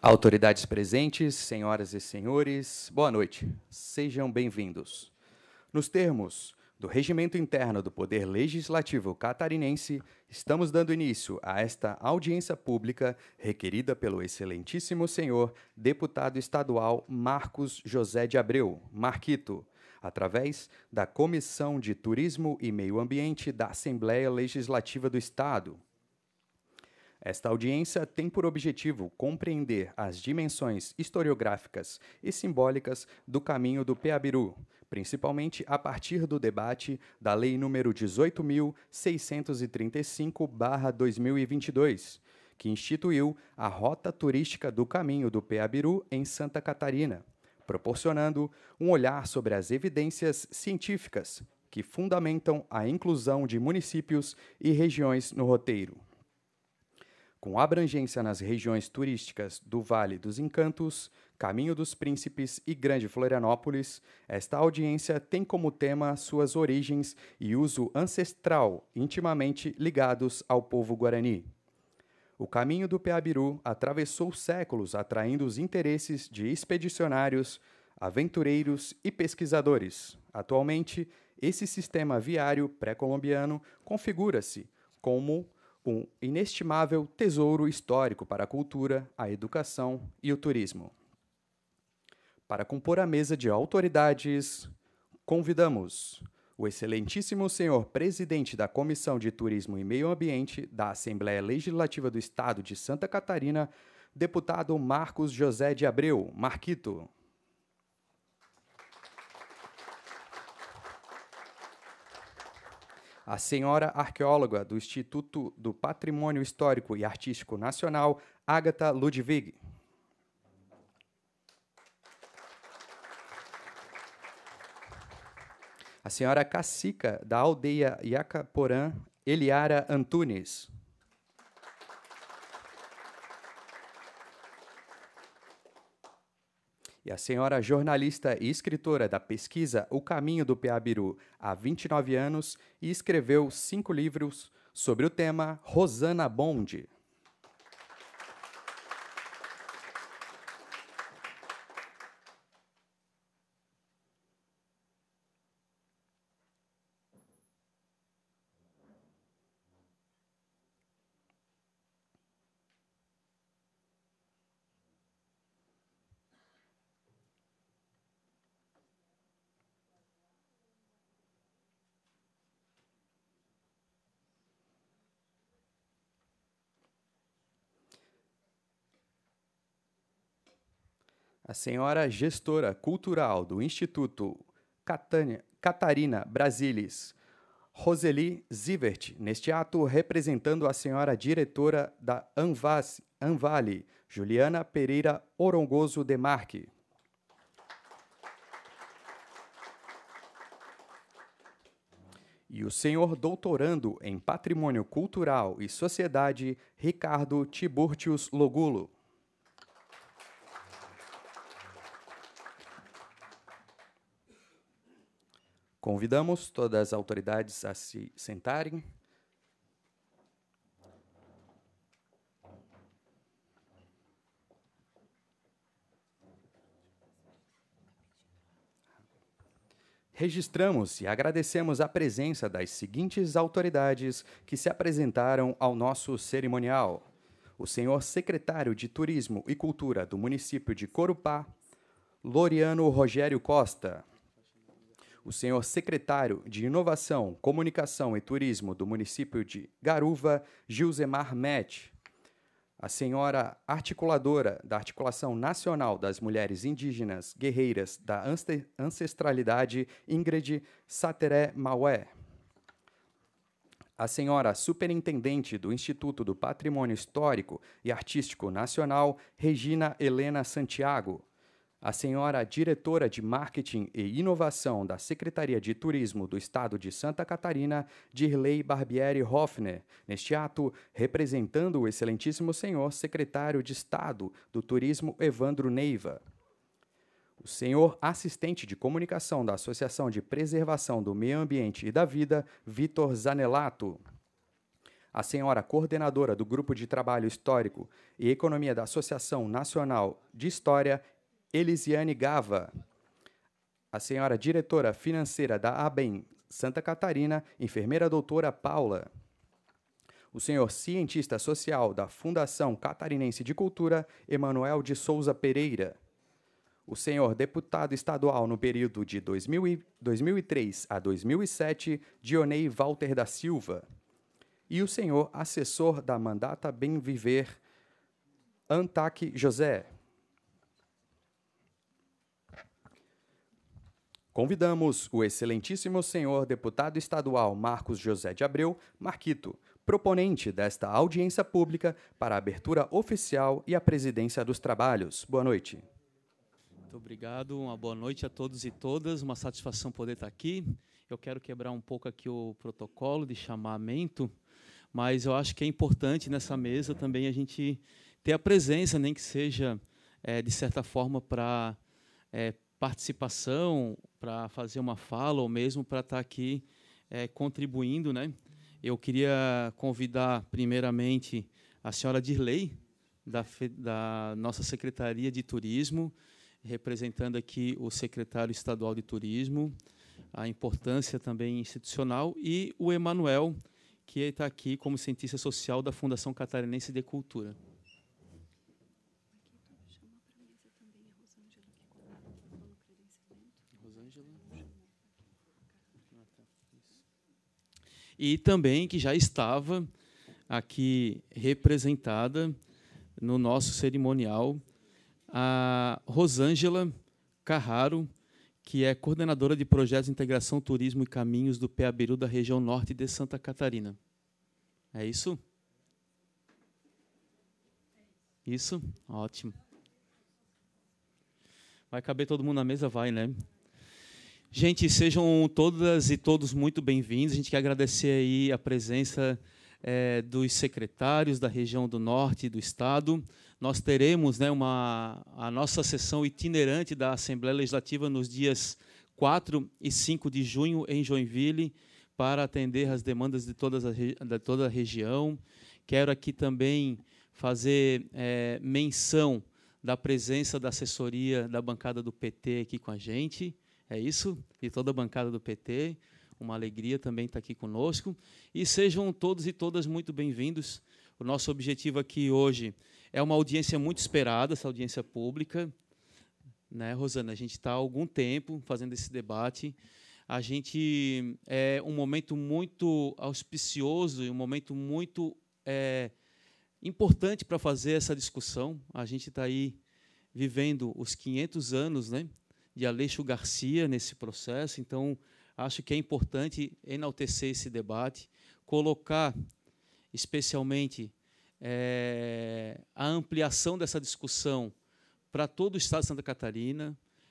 Autoridades presentes, senhoras e senhores, boa noite. Sejam bem-vindos. Nos termos do Regimento Interno do Poder Legislativo Catarinense, estamos dando início a esta audiência pública requerida pelo excelentíssimo senhor deputado estadual Marcos José de Abreu, Marquito, através da Comissão de Turismo e Meio Ambiente da Assembleia Legislativa do Estado. Esta audiência tem por objetivo compreender as dimensões historiográficas e simbólicas do caminho do Peabiru, principalmente a partir do debate da Lei nº 18.635/2022, que instituiu a Rota Turística do Caminho do Peabiru em Santa Catarina, proporcionando um olhar sobre as evidências científicas que fundamentam a inclusão de municípios e regiões no roteiro. Com abrangência nas regiões turísticas do Vale dos Encantos, Caminho dos Príncipes e Grande Florianópolis, esta audiência tem como tema suas origens e uso ancestral intimamente ligados ao povo guarani. O caminho do Peabiru atravessou séculos, atraindo os interesses de expedicionários, aventureiros e pesquisadores. Atualmente, esse sistema viário pré-colombiano configura-se como um inestimável tesouro histórico para a cultura, a educação e o turismo. Para compor a mesa de autoridades, convidamos o excelentíssimo senhor presidente da Comissão de Turismo e Meio Ambiente da Assembleia Legislativa do Estado de Santa Catarina, deputado Marcos José de Abreu, Marquito. A senhora arqueóloga do Instituto do Patrimônio Histórico e Artístico Nacional, Agatha Ludwig. A senhora cacica da aldeia Iacaporã, Eliara Antunes. E a senhora jornalista e escritora da pesquisa O Caminho do Peabiru há 29 anos e escreveu 5 livros sobre o tema, Rosana Bond. A senhora gestora cultural do Instituto Catarina Brasilis, Roseli Zivert, neste ato representando a senhora diretora da Anvale, Juliana Pereira Orongoso Demarque. E o senhor doutorando em Patrimônio Cultural e Sociedade, Ricardo Tiburtius Logulo. Convidamos todas as autoridades a se sentarem. Registramos e agradecemos a presença das seguintes autoridades que se apresentaram ao nosso cerimonial. O senhor secretário de Turismo e Cultura do município de Corupá, Loriano Rogério Costa. O senhor secretário de Inovação, Comunicação e Turismo do município de Garuva, Gilzemar Met. A senhora articuladora da Articulação Nacional das Mulheres Indígenas Guerreiras da Ancestralidade, Ingrid Sateré Maué. A senhora superintendente do Instituto do Patrimônio Histórico e Artístico Nacional, Regina Helena Santiago. A senhora diretora de Marketing e Inovação da Secretaria de Turismo do Estado de Santa Catarina, Dirley Barbieri Hoffner, neste ato, representando o excelentíssimo senhor secretário de Estado do Turismo, Evandro Neiva. O senhor assistente de comunicação da Associação de Preservação do Meio Ambiente e da Vida, Vitor Zanelato. a senhora coordenadora do Grupo de Trabalho Histórico e Economia da Associação Nacional de História, Elisiane Gava, a senhora diretora financeira da ABEM Santa Catarina, enfermeira doutora Paula, o senhor cientista social da Fundação Catarinense de Cultura, Emanuel de Souza Pereira, o senhor deputado estadual no período de 2003 a 2007, Dionei Walter da Silva, e o senhor assessor da Mandata Bem Viver, Antac José. Convidamos o excelentíssimo senhor deputado estadual Marcos José de Abreu Marquito, proponente desta audiência pública, para a abertura oficial e a presidência dos trabalhos. Boa noite. Muito obrigado, uma boa noite a todos e todas, uma satisfação poder estar aqui. Eu quero quebrar um pouco aqui o protocolo de chamamento, mas eu acho que é importante nessa mesa também a gente ter a presença, nem que seja, de certa forma, para participação, para fazer uma fala, ou mesmo para estar aqui contribuindo, né? Eu queria convidar, primeiramente, a senhora Dirley, da nossa Secretaria de Turismo, representando aqui o secretário estadual de Turismo, a importância também institucional, e o Emanuel, que está aqui como cientista social da Fundação Catarinense de Cultura. E também que já estava aqui representada no nosso cerimonial a Rosângela Carraro, que é coordenadora de projetos de integração, turismo e caminhos do PABIRU da região norte de Santa Catarina. É isso? Isso? Ótimo. Vai caber todo mundo na mesa? Vai, né? Gente, sejam todas e todos muito bem-vindos. A gente quer agradecer aí a presença dos secretários da região do norte do estado. Nós teremos, né, a nossa sessão itinerante da Assembleia Legislativa nos dias 4 e 5 de junho em Joinville, para atender as demandas de toda a região. Quero aqui também fazer menção da presença da assessoria da bancada do PT aqui com a gente. É isso? E toda a bancada do PT. Uma alegria também estar aqui conosco. E sejam todos e todas muito bem-vindos. O nosso objetivo aqui hoje é uma audiência muito esperada, essa audiência pública. Né, Rosana? A gente está há algum tempo fazendo esse debate. A gente é um momento muito auspicioso e um momento muito importante para fazer essa discussão. A gente está aí vivendo os 500 anos, né, de Aleixo Garcia nesse processo, então acho que é importante enaltecer esse debate, colocar especialmente a ampliação dessa discussão para todo o estado de Santa Catarina,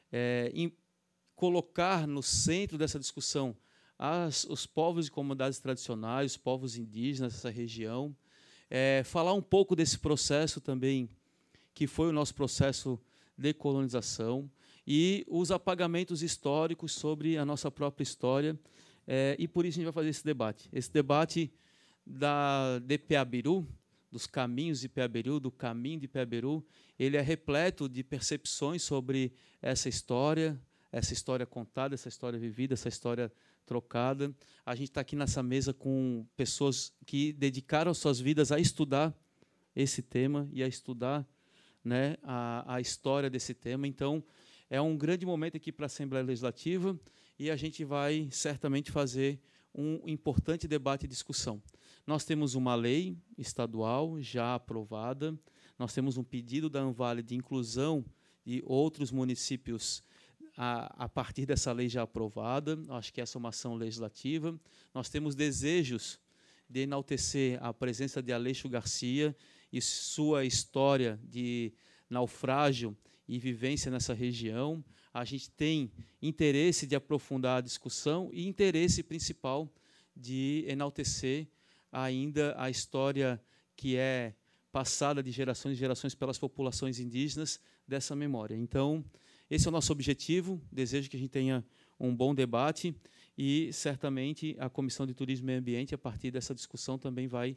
colocar no centro dessa discussão os povos e comunidades tradicionais, os povos indígenas dessa região, falar um pouco desse processo também, que foi o nosso processo de colonização, e os apagamentos históricos sobre a nossa própria história, e por isso a gente vai fazer esse debate. Esse debate de PABIRU, dos caminhos de PABIRU, do caminho de PABIRU, ele é repleto de percepções sobre essa história contada, essa história vivida, essa história trocada. A gente está aqui nessa mesa com pessoas que dedicaram suas vidas a estudar esse tema e a estudar, né, a história desse tema. Então, é um grande momento aqui para a Assembleia Legislativa e a gente vai certamente fazer um importante debate e discussão. Nós temos uma lei estadual já aprovada, nós temos um pedido da Anvale de inclusão de outros municípios a partir dessa lei já aprovada. Acho que essa é uma ação legislativa. Nós temos desejos de enaltecer a presença de Aleixo Garcia e sua história de naufrágio e vivência nessa região. A gente tem interesse de aprofundar a discussão e interesse principal de enaltecer ainda a história que é passada de gerações em gerações pelas populações indígenas dessa memória. Então, esse é o nosso objetivo. Desejo que a gente tenha um bom debate e, certamente, a Comissão de Turismo e Meio Ambiente, a partir dessa discussão, também vai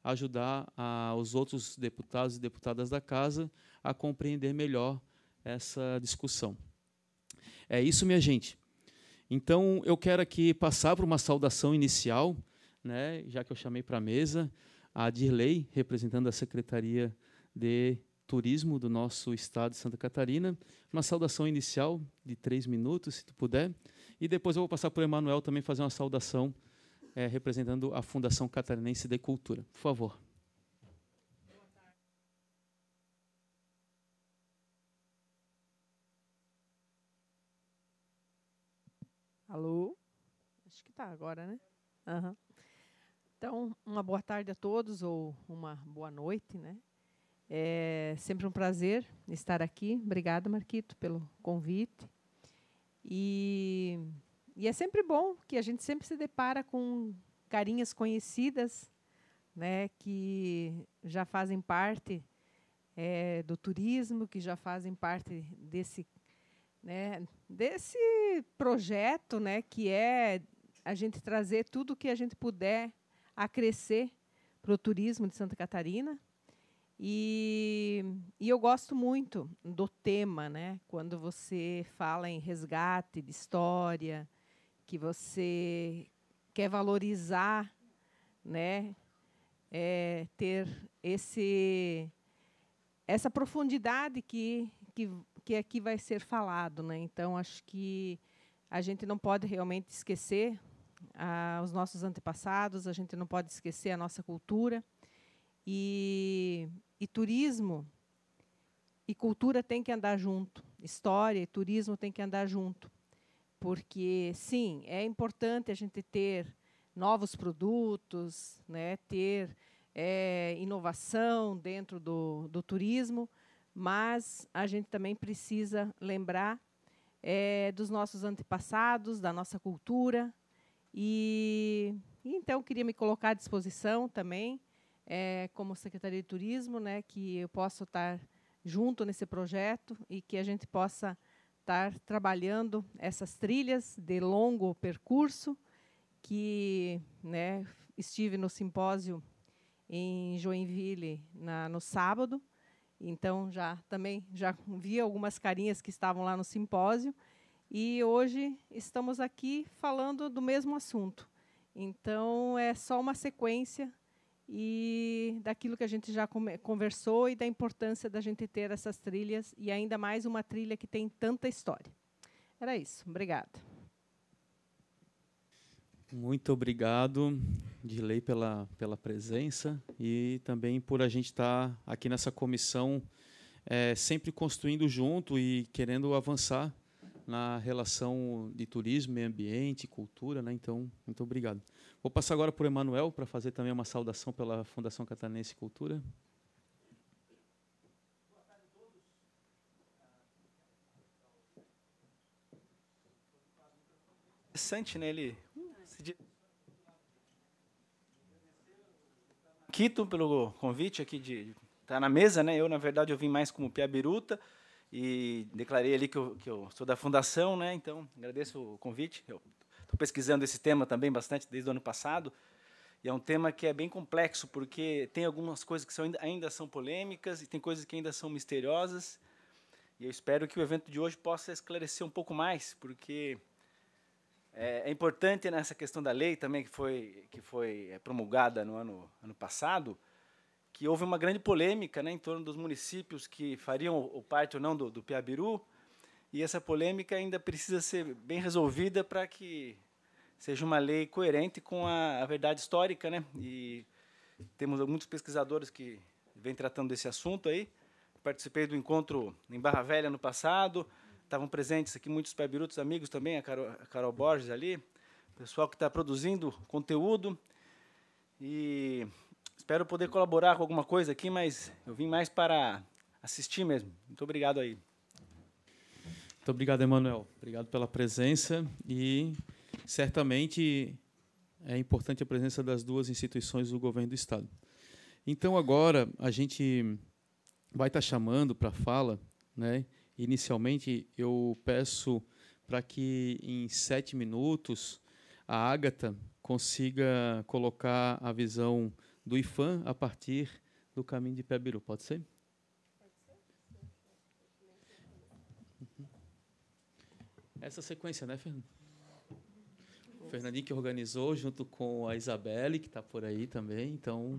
ajudar os outros deputados e deputadas da casa a compreender melhor essa discussão. É isso, minha gente. Então, eu quero aqui passar para uma saudação inicial, né, já que eu chamei para a mesa a Dirley, representando a Secretaria de Turismo do nosso estado de Santa Catarina. Uma saudação inicial de 3 minutos, se tu puder. E depois eu vou passar para o Emanuel também fazer uma saudação representando a Fundação Catarinense de Cultura. Por favor. Alô? Acho que está agora, né? Uhum. Então, uma boa tarde a todos, ou uma boa noite, né? É sempre um prazer estar aqui. Obrigada, Marquito, pelo convite. E é sempre bom que a gente sempre se depara com carinhas conhecidas, né, que já fazem parte do turismo, que já fazem parte desse projeto, né, que é a gente trazer tudo o que a gente puder a crescer para o turismo de Santa Catarina. E eu gosto muito do tema, né, quando você fala em resgate de história, que você quer valorizar, né, ter essa profundidade que aqui vai ser falado, né? Então, acho que a gente não pode realmente esquecer os nossos antepassados, a gente não pode esquecer a nossa cultura. E turismo e cultura tem que andar junto. História e turismo tem que andar junto. Porque, sim, é importante a gente ter novos produtos, né, ter inovação dentro do turismo, mas a gente também precisa lembrar dos nossos antepassados, da nossa cultura. E então, queria me colocar à disposição também, como Secretaria de Turismo, né, que eu possa estar junto nesse projeto e que a gente possa estar trabalhando essas trilhas de longo percurso, que, né, estive no simpósio em Joinville no sábado, então também já vi algumas carinhas que estavam lá no simpósio, e hoje estamos aqui falando do mesmo assunto. Então, é só uma sequência e daquilo que a gente já conversou e da importância da gente ter essas trilhas, e ainda mais uma trilha que tem tanta história. Era isso. Obrigada. Muito obrigado, Dirley, pela presença e também por a gente estar aqui nessa comissão sempre construindo junto e querendo avançar na relação de turismo, meio ambiente, cultura, né? Então, muito obrigado. Vou passar agora para o Emanuel para fazer também uma saudação pela Fundação Catarinense de Cultura. Boa tarde a todos. Interessante, né? Ele Quito pelo convite aqui de estar na mesa, né? Eu, na verdade, eu vim mais como piabiruta e declarei ali que eu sou da fundação, né? Então, agradeço o convite. Eu estou pesquisando esse tema também bastante desde o ano passado, e é um tema que é bem complexo, porque tem algumas coisas que ainda são polêmicas e tem coisas que ainda são misteriosas, e eu espero que o evento de hoje possa esclarecer um pouco mais, porque é importante nessa questão da lei também, que foi promulgada no ano passado, que houve uma grande polêmica, né, em torno dos municípios que fariam parte ou não do Piabiru, e essa polêmica ainda precisa ser bem resolvida para que seja uma lei coerente com a verdade histórica, né? E temos muitos pesquisadores que vêm tratando desse assunto aí. Participei do encontro em Barra Velha no passado, estavam presentes aqui muitos piabirutos amigos também, a Carol Borges ali, o pessoal que está produzindo conteúdo, e espero poder colaborar com alguma coisa aqui, mas eu vim mais para assistir mesmo. Muito obrigado aí. Muito obrigado, Emanuel. Obrigado pela presença e certamente é importante a presença das duas instituições do governo do Estado. Então, agora, a gente vai estar chamando para a fala, né? Inicialmente, eu peço para que, em 7 minutos, a Ágata consiga colocar a visão do IPHAN a partir do caminho de Piabiru. Pode ser? Essa sequência, né, Fernando? O Fernandinho que organizou, junto com a Isabelle, que está por aí também. Então,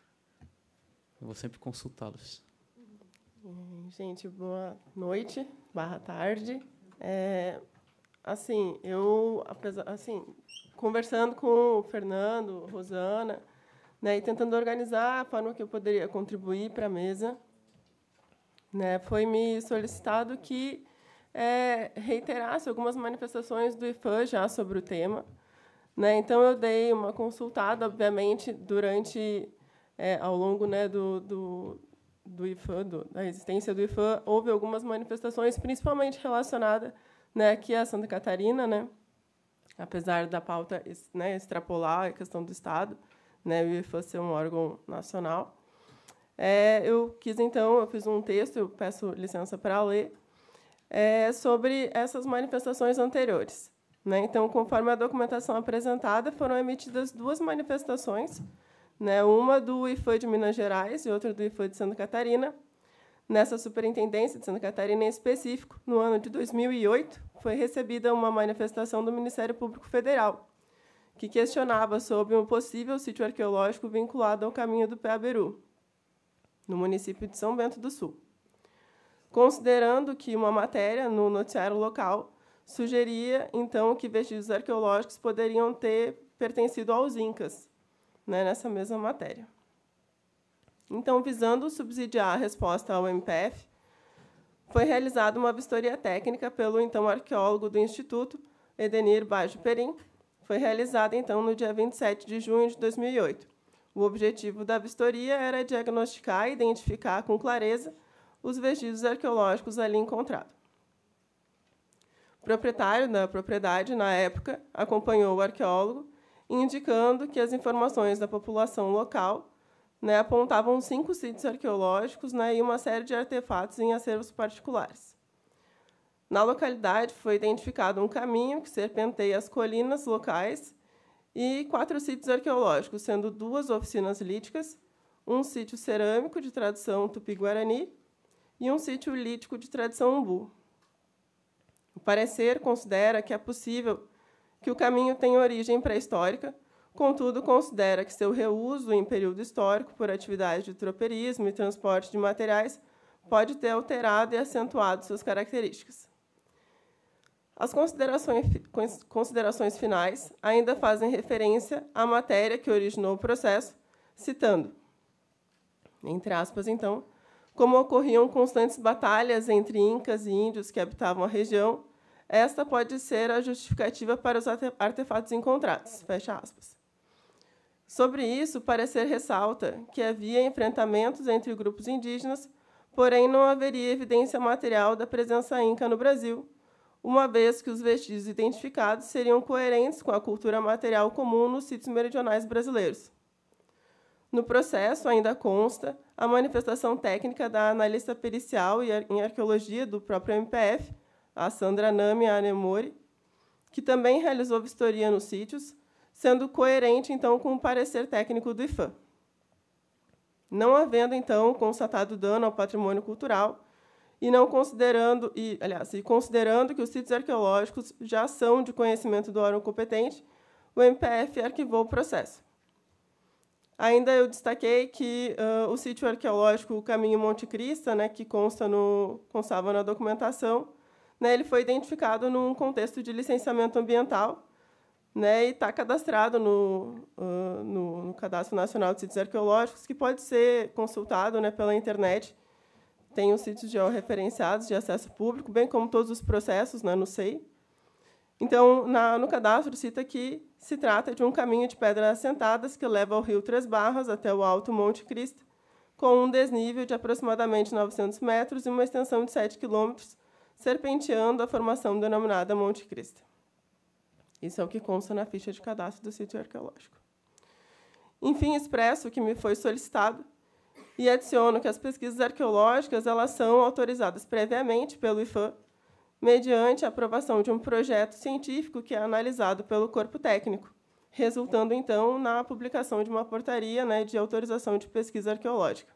eu vou sempre consultá-los. Gente, boa noite, /tarde. Assim, eu, conversando com o Fernando, Rosana, né, e tentando organizar a forma que eu poderia contribuir para a mesa, né, foi me solicitado que reiterasse algumas manifestações do IPHAN já sobre o tema, né. Então eu dei uma consultada, obviamente, durante ao longo, né, do IPHAN, da existência do IPHAN, houve algumas manifestações, principalmente relacionadas, né, aqui a Santa Catarina, né, apesar da pauta, né, extrapolar a questão do Estado, né, o IPHAN ser um órgão nacional. Eu fiz um texto, eu peço licença para ler, sobre essas manifestações anteriores, né. Então, conforme a documentação apresentada, foram emitidas 2 manifestações, né, uma do IPHAN de Minas Gerais e outra do IPHAN de Santa Catarina. Nessa superintendência de Santa Catarina, em específico, no ano de 2008, foi recebida uma manifestação do Ministério Público Federal, que questionava sobre um possível sítio arqueológico vinculado ao caminho do Piabiru, no município de São Bento do Sul. Considerando que uma matéria no noticiário local sugeria, então, que vestígios arqueológicos poderiam ter pertencido aos incas, né, nessa mesma matéria. Então, visando subsidiar a resposta ao MPF, foi realizada uma vistoria técnica pelo então arqueólogo do Instituto, Edenir Baggio Perim. Foi realizada, então, no dia 27 de junho de 2008. O objetivo da vistoria era diagnosticar e identificar com clareza os vestígios arqueológicos ali encontrados. O proprietário da propriedade, na época, acompanhou o arqueólogo, indicando que as informações da população local, né, apontavam 5 sítios arqueológicos, né, e uma série de artefatos em acervos particulares. Na localidade, foi identificado um caminho que serpenteia as colinas locais e 4 sítios arqueológicos, sendo 2 oficinas líticas, um sítio cerâmico de tradição tupi-guarani e um sítio lítico de tradição umbu. O parecer considera que é possível que o caminho tenha origem pré-histórica, contudo, considera que seu reuso em período histórico por atividades de tropeirismo e transporte de materiais pode ter alterado e acentuado suas características. As considerações finais ainda fazem referência à matéria que originou o processo, citando, entre aspas, então, como ocorriam constantes batalhas entre incas e índios que habitavam a região, esta pode ser a justificativa para os artefatos encontrados, fecha aspas. Sobre isso, o parecer ressalta que havia enfrentamentos entre grupos indígenas, porém não haveria evidência material da presença inca no Brasil, uma vez que os vestígios identificados seriam coerentes com a cultura material comum nos sítios meridionais brasileiros. No processo, ainda consta a manifestação técnica da analista pericial em arqueologia do próprio MPF, a Sandra Nami Anemori, que também realizou vistoria nos sítios, sendo coerente, então, com o parecer técnico do IPHAN. Não havendo, então, constatado dano ao patrimônio cultural e considerando que os sítios arqueológicos já são de conhecimento do órgão competente, o MPF arquivou o processo. Ainda eu destaquei que o sítio arqueológico Caminho Monte Cristo, né, que constava na documentação, né, ele foi identificado num contexto de licenciamento ambiental, né, e está cadastrado no Cadastro Nacional de Sítios Arqueológicos, que pode ser consultado, né, pela internet. Tem os sítios georreferenciados de acesso público, bem como todos os processos, né, no SEI. Então, no cadastro, cita que se trata de um caminho de pedras assentadas que leva ao rio Três Barras até o Alto Monte Cristo, com um desnível de aproximadamente 900 metros e uma extensão de 7 quilômetros, serpenteando a formação denominada Monte Cristo. Isso é o que consta na ficha de cadastro do sítio arqueológico. Enfim, expresso o que me foi solicitado e adiciono que as pesquisas arqueológicas elas são autorizadas previamente pelo IPHAN, mediante a aprovação de um projeto científico que é analisado pelo corpo técnico, resultando, então, na publicação de uma portaria, né, de autorização de pesquisa arqueológica.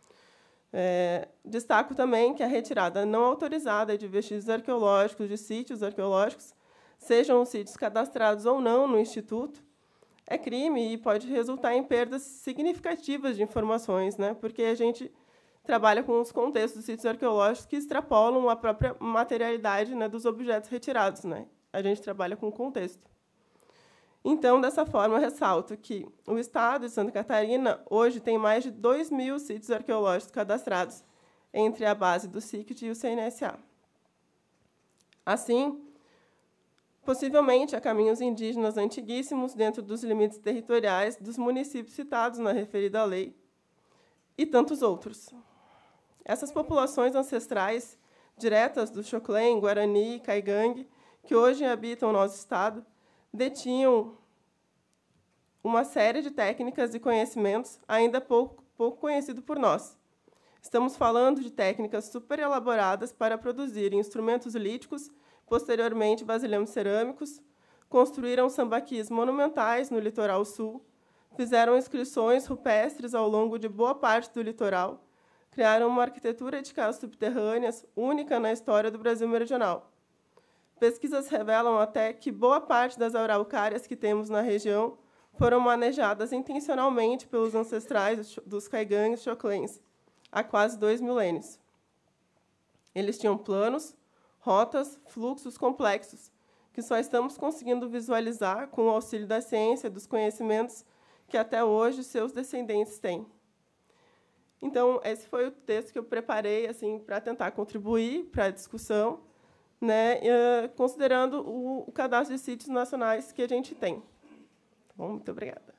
Destaco também que a retirada não autorizada de vestígios arqueológicos, de sítios arqueológicos, sejam os sítios cadastrados ou não no Instituto, é crime e pode resultar em perdas significativas de informações, né, porque a gente trabalha com os contextos dos sítios arqueológicos que extrapolam a própria materialidade, né, dos objetos retirados, né? A gente trabalha com o contexto. Então, dessa forma, eu ressalto que o Estado de Santa Catarina hoje tem mais de 2.000 sítios arqueológicos cadastrados entre a base do CICT e o CNSA. Assim, possivelmente há caminhos indígenas antiguíssimos dentro dos limites territoriais dos municípios citados na referida lei e tantos outros. Essas populações ancestrais diretas do Xoclém, Guarani e Caigangue, que hoje habitam o nosso estado, detinham uma série de técnicas e conhecimentos ainda pouco conhecido por nós. Estamos falando de técnicas super elaboradas para produzir instrumentos líticos, posteriormente vasilhames cerâmicos, construíram sambaquis monumentais no litoral sul, fizeram inscrições rupestres ao longo de boa parte do litoral, criaram uma arquitetura de casas subterrâneas única na história do Brasil meridional. Pesquisas revelam até que boa parte das araucárias que temos na região foram manejadas intencionalmente pelos ancestrais dos caigangues xoclens, há quase 2 milênios. Eles tinham planos, rotas, fluxos complexos, que só estamos conseguindo visualizar com o auxílio da ciência e dos conhecimentos que até hoje seus descendentes têm. Então, esse foi o texto que eu preparei assim, para tentar contribuir para a discussão, né, considerando o cadastro de sítios nacionais que a gente tem. Bom, muito obrigada.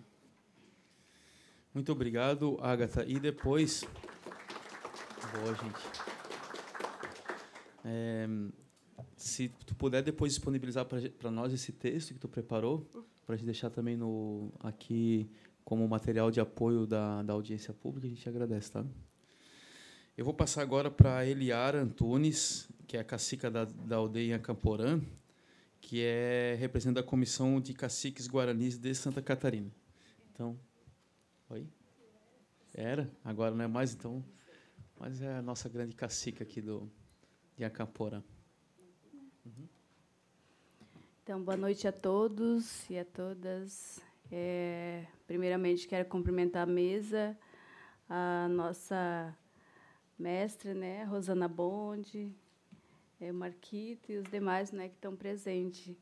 Muito obrigado, Ágata. E depois... Boa, gente. Se tu puder depois disponibilizar para nós esse texto que tu preparou, para a gente deixar também aqui como material de apoio da audiência pública, a gente agradece, tá? Eu vou passar agora para a Eliara Antunes, que é a cacica da aldeia Camporã, que representa a Comissão de Caciques Guaranis de Santa Catarina. Então, oi? Era? Agora não é mais, então. Mas é a nossa grande cacica aqui de Acamporã. Uhum. Então, boa noite a todos e a todas. Primeiramente, quero cumprimentar a mesa, a nossa mestra, né, Rosana Bonde, o Marquito e os demais, né, que estão presentes.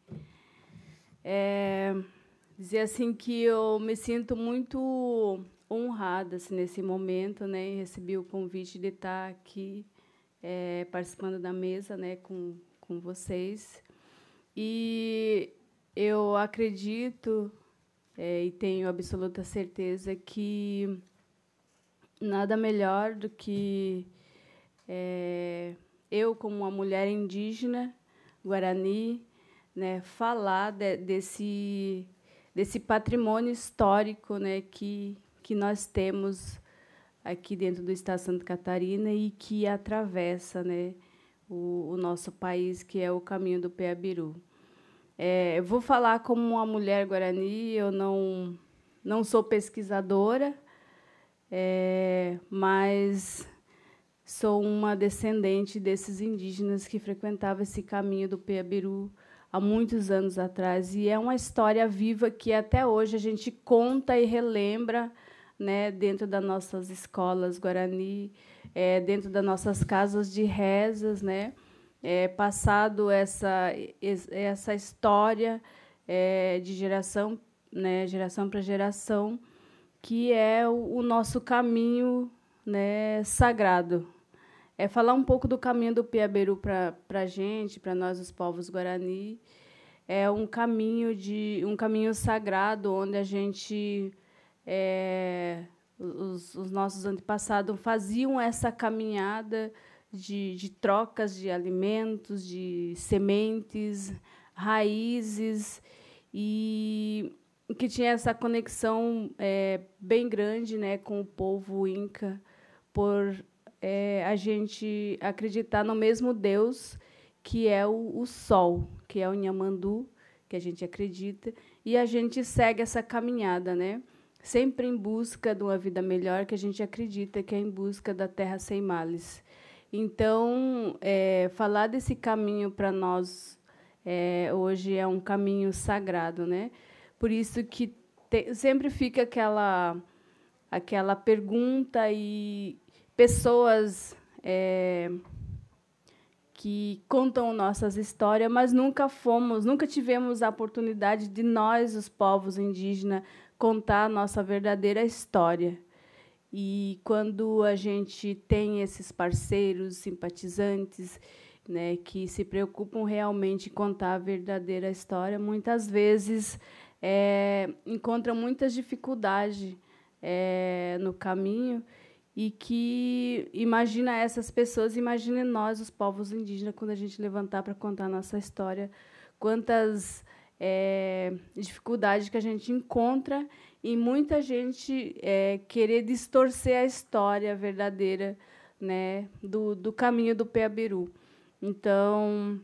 Dizer assim que eu me sinto muito honrada assim, nesse momento, né, e recebi o convite de estar aqui participando da mesa, né, com vocês. E eu acredito e tenho absoluta certeza que nada melhor do que eu, como uma mulher indígena, Guarani, né, falar desse patrimônio histórico, né, que nós temos aqui dentro do estado de Santa Catarina e que atravessa, né, o nosso país, que é o caminho do Peabiru. Eu vou falar como uma mulher guarani, eu não sou pesquisadora, mas sou uma descendente desses indígenas que frequentavam esse caminho do Peabiru há muitos anos atrás. E é uma história viva que, até hoje, a gente conta e relembra, né, dentro das nossas escolas guarani, dentro das nossas casas de rezas, né, passado essa história de geração para geração, que é o nosso caminho, né, sagrado. Falar um pouco do caminho do Peabiru para a gente, para nós, os povos guarani, é um caminho sagrado, onde a gente, os nossos antepassados faziam essa caminhada de trocas de alimentos, de sementes, raízes, e que tinha essa conexão bem grande, né, com o povo inca, por a gente acreditar no mesmo Deus, que é o Sol, que é o Nhamandu, que a gente acredita, e a gente segue essa caminhada, né? Sempre em busca de uma vida melhor, que a gente acredita que é em busca da terra sem males. Então, falar desse caminho para nós hoje é um caminho sagrado, né? Por isso que sempre fica aquela pergunta, e pessoas que contam nossas histórias, mas nunca tivemos a oportunidade de nós, os povos indígenas, contar a nossa verdadeira história. E quando a gente tem esses parceiros, simpatizantes, né, que se preocupam realmente em contar a verdadeira história, muitas vezes encontram muitas dificuldades no caminho, e que imagina essas pessoas, imagine nós, os povos indígenas, quando a gente levantar para contar a nossa história, quantas dificuldades que a gente encontra, e muita gente querer distorcer a história verdadeira, né, do caminho do Peabiru. Então,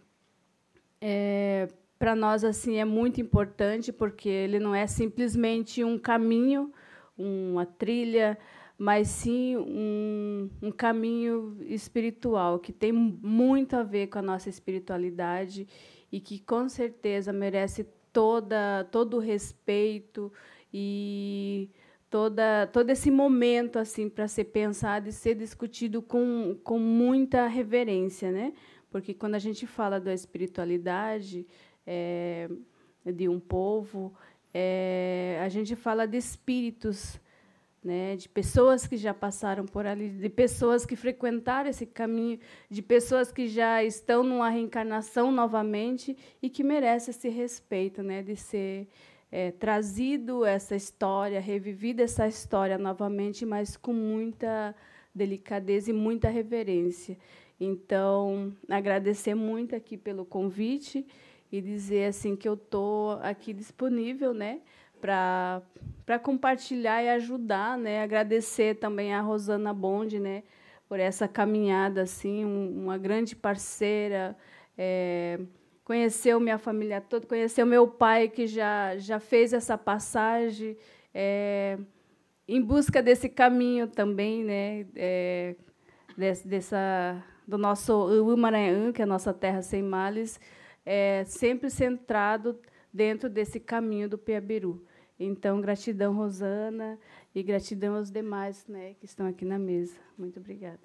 para nós assim é muito importante, porque ele não é simplesmente um caminho, uma trilha, mas sim um caminho espiritual, que tem muito a ver com a nossa espiritualidade, e que, com certeza, merece todo o respeito e todo esse momento assim para ser pensado e ser discutido com muita reverência, né? Porque, quando a gente fala da espiritualidade de um povo, a gente fala de espíritos, né, de pessoas que já passaram por ali, de pessoas que frequentaram esse caminho, de pessoas que já estão numa reencarnação novamente, e que merecem esse respeito, né, de ser trazido essa história, revivida essa história novamente, mas com muita delicadeza e muita reverência. Então, agradecer muito aqui pelo convite, e dizer assim que eu estou aqui disponível, né, para compartilhar e ajudar, né? Agradecer também a Rosana Bonde, né, por essa caminhada, assim, uma grande parceira. Conheceu minha família toda, conheceu meu pai, que já fez essa passagem em busca desse caminho também, né, do nosso Umaranhã, que é a nossa terra sem males, sempre centrado dentro desse caminho do Peabiru. Então, gratidão, Rosana, e gratidão aos demais, né, que estão aqui na mesa. Muito obrigada.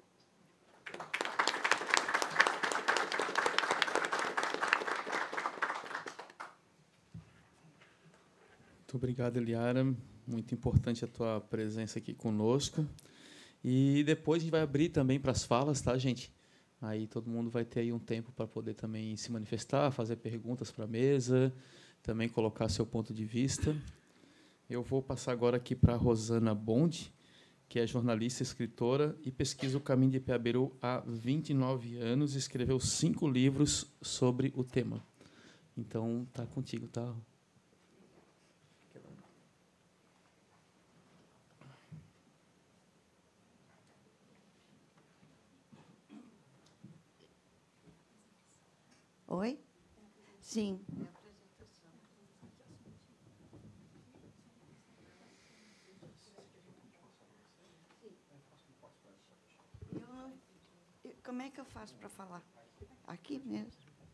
Muito obrigado, Eliara. Muito importante a tua presença aqui conosco. E depois a gente vai abrir também para as falas, tá, gente? Aí todo mundo vai ter aí um tempo para poder também se manifestar, fazer perguntas para a mesa, também colocar seu ponto de vista. Eu vou passar agora aqui para a Rosana Bonde, que é jornalista, escritora e pesquisa o caminho de Peabiru há 29 anos, e escreveu 5 livros sobre o tema. Então, tá contigo, tá? Oi? Sim. Como é que eu faço para falar? Aqui mesmo?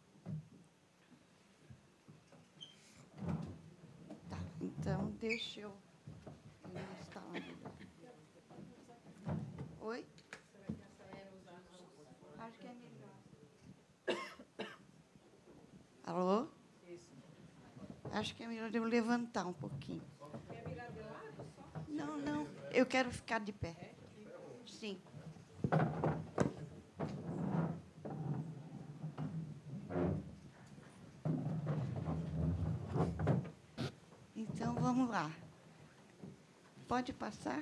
Tá, então deixa eu instalar. Oi? Acho que é melhor. Alô? Acho que é melhor eu levantar um pouquinho. Quer virar de lado só? Não, não. Eu quero ficar de pé. Sim. Então, vamos lá. Pode passar?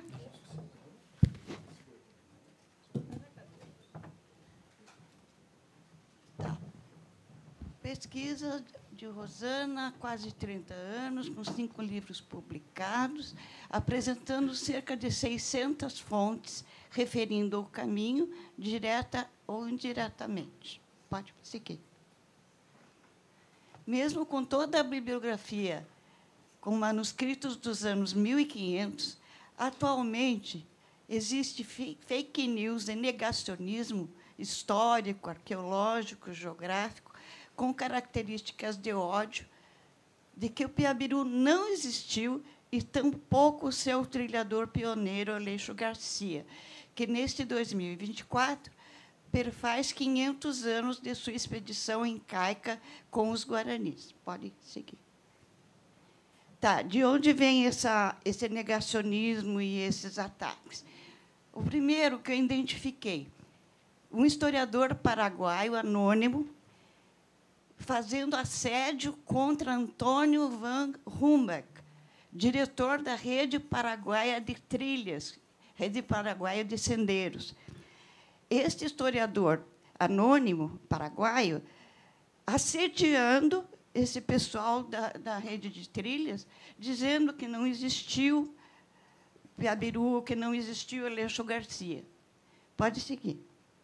Tá. Pesquisa de Rosana, há quase 30 anos, com 5 livros publicados, apresentando cerca de 600 fontes, referindo ao caminho, direta ou indiretamente. Pode seguir. Mesmo com toda a bibliografia com manuscritos dos anos 1500, atualmente existe fake news e negacionismo histórico, arqueológico, geográfico, com características de ódio, de que o Piabiru não existiu e tampouco o seu trilhador pioneiro, Aleixo Garcia, que, neste 2024, perfaz 500 anos de sua expedição incaica com os guaranis. Pode seguir. Tá, de onde vem esse negacionismo e esses ataques? O primeiro que eu identifiquei, um historiador paraguaio anônimo fazendo assédio contra Antônio Van Humbeck, diretor da Rede Paraguaia de Trilhas, Rede Paraguaia de Sendeiros. Este historiador anônimo paraguaio assediando esse pessoal da rede de trilhas, dizendo que não existiu Piabiru, que não existiu Aleixo Garcia. Pode seguir.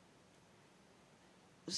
O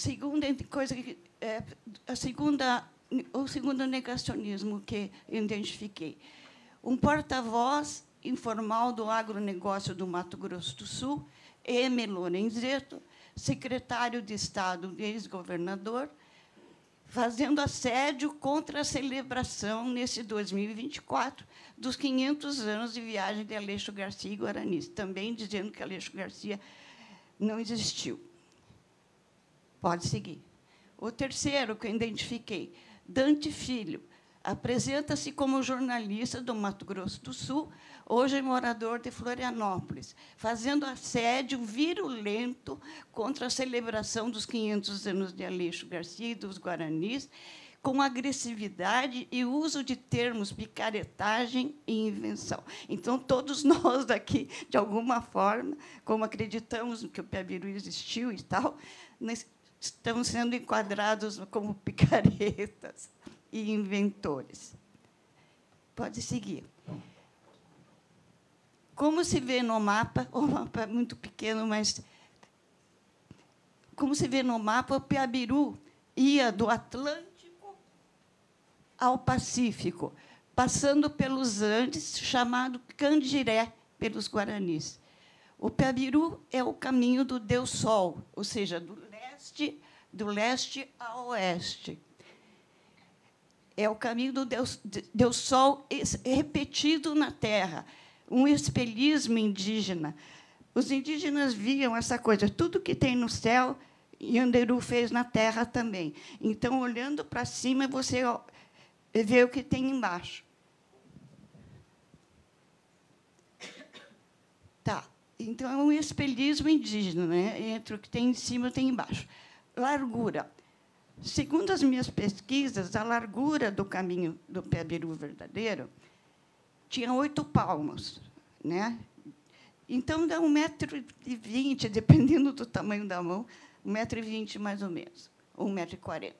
segundo negacionismo que identifiquei. Um porta-voz informal do agronegócio do Mato Grosso do Sul, M. Lorenzetto, secretário de Estado, ex-governador, fazendo assédio contra a celebração, nesse 2024, dos 500 anos de viagem de Aleixo Garcia e Guaranis, também dizendo que Aleixo Garcia não existiu. Pode seguir. O terceiro que eu identifiquei, Dante Filho, apresenta-se como jornalista do Mato Grosso do Sul, hoje morador de Florianópolis, fazendo assédio virulento contra a celebração dos 500 anos de Aleixo Garcia e dos Guaranis, com agressividade e uso de termos picaretagem e invenção. Então, todos nós aqui, de alguma forma, como acreditamos que o Piabiru existiu e tal, nós estamos sendo enquadrados como picaretas e inventores. Pode seguir. Como se vê no mapa, o mapa é muito pequeno, mas como se vê no mapa, o Piabiru ia do Atlântico ao Pacífico, passando pelos Andes, chamado Candiré pelos guaranis. O Piabiru é o caminho do Deus Sol, ou seja, do leste a oeste. É o caminho do Deus Sol repetido na Terra, um espelhismo indígena. Os indígenas viam essa coisa, tudo que tem no céu, Yanderu fez na Terra também. Então, olhando para cima, você vê o que tem embaixo. Tá. Então, é um espelhismo indígena, né? Entre o que tem em cima e o que tem embaixo. Largura. Segundo as minhas pesquisas, a largura do caminho do Piabiru verdadeiro tinha 8 palmos, né? Então, dá 1,20 m, dependendo do tamanho da mão, 1,20 m, mais ou menos, ou 1,40 m.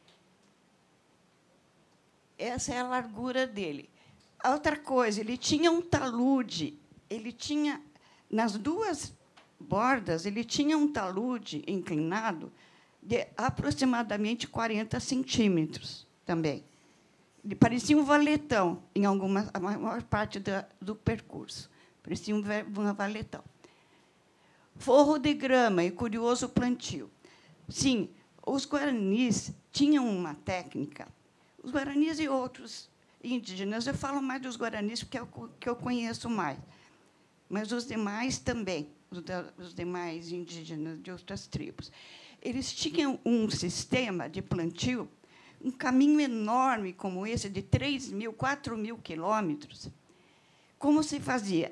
Essa é a largura dele. A outra coisa, ele tinha um talude, ele tinha, nas duas bordas, ele tinha um talude inclinado de aproximadamente 40 centímetros também. Ele parecia um valetão, a maior parte do percurso. Parecia um valetão. Forro de grama e curioso plantio. Sim, os guaranis tinham uma técnica. Os guaranis e outros indígenas, eu falo mais dos guaranis porque é o que eu conheço mais, mas os demais também, os demais indígenas de outras tribos. Eles tinham um sistema de plantio, um caminho enorme como esse, de 3.000, 4.000 quilômetros. Como se fazia?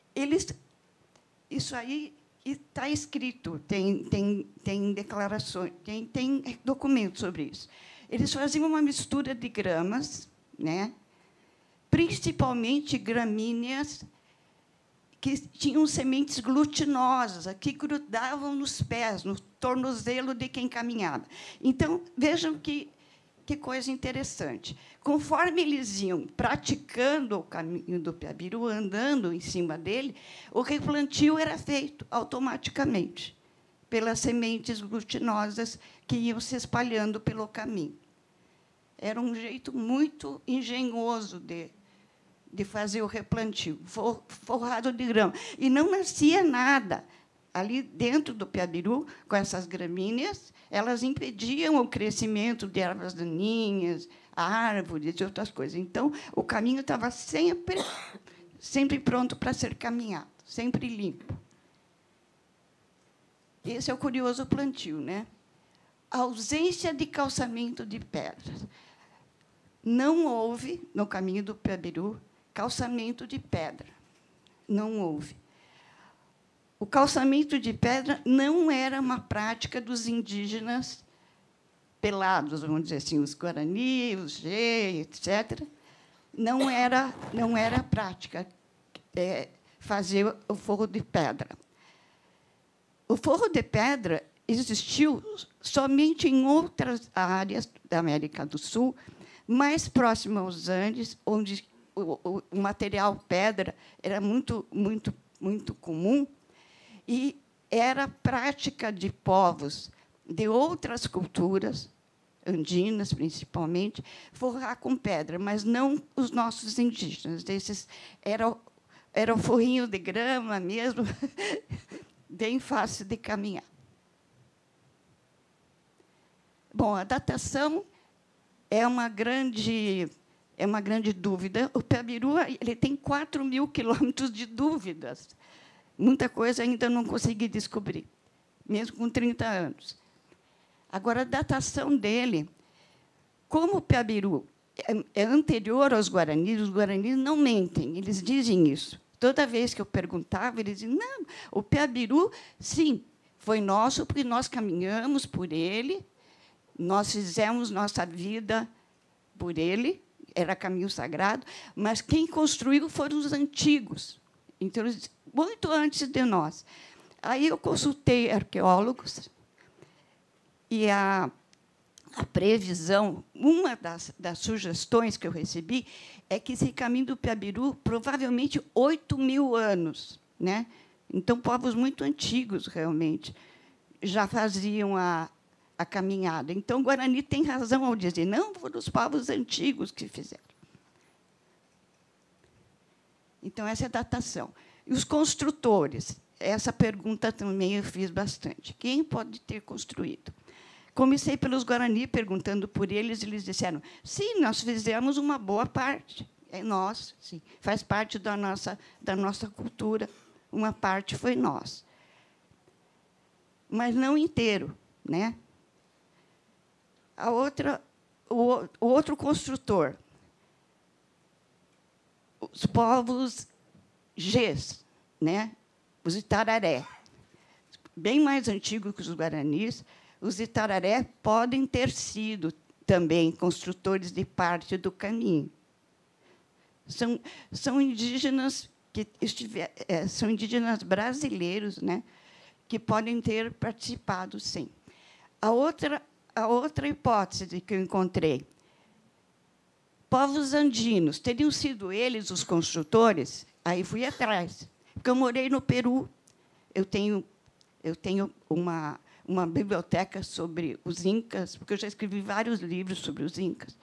Isso aí está escrito, tem declarações, tem documentos sobre isso. Eles faziam uma mistura de gramas, né? Principalmente gramíneas, que tinham sementes glutinosas, que grudavam nos pés, no tornozelo de quem caminhava. Então, vejam que coisa interessante. Conforme eles iam praticando o caminho do Piabiru, andando em cima dele, o replantio era feito automaticamente pelas sementes glutinosas que iam se espalhando pelo caminho. Era um jeito muito engenhoso de fazer o replantio, forrado de grama. E não nascia nada. Ali dentro do Piabiru, com essas gramíneas, elas impediam o crescimento de ervas daninhas, árvores e outras coisas. Então, o caminho estava sempre pronto para ser caminhado, sempre limpo. Esse é o curioso plantio, né? A ausência de calçamento de pedras. Não houve, no caminho do Piabiru, calçamento de pedra. Não houve. O calçamento de pedra não era uma prática dos indígenas pelados, vamos dizer assim, os Guarani, os Gê, etc. Não era prática fazer o forro de pedra. O forro de pedra existiu somente em outras áreas da América do Sul, mais próximo aos Andes, onde o material pedra era muito comum, e era prática de povos de outras culturas, andinas principalmente, forrar com pedra, mas não os nossos indígenas. Esses era o forrinho de grama mesmo, bem fácil de caminhar. Bom, a datação é uma grande dúvida. O Piabiru ele tem 4.000 quilômetros de dúvidas. Muita coisa ainda não consegui descobrir, mesmo com 30 anos. Agora, a datação dele, como o Piabiru é anterior aos Guaranis, os Guaranis não mentem, eles dizem isso. Toda vez que eu perguntava, eles diziam, não, o Piabiru, sim, foi nosso, porque nós caminhamos por ele, nós fizemos nossa vida por ele, era caminho sagrado, mas quem construiu foram os antigos, então, muito antes de nós. Aí eu consultei arqueólogos e a previsão, uma das sugestões que eu recebi é que esse caminho do Piabiru, provavelmente 8.000 anos, né? Então, povos muito antigos, realmente, já faziam a caminhada. Então, o Guarani tem razão ao dizer, não, foram os povos antigos que fizeram. Então, essa é a datação. E os construtores? Essa pergunta também eu fiz bastante. Quem pode ter construído? Comecei pelos Guarani, perguntando por eles, e eles disseram, sim, nós fizemos uma boa parte. É nosso, sim, faz parte da nossa cultura. Uma parte foi nossa. Mas não inteiro, né? O outro construtor, os povos Gês, né? Os Itararé, bem mais antigos que os Guaranis, os Itararé podem ter sido também construtores de parte do caminho. São indígenas são indígenas brasileiros, né? Que podem ter participado, sim. A outra hipótese que eu encontrei, povos andinos, teriam sido eles os construtores? Aí fui atrás, porque eu morei no Peru. Eu tenho uma biblioteca sobre os incas, porque eu já escrevi vários livros sobre os incas.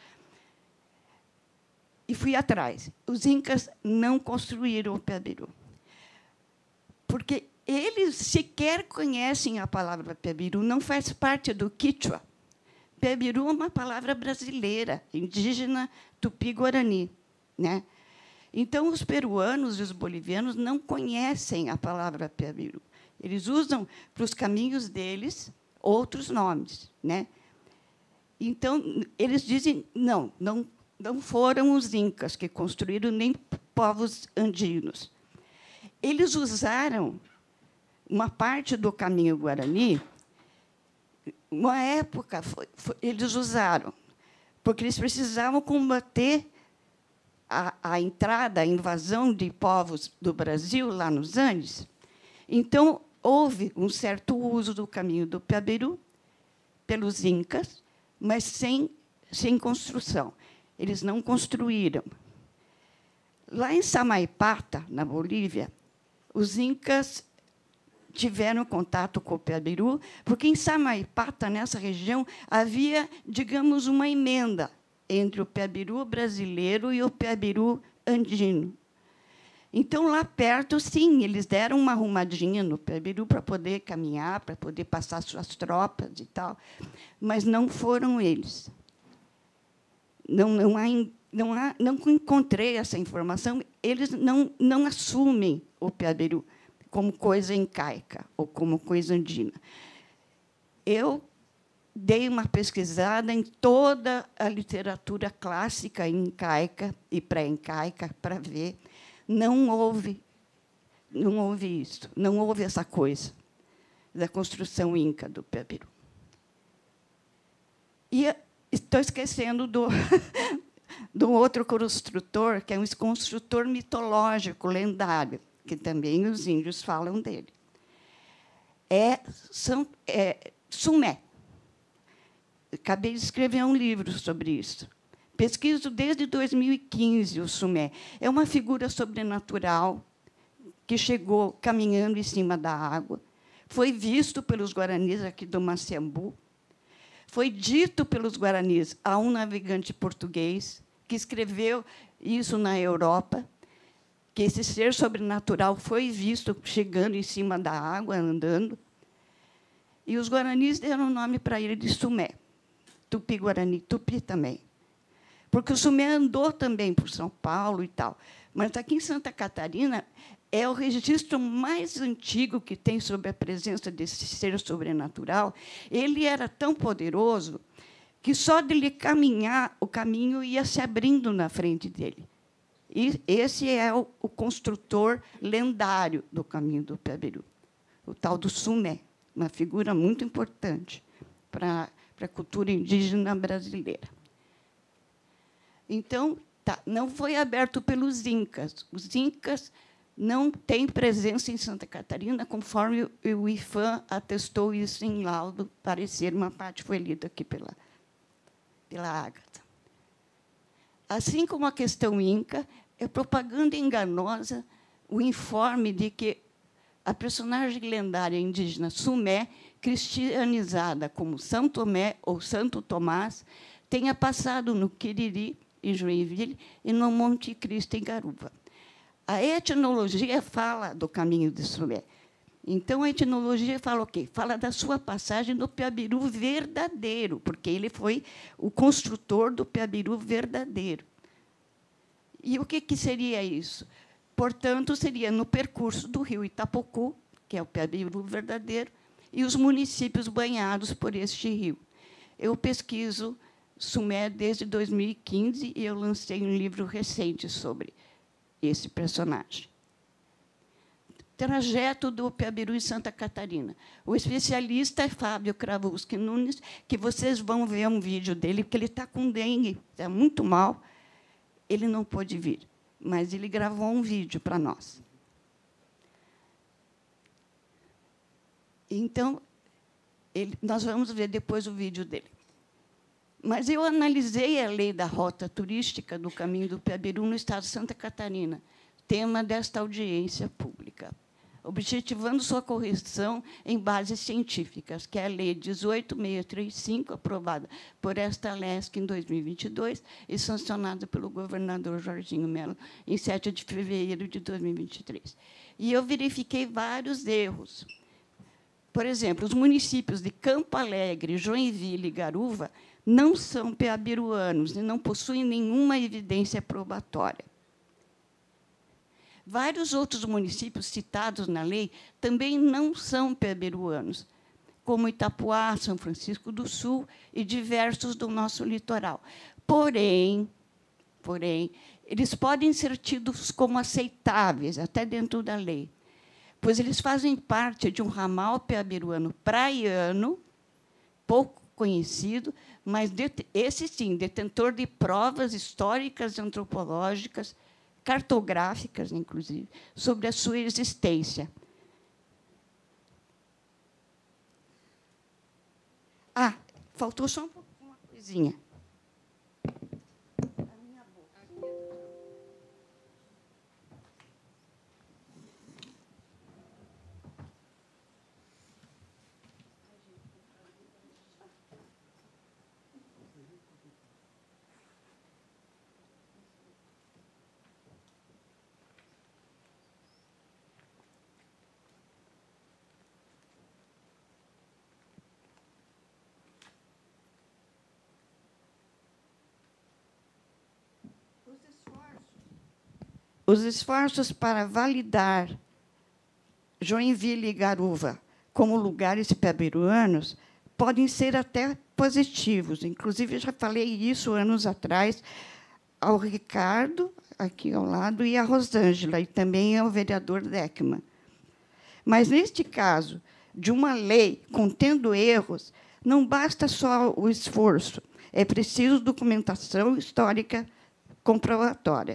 E fui atrás. Os incas não construíram o Piabiru, porque eles sequer conhecem a palavra Piabiru, não faz parte do Quechua. Piabiru é uma palavra brasileira, indígena tupi-guarani, né? Então, os peruanos e os bolivianos não conhecem a palavra Piabiru. Eles usam, para os caminhos deles, outros nomes, né? Então, eles dizem, não foram os incas que construíram, nem povos andinos. Eles usaram uma parte do caminho Guarani, uma época, eles usaram, porque eles precisavam combater a entrada, a invasão de povos do Brasil, lá nos Andes. Então, houve um certo uso do caminho do Piabiru pelos incas, mas sem construção. Eles não construíram. Lá em Samaipata, na Bolívia, os incas tiveram contato com o Piabiru, porque em Samaipata, nessa região, havia, digamos, uma emenda entre o Piabiru brasileiro e o Piabiru andino. Então, lá perto, sim, eles deram uma arrumadinha no Piabiru para poder caminhar, para poder passar suas tropas e tal, mas não foram eles. Não encontrei essa informação. Eles não assumem o Piabiru como coisa incaica ou como coisa andina. Eu dei uma pesquisada em toda a literatura clássica incaica e pré-incaica para ver. Não houve isso, não houve essa coisa da construção inca do Piabiru. E estou esquecendo do outro construtor, que é um construtor mitológico, lendário, que também os índios falam dele. Sumé. Acabei de escrever um livro sobre isso. Pesquiso desde 2015 o Sumé. É uma figura sobrenatural que chegou caminhando em cima da água. Foi visto pelos guaranis aqui do Maciambu. Foi dito pelos guaranis a um navegante português que escreveu isso na Europa, que esse ser sobrenatural foi visto chegando em cima da água, andando. E os guaranis deram o nome para ele de Sumé. Tupi-guarani, Tupi também. Porque o Sumé andou também por São Paulo e tal. Mas aqui em Santa Catarina é o registro mais antigo que tem sobre a presença desse ser sobrenatural. Ele era tão poderoso que só dele caminhar, o caminho ia se abrindo na frente dele. E esse é o construtor lendário do caminho do Piabiru, o tal do Sumé, uma figura muito importante para a cultura indígena brasileira. Então, não foi aberto pelos incas. Os incas não têm presença em Santa Catarina, conforme o IFAM atestou isso em laudo, parecer, uma parte foi lida aqui pela Ágata. Assim como a questão inca, é propaganda enganosa o informe de que a personagem lendária indígena Sumé, cristianizada como São Tomé ou Santo Tomás, tenha passado no Quiriri, em Joinville, e no Monte Cristo, em Garuva. A etnologia fala do caminho de Sumé. Então, a etnologia fala o quê? Fala da sua passagem no Piabiru verdadeiro, porque ele foi o construtor do Piabiru verdadeiro. E o que seria isso? Portanto, seria no percurso do rio Itapocu, que é o Piabiru verdadeiro, e os municípios banhados por este rio. Eu pesquiso Sumé desde 2015 e eu lancei um livro recente sobre esse personagem. Trajeto do Piabiru em Santa Catarina. O especialista é Fábio Krawuski Nunes, que vocês vão ver um vídeo dele, porque ele está com dengue, está muito mal. Ele não pôde vir, mas ele gravou um vídeo para nós. Então, nós vamos ver depois o vídeo dele. Mas eu analisei a lei da rota turística do caminho do Piabiru no estado de Santa Catarina, tema desta audiência pública, objetivando sua correção em bases científicas, que é a Lei 18.635, aprovada por esta LESC em 2022 e sancionada pelo governador Jorginho Mello em 7 de fevereiro de 2023. E eu verifiquei vários erros. Por exemplo, os municípios de Campo Alegre, Joinville e Garuva não são piabiruanos e não possuem nenhuma evidência probatória. Vários outros municípios citados na lei também não são piabiruanos, como Itapuá, São Francisco do Sul e diversos do nosso litoral. Porém, eles podem ser tidos como aceitáveis, até dentro da lei, pois eles fazem parte de um ramal piabiruano praiano, pouco conhecido, mas esse sim, detentor de provas históricas e antropológicas, cartográficas, inclusive, sobre a sua existência. Faltou só uma coisinha. Os esforços para validar Joinville e Garuva como lugares peabiruanos podem ser até positivos. Inclusive, eu já falei isso anos atrás ao Ricardo, aqui ao lado, e à Rosângela, e também ao vereador Deckmann. Mas, neste caso, de uma lei contendo erros, não basta só o esforço, é preciso documentação histórica comprobatória.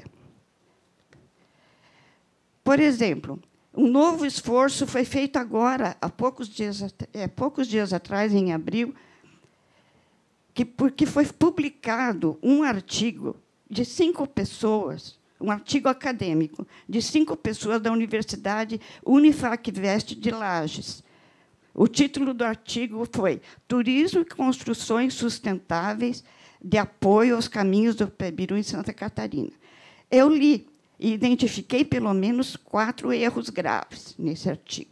Por exemplo, um novo esforço foi feito agora, há poucos dias atrás, em abril, porque foi publicado um artigo de 5 pessoas, um artigo acadêmico, de 5 pessoas da Universidade Unifacvest de Lages. O título do artigo foi Turismo e Construções Sustentáveis de Apoio aos Caminhos do Peabiru em Santa Catarina. Eu li e identifiquei pelo menos 4 erros graves nesse artigo.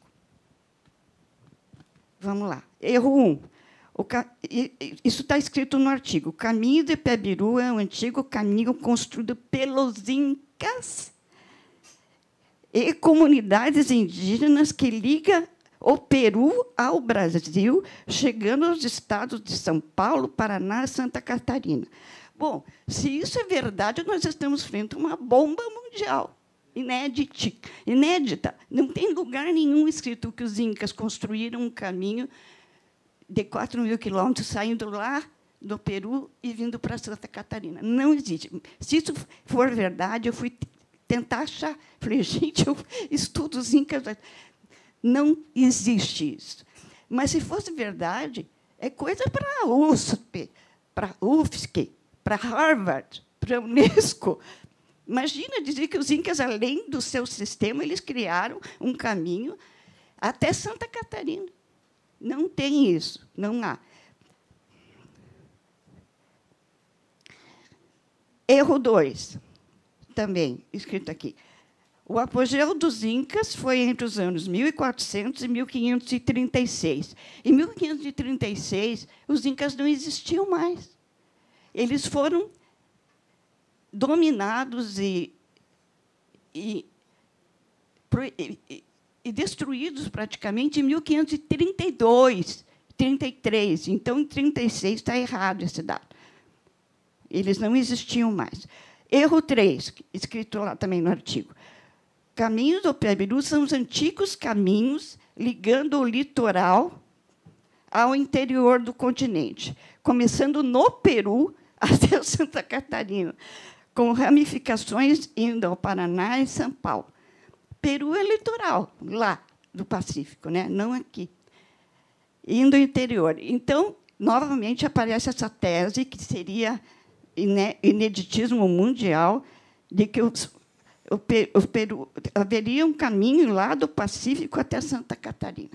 Vamos lá. Erro 1. Isso está escrito no artigo. O caminho de Peabiru é um antigo caminho construído pelos incas e comunidades indígenas que liga o Peru ao Brasil, chegando aos estados de São Paulo, Paraná e Santa Catarina. Bom, se isso é verdade, nós estamos frente a uma bomba mundial, inédita. Não tem lugar nenhum escrito que os incas construíram um caminho de 4.000 quilômetros, saindo lá do Peru e vindo para Santa Catarina. Não existe. Se isso for verdade, eu fui tentar achar. Falei, gente, eu estudo os incas. Não existe isso. Mas, se fosse verdade, é coisa para a USP, para a UFSC, para Harvard, para a Unesco. Imagina dizer que os incas, além do seu sistema, eles criaram um caminho até Santa Catarina. Não tem isso, não há. Erro 2, também escrito aqui. O apogeu dos incas foi entre os anos 1400 e 1536. Em 1536, os incas não existiam mais. Eles foram dominados e destruídos praticamente em 1532, 33. Então, em 36 está errado esse dado. Eles não existiam mais. Erro 3, escrito lá também no artigo. Caminhos do Peabiru são os antigos caminhos ligando o litoral ao interior do continente, começando no Peru até Santa Catarina, com ramificações indo ao Paraná e São Paulo. Peru é litoral, lá do Pacífico, né? Não aqui. Indo ao interior. Então, novamente, aparece essa tese, que seria ineditismo mundial, de que o Peru haveria um caminho lá do Pacífico até Santa Catarina.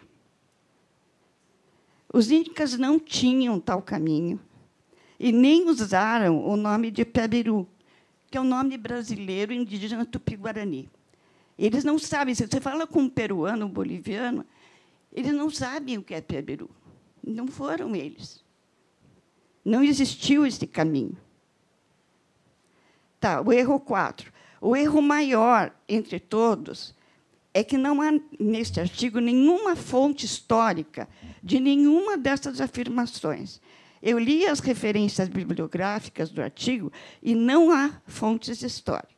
Os incas não tinham tal caminho e nem usaram o nome de Peabiru, que é o nome brasileiro indígena tupi-guarani. Eles não sabem. Se você fala com um peruano, um boliviano, eles não sabem o que é Peabiru. Não foram eles. Não existiu esse caminho. Tá, o erro 4. O erro maior entre todos é que não há, neste artigo, nenhuma fonte histórica de nenhuma dessas afirmações. Eu li as referências bibliográficas do artigo e não há fontes históricas.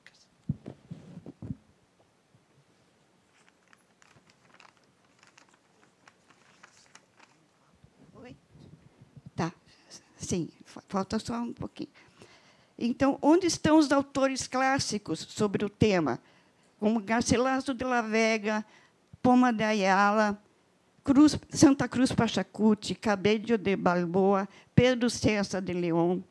Oi? Tá, sim, falta só um pouquinho. Então, onde estão os autores clássicos sobre o tema, como Garcilaso de la Vega, Poma de Ayala, Santa Cruz Pachacuti, Cabello de Balboa, Pedro César de León?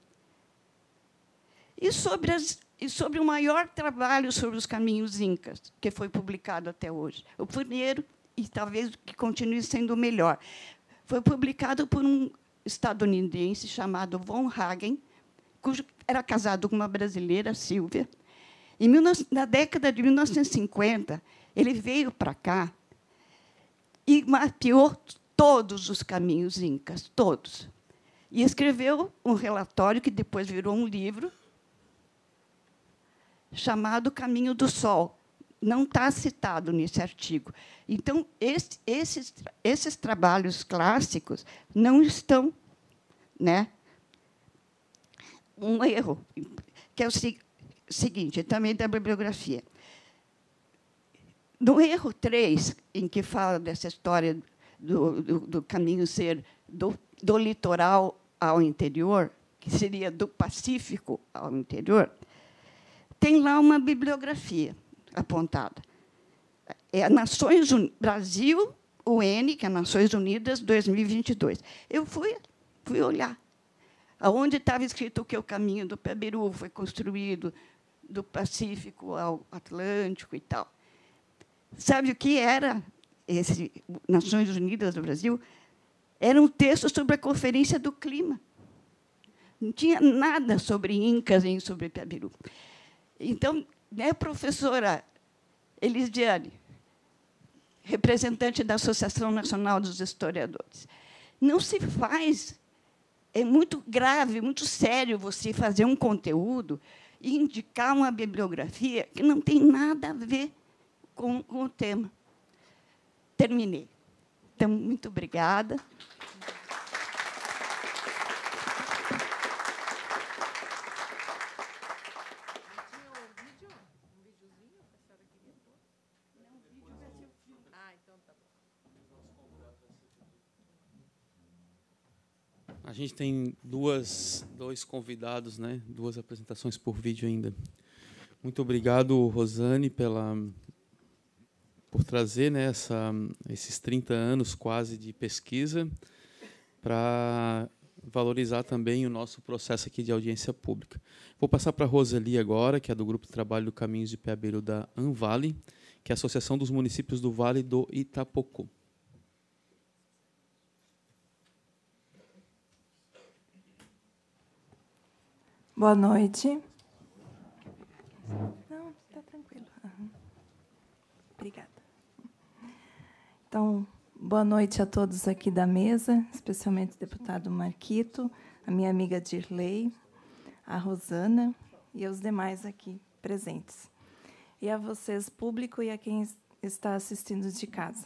E sobre o maior trabalho sobre os caminhos incas, que foi publicado até hoje, o primeiro, e talvez que continue sendo o melhor, foi publicado por um estadunidense chamado Von Hagen, cujo era casado com uma brasileira, Silvia. Na década de 1950, ele veio para cá e mapeou todos os caminhos incas, todos. E escreveu um relatório que depois virou um livro, chamado Caminho do Sol. Não está citado nesse artigo. Então, esses trabalhos clássicos não estão, né? Um erro, que é o seguinte, também da bibliografia. No erro 3, em que fala dessa história do caminho ser do litoral ao interior, que seria do Pacífico ao interior, tem lá uma bibliografia apontada. É Nações Unidas, Brasil, UN, que é Nações Unidas, 2022. Eu fui olhar aonde estava escrito que o caminho do Piabiru foi construído do Pacífico ao Atlântico e tal. Sabe o que era esse Nações Unidas do Brasil? Era um texto sobre a Conferência do Clima. Não tinha nada sobre Incas nem sobre Piabiru. Então, né, professora Elisiane, representante da Associação Nacional dos Historiadores, não se faz, é muito grave, muito sério você fazer um conteúdo e indicar uma bibliografia que não tem nada a ver com o tema. Terminei. Então, muito obrigada. A gente tem dois convidados, né? 2 apresentações por vídeo ainda. Muito obrigado, Rosane, por trazer, né, esses 30 anos quase de pesquisa para valorizar também o nosso processo aqui de audiência pública. Vou passar para a Roseli agora, que é do Grupo de Trabalho do Caminhos de Piabiru da ANVALE, que é a Associação dos Municípios do Vale do Itapocu. Boa noite. Não, está tranquilo. Obrigada. Então, boa noite a todos aqui da mesa, especialmente o deputado Marquito, a minha amiga Dirley, a Rosana e aos demais aqui presentes. E a vocês, público, e a quem está assistindo de casa.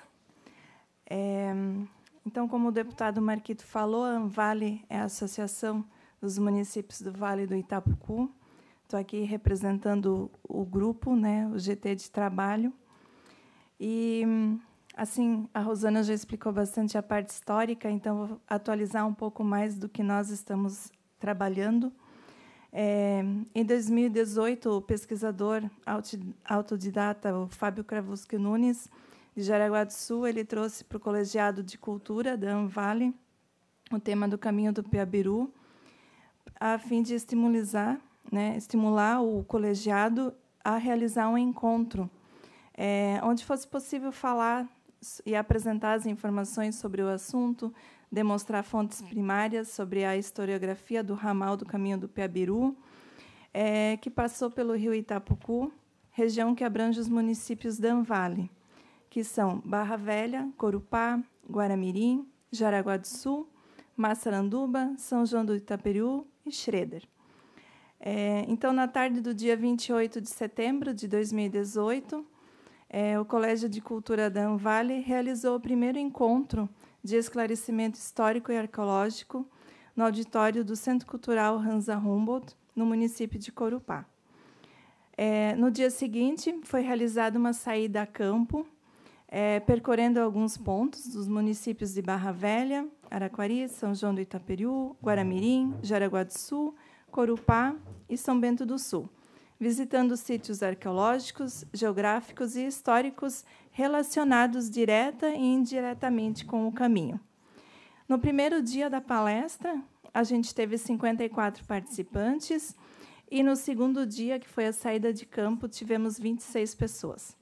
Então, como o deputado Marquito falou, a ANVALE é a Associação dos Municípios do Vale do Itapocu. Estou aqui representando o grupo, né, o GT de trabalho. E, assim, a Rosana já explicou bastante a parte histórica, então vou atualizar um pouco mais do que nós estamos trabalhando. Em 2018, o pesquisador autodidata, o Fábio Krawuski Nunes, de Jaraguá do Sul, ele trouxe para o Colegiado de Cultura da ANVALE o tema do Caminho do Piabiru, a fim de estimular o colegiado a realizar um encontro onde fosse possível falar e apresentar as informações sobre o assunto, demonstrar fontes primárias sobre a historiografia do ramal do Caminho do Piabiru, que passou pelo rio Itapocu, região que abrange os municípios da ANVALE, que são Barra Velha, Corupá, Guaramirim, Jaraguá do Sul, Massaranduba, São João do Itaperu e Schroeder. Então, na tarde do dia 28 de setembro de 2018, o Colégio de Cultura da ANVALE realizou o primeiro encontro de esclarecimento histórico e arqueológico no auditório do Centro Cultural Hansa Humboldt, no município de Corupá. No dia seguinte, foi realizada uma saída a campo, percorrendo alguns pontos dos municípios de Barra Velha, Araquari, São João do Itaperu, Guaramirim, Jaraguá do Sul, Corupá e São Bento do Sul, visitando sítios arqueológicos, geográficos e históricos relacionados direta e indiretamente com o caminho. No primeiro dia da palestra, a gente teve 54 participantes, e no segundo dia, que foi a saída de campo, tivemos 26 pessoas.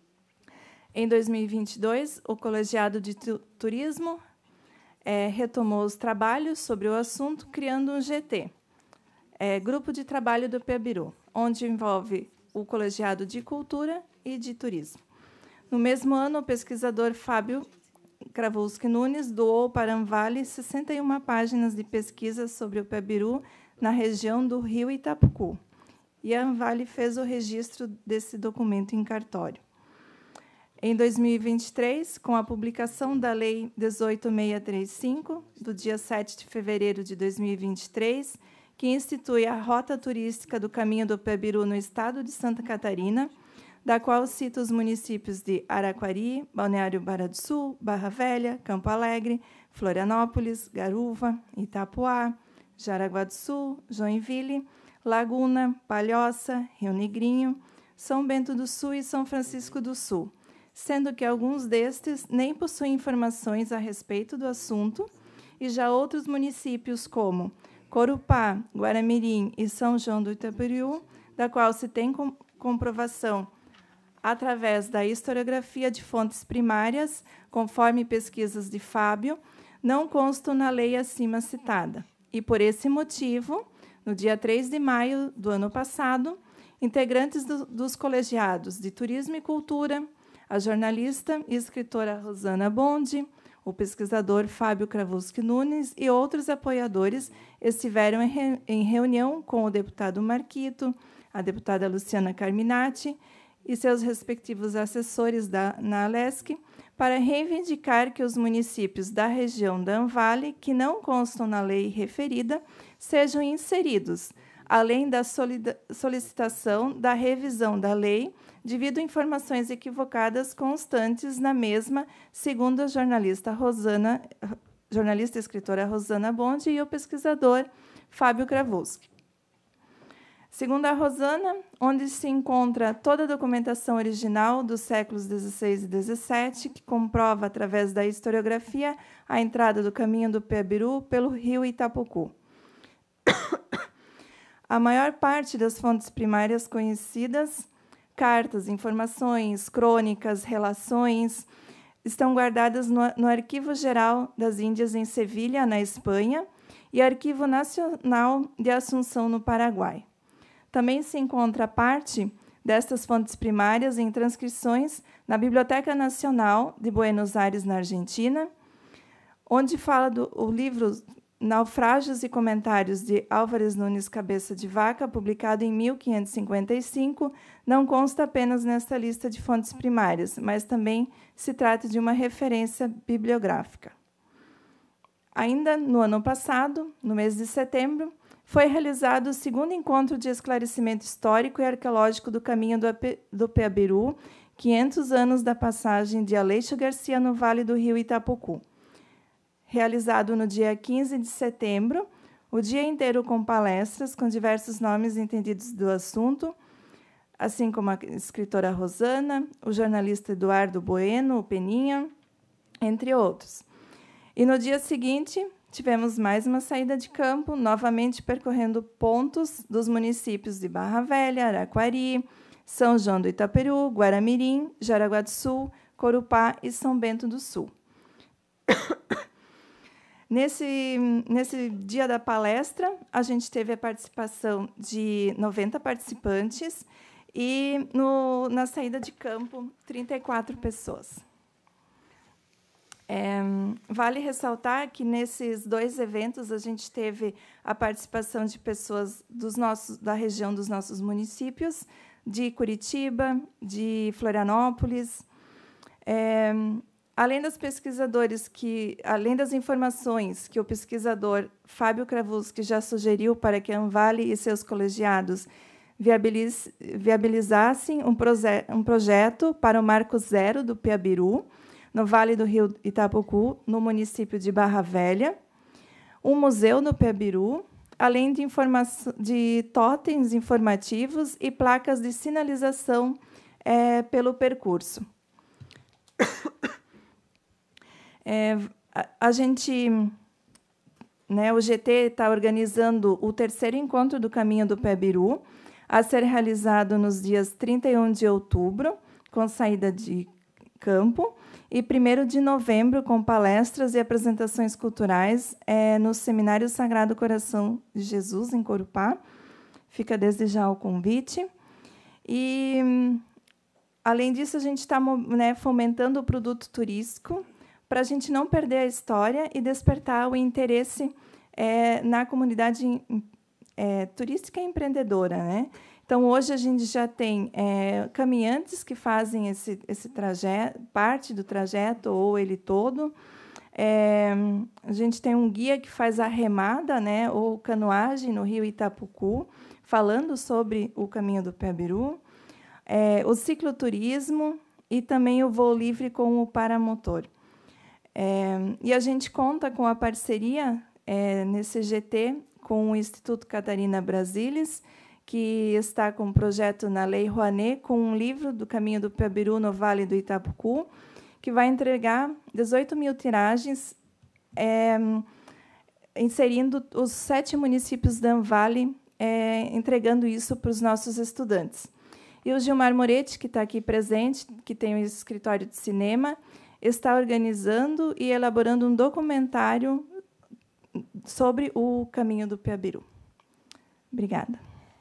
Em 2022, o Colegiado de Turismo retomou os trabalhos sobre o assunto, criando um GT, Grupo de Trabalho do Piabiru, onde envolve o Colegiado de Cultura e de Turismo. No mesmo ano, o pesquisador Fábio Krawuski Nunes doou para a ANVALE 61 páginas de pesquisa sobre o Piabiru na região do rio Itapocu. e a Anvale fez o registro desse documento em cartório. Em 2023, com a publicação da Lei 18.635, do dia 7 de fevereiro de 2023, que institui a Rota Turística do Caminho do Piabiru no estado de Santa Catarina, da qual cita os municípios de Araquari, Balneário Barra do Sul, Barra Velha, Campo Alegre, Florianópolis, Garuva, Itapuá, Jaraguá do Sul, Joinville, Laguna, Palhoça, Rio Negrinho, São Bento do Sul e São Francisco do Sul, sendo que alguns destes nem possuem informações a respeito do assunto, e já outros municípios, como Corupá, Guaramirim e São João do Itaperiú, da qual se tem comprovação através da historiografia de fontes primárias, conforme pesquisas de Fábio, não constam na lei acima citada. E, por esse motivo, no dia 3 de maio do ano passado, integrantes dos colegiados de Turismo e Cultura, a jornalista e escritora Rosana Bonde, o pesquisador Fábio Krawuski Nunes e outros apoiadores estiveram em reunião com o deputado Marquito, a deputada Luciana Carminati e seus respectivos assessores na Alesc, para reivindicar que os municípios da região da Anvale, que não constam na lei referida, sejam inseridos, além da solicitação da revisão da lei, devido a informações equivocadas constantes na mesma, segundo a jornalista e escritora Rosana Bonde e o pesquisador Fábio Krawuski. Segundo a Rosana, onde se encontra toda a documentação original dos séculos XVI e XVII, que comprova, através da historiografia, a entrada do Caminho do Piabiru pelo rio Itapucu. A maior parte das fontes primárias conhecidas, cartas, informações, crônicas, relações, estão guardadas no Arquivo Geral das Índias em Sevilha, na Espanha, e Arquivo Nacional de Assunção, no Paraguai. Também se encontra parte destas fontes primárias em transcrições na Biblioteca Nacional de Buenos Aires, na Argentina, onde fala o livro Naufrágios e Comentários de Álvares Nunes Cabeça de Vaca, publicado em 1555, não consta apenas nesta lista de fontes primárias, mas também se trata de uma referência bibliográfica. Ainda no ano passado, no mês de setembro, foi realizado o segundo encontro de esclarecimento histórico e arqueológico do Caminho do Piabiru, 500 anos da passagem de Aleixo Garcia no Vale do Rio Itapucu. Realizado no dia 15 de setembro, o dia inteiro com palestras com diversos nomes entendidos do assunto, assim como a escritora Rosana, o jornalista Eduardo Bueno, o Peninha, entre outros. E no dia seguinte, tivemos mais uma saída de campo, novamente percorrendo pontos dos municípios de Barra Velha, Araquari, São João do Itaperiú, Guaramirim, Jaraguá do Sul, Corupá e São Bento do Sul. Nesse dia da palestra, a gente teve a participação de 90 participantes e, na saída de campo, 34 pessoas. Vale ressaltar que, nesses dois eventos, a gente teve a participação de pessoas da região dos nossos municípios, de Curitiba, de Florianópolis, além das além das informações que o pesquisador Fábio Krawuski já sugeriu para que a Anvale e seus colegiados viabilizassem um projeto para o Marco Zero do Piabiru, no Vale do Rio Itapucu, no município de Barra Velha, um museu no Piabiru, além de totens informativos e placas de sinalização pelo percurso. O GT está organizando o terceiro encontro do Caminho do Piabiru, a ser realizado nos dias 31 de outubro, com saída de campo, e 1º de novembro, com palestras e apresentações culturais no Seminário Sagrado Coração de Jesus, em Corupá. Fica desde já o convite. E, além disso, a gente está fomentando o produto turístico para a gente não perder a história e despertar o interesse na comunidade turística e empreendedora, né? Então, hoje a gente já tem caminhantes que fazem esse trajeto, parte do trajeto ou ele todo. A gente tem um guia que faz a remada, né, ou canoagem no rio Itapucu, falando sobre o caminho do Piabiru, o cicloturismo e também o voo livre com o paramotor. E a gente conta com a parceria nesse GT com o Instituto Catarina Brasilis, que está com um projeto na Lei Rouanet, com um livro do Caminho do Piabiru no Vale do Itapucu, que vai entregar 18.000 tiragens, inserindo os 7 municípios da Anvale, entregando isso para os nossos estudantes. E o Gilmar Moretti, que está aqui presente, que tem um escritório de cinema, está organizando e elaborando um documentário sobre o Caminho do Piabiru. Obrigada.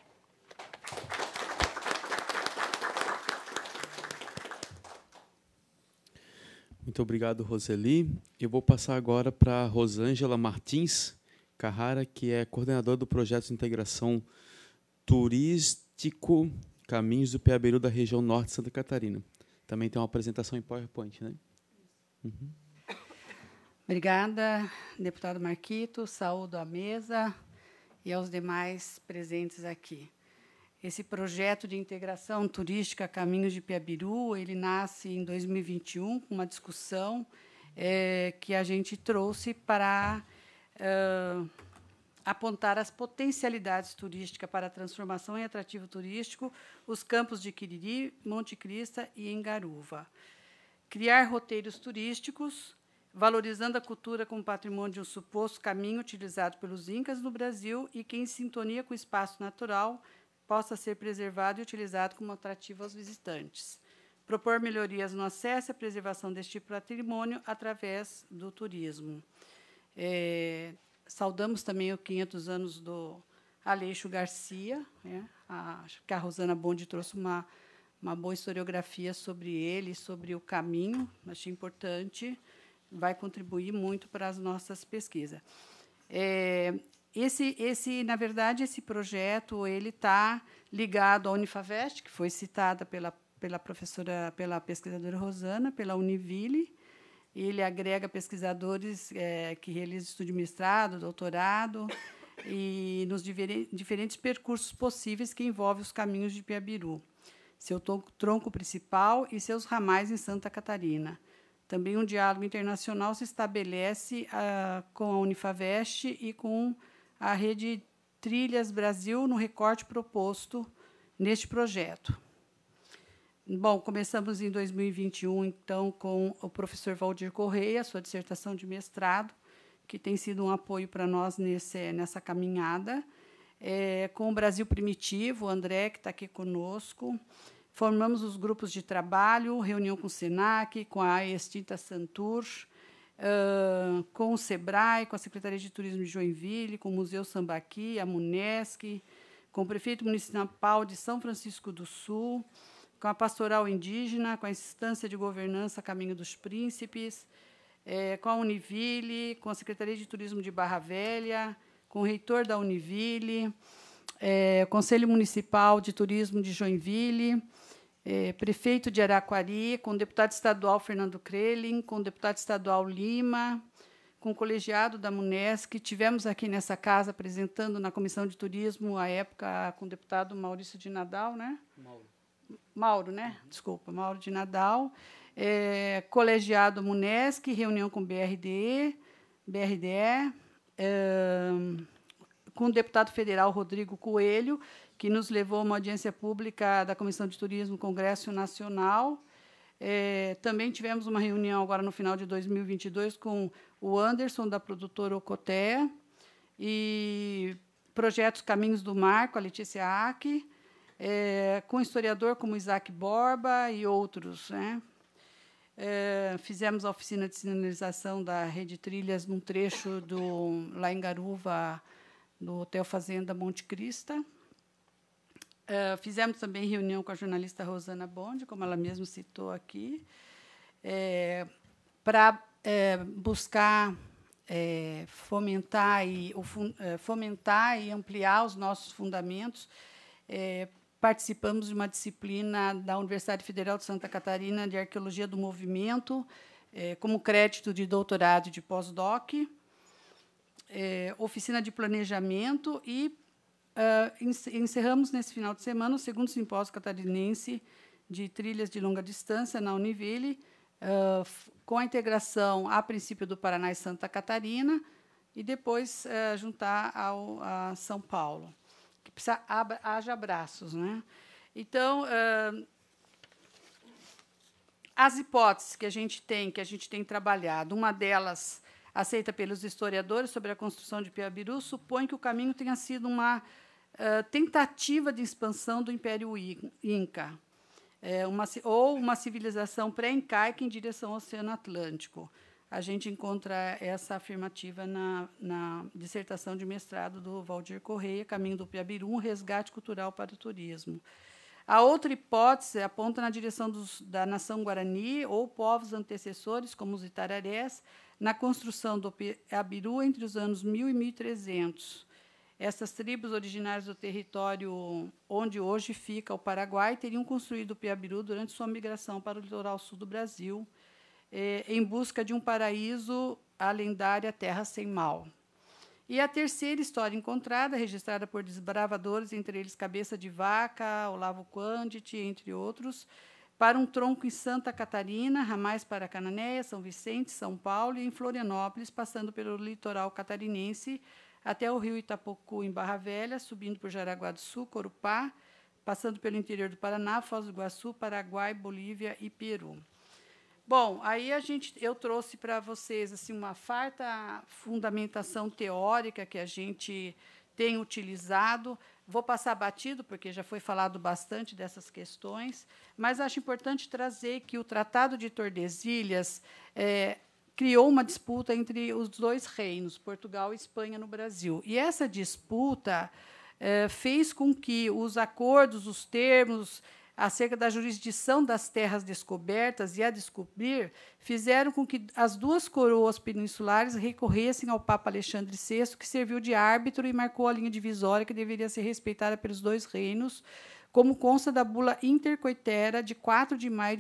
Muito obrigado, Roseli. Eu vou passar agora para a Rosângela Martins Carrara, que é coordenadora do projeto de integração turístico Caminhos do Piabiru da região norte de Santa Catarina. Também tem uma apresentação em PowerPoint, né? Uhum. Obrigada, deputado Marquito. Saúdo à mesa e aos demais presentes aqui. Esse projeto de integração turística Caminhos de Piabiru, ele nasce em 2021, com uma discussão que a gente trouxe para apontar as potencialidades turísticas para a transformação em atrativo turístico, os campos de Quiriri, Monte Crista e Engaruva. Criar roteiros turísticos, valorizando a cultura como patrimônio de um suposto caminho utilizado pelos incas no Brasil e que, em sintonia com o espaço natural, possa ser preservado e utilizado como atrativo aos visitantes. Propor melhorias no acesso e a preservação deste patrimônio através do turismo. Saudamos também os 500 anos do Aleixo Garcia, né? Acho que a Rosana Bondi trouxe uma boa historiografia sobre ele, sobre o caminho, achei importante, vai contribuir muito para as nossas pesquisas. Na verdade, esse projeto ele está ligado à Unifavest, que foi citada pela pesquisadora Rosana, pela Univille. Ele agrega pesquisadores que realizam estudo de mestrado, doutorado, e nos diferentes percursos possíveis que envolvem os caminhos de Piabiru, seu tronco principal e seus ramais em Santa Catarina. Também um diálogo internacional se estabelece com a Unifavest e com a Rede Trilhas Brasil no recorte proposto neste projeto. Bom, começamos em 2021, então, com o professor Valdir Correia, sua dissertação de mestrado, que tem sido um apoio para nós nessa caminhada, com o Brasil Primitivo, o André, que está aqui conosco. Formamos os grupos de trabalho, reunião com o SENAC, com a extinta Santur, com o SEBRAE, com a Secretaria de Turismo de Joinville, com o Museu Sambaqui, a MUNESC, com o Prefeito Municipal de São Francisco do Sul, com a Pastoral Indígena, com a Instância de Governança Caminho dos Príncipes, com a Univille, com a Secretaria de Turismo de Barra Velha, com o reitor da Univille, Conselho Municipal de Turismo de Joinville, prefeito de Araquari, com o deputado estadual Fernando Krelin, com o deputado estadual Lima, com o colegiado da MUNESC. Tivemos aqui nessa casa, apresentando na Comissão de Turismo, à época, com o deputado Maurício de Nadal, né? Mauro, né? Desculpa, Mauro de Nadal. Colegiado MUNESC, reunião com o BRDE, com o deputado federal Rodrigo Coelho, que nos levou a uma audiência pública da Comissão de Turismo, Congresso Nacional. Também tivemos uma reunião agora no final de 2022 com o Anderson, da produtora Ocotea, e projetos Caminhos do Mar, com a Letícia Ack, com historiador como Isaac Borba e outros, né? Fizemos a oficina de sinalização da Rede Trilhas num trecho lá em Garuva, no Hotel Fazenda Monte Crista. Fizemos também reunião com a jornalista Rosana Bondi, como ela mesma citou aqui, para buscar fomentar e ampliar os nossos fundamentos participamos de uma disciplina da Universidade Federal de Santa Catarina de Arqueologia do Movimento, como crédito de doutorado e de pós-doc, oficina de planejamento e encerramos, nesse final de semana, o 2º Simpósio Catarinense de Trilhas de Longa Distância, na Univille, com a integração, a princípio, do Paraná e Santa Catarina, e depois juntar a São Paulo, que precisa haja braços, né? Então, as hipóteses que a gente tem trabalhado, uma delas aceita pelos historiadores sobre a construção de Piabiru, supõe que o caminho tenha sido uma tentativa de expansão do Império Inca, ou uma civilização pré-incaica em direção ao Oceano Atlântico. A gente encontra essa afirmativa na dissertação de mestrado do Valdir Correia, Caminho do Piabiru, um resgate cultural para o turismo. A outra hipótese aponta na direção da nação Guarani ou povos antecessores, como os Itararés, na construção do Piabiru entre os anos 1000 e 1300. Essas tribos originárias do território onde hoje fica o Paraguai teriam construído o Piabiru durante sua migração para o litoral sul do Brasil, em busca de um paraíso, a lendária Terra Sem Mal. E a terceira história encontrada, registrada por desbravadores, entre eles Cabeça de Vaca, Olavo Quandit, entre outros, para um tronco em Santa Catarina, ramais para Cananéia, São Vicente, São Paulo e em Florianópolis, passando pelo litoral catarinense até o rio Itapocu, em Barra Velha, subindo por Jaraguá do Sul, Corupá, passando pelo interior do Paraná, Foz do Iguaçu, Paraguai, Bolívia e Peru. Bom, aí eu trouxe para vocês assim, uma farta fundamentação teórica que a gente tem utilizado. Vou passar batido, porque já foi falado bastante dessas questões, mas acho importante trazer que o Tratado de Tordesilhas criou uma disputa entre os dois reinos, Portugal e Espanha, no Brasil. E essa disputa fez com que os acordos, os termos acerca da jurisdição das terras descobertas e a descobrir fizeram com que as duas coroas peninsulares recorressem ao Papa Alexandre VI, que serviu de árbitro e marcou a linha divisória que deveria ser respeitada pelos dois reinos, como consta da bula Intercoetera, de 4 de maio de